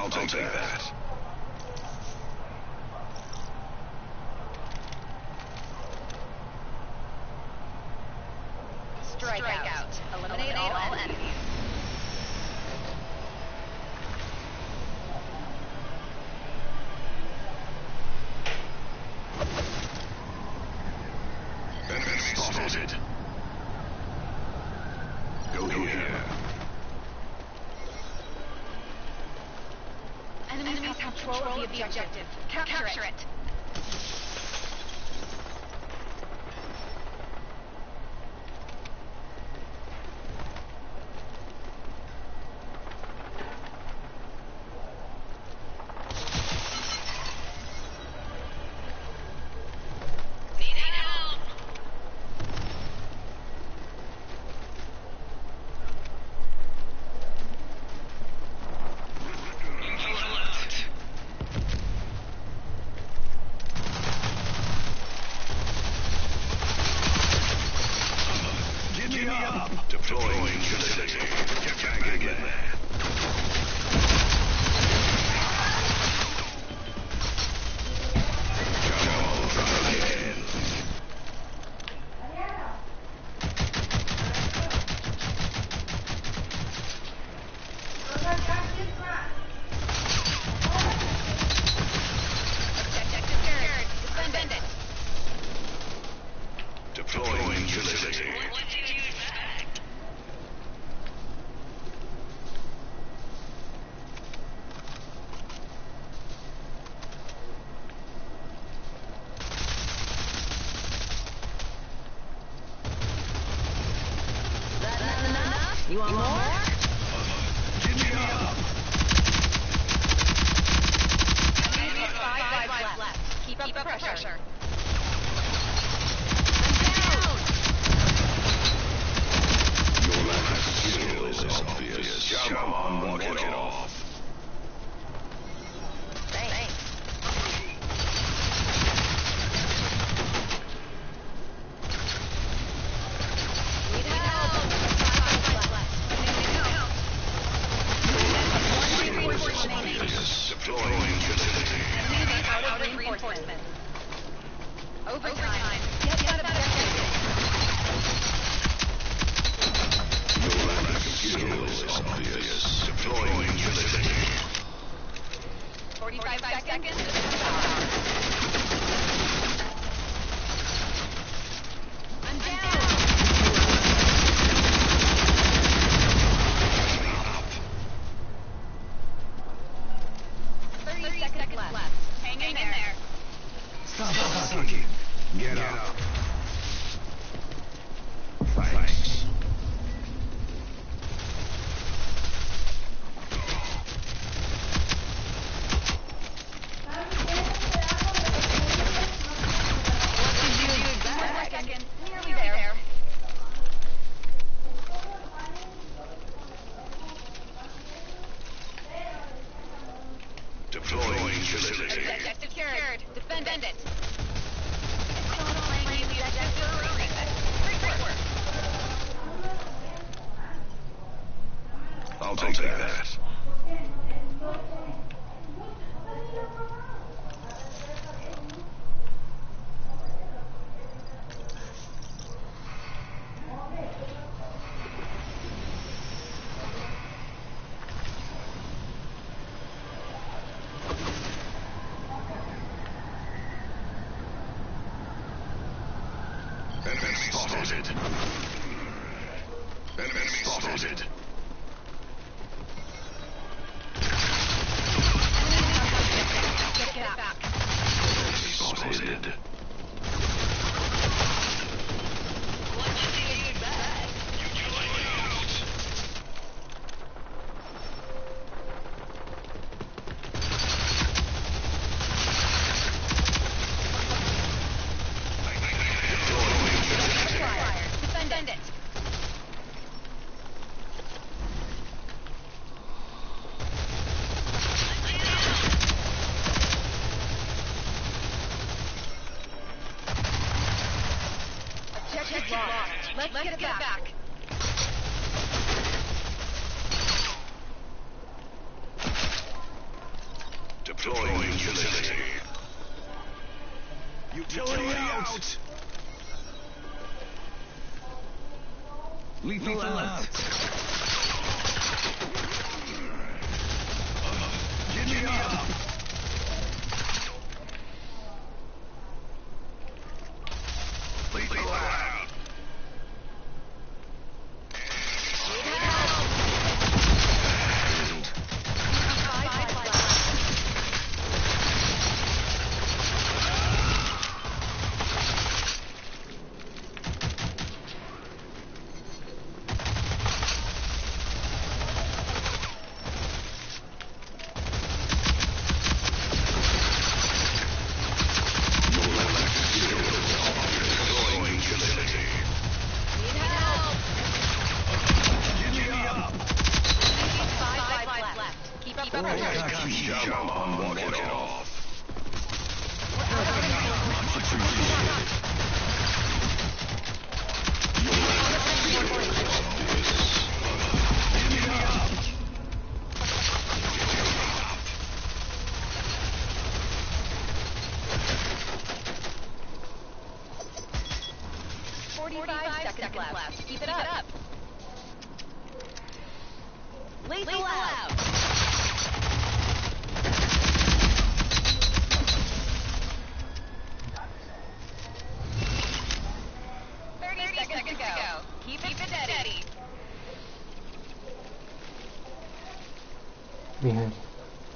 I'll take that. Strikeout. Eliminate all enemies. Enemy spotted. Go here. Enemies have control of the objective. Capture it. Needing help. Left. Give me up. Deploying utility. Get back in there. Come on, try again. Objective secured. Defend it. Deploying utility. What did you expect? That's enough. You want more? Give me up. Enemies 5 lives left. Keep up the pressure. Your lack of skill is obvious. Come on, walk it off. Thanks. Need help. 5 lives left. One reinforcement remaining. Obvious. Deploying utility. Enemies out of reinforcements. Overtime. Get that objective. Your lack of skill is obvious. Deploying utility. 45 seconds. I'm down. Thirty seconds left. Hang in there. Stop fucking. Get up. Thanks. Nearly there. Deploying utility. Objective secured. Defend it. Playing the objective for a reason. Great work. I'll take that. Enemy spotted. Enemy spotted. Get back. Spotted. What did you expect? Utility out. Defend it. Objective lost. Let's get it back. Deploying utility. Utility out. Lethal out. Get me up. Lethal out. Come on, walk it off. Seconds left. Keep it up. Lethal out. Seconds to go. Keep it steady. Behind you.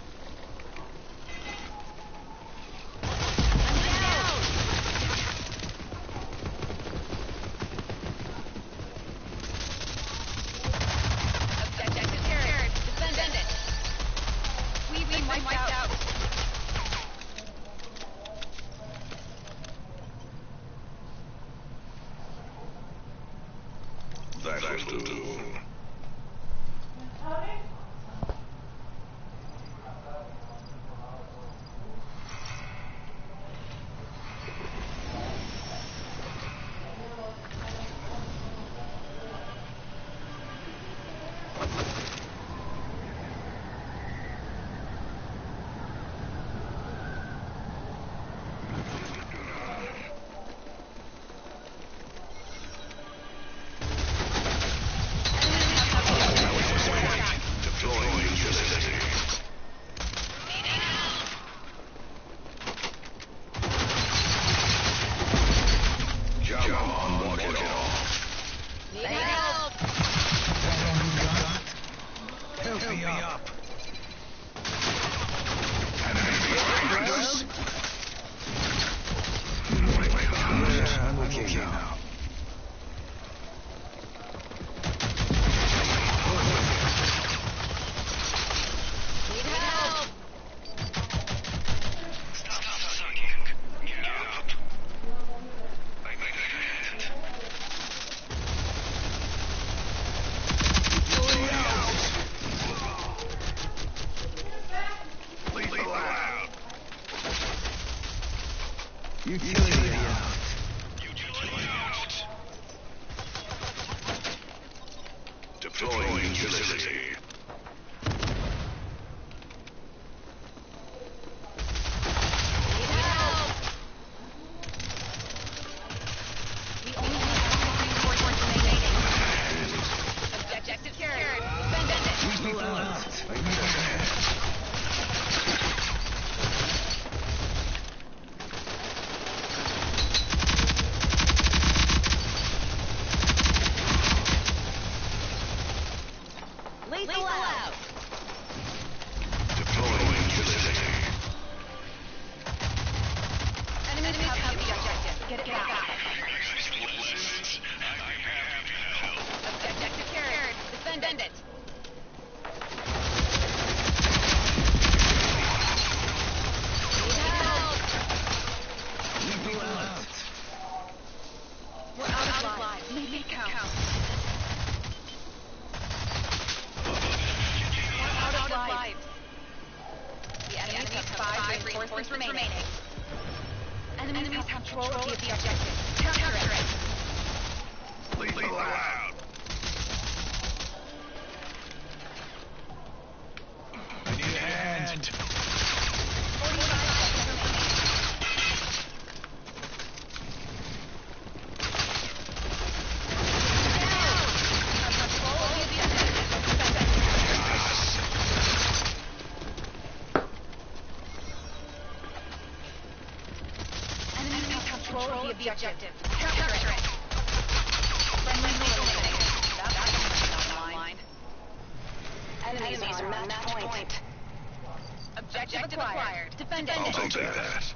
Objective carried. Defend it. We've been wiped out. That'll do. Deploying utility. Come on, walk it off. Need help. Help me up. Enemy behind us. Yeah, I'm okay now. Need help. Stop sucking. Get up. I need a hand. Lethal out. Utility out. Utility out. Deploying utility. Need help. We only have 3 reinforcements remaining. Objective carried. Defend it. Lethal out. I need a hand. Lethal out. Deploying utility. Enemies have the objective. Get it back. Objective carried. Defend it. Need help. Lethal out. We're out of lives. Make it count. We're out of lives. The enemies have 5 reinforcements remaining. Enemies have control of the objective. Capture it. Lethal out. I need a hand. the objective. Capture it. Friendly eliminated. That's not online. Enemies are on match point. Objective acquired. Defend it. I'll take that.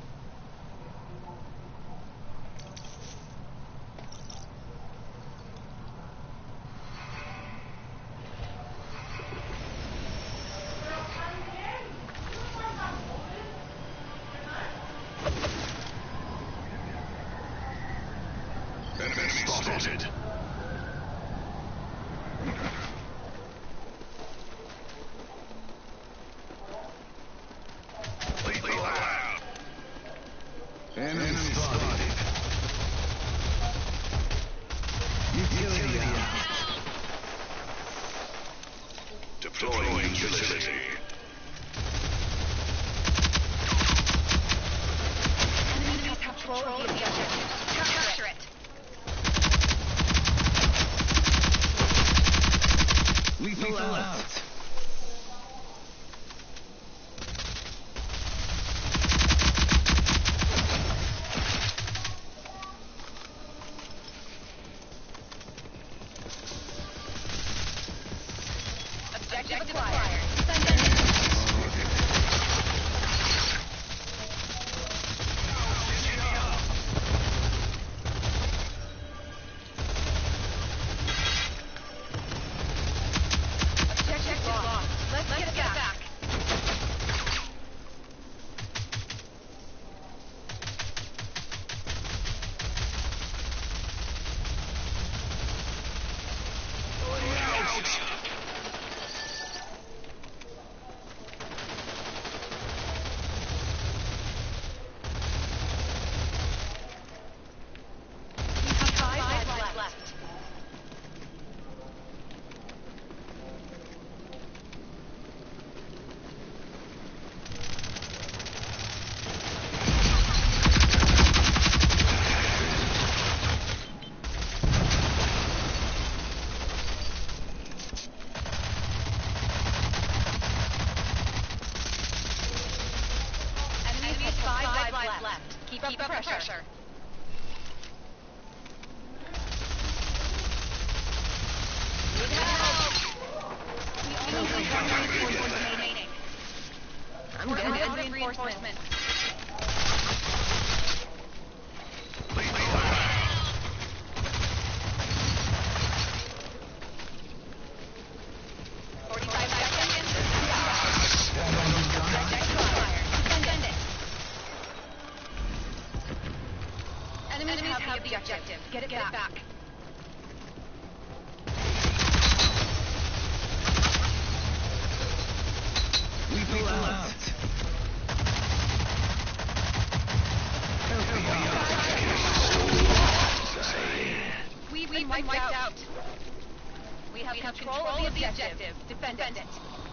Enemy spotted. Lethal out. Enemy spotted. Utility out. Deploying utility. Enemies have control of the objective. Capture it. Lethal out. Objective acquired. Defend it. Objective lost. Let's get back. We have 5 lives left. Enemies have 5 lives left. Keep up the pressure. Need help. We only have 1 reinforcement remaining. I'm good. Reinforcement. Enemies have the objective. Get it back. Lethal out. We've been wiped out. We have control of the objective. Defend it.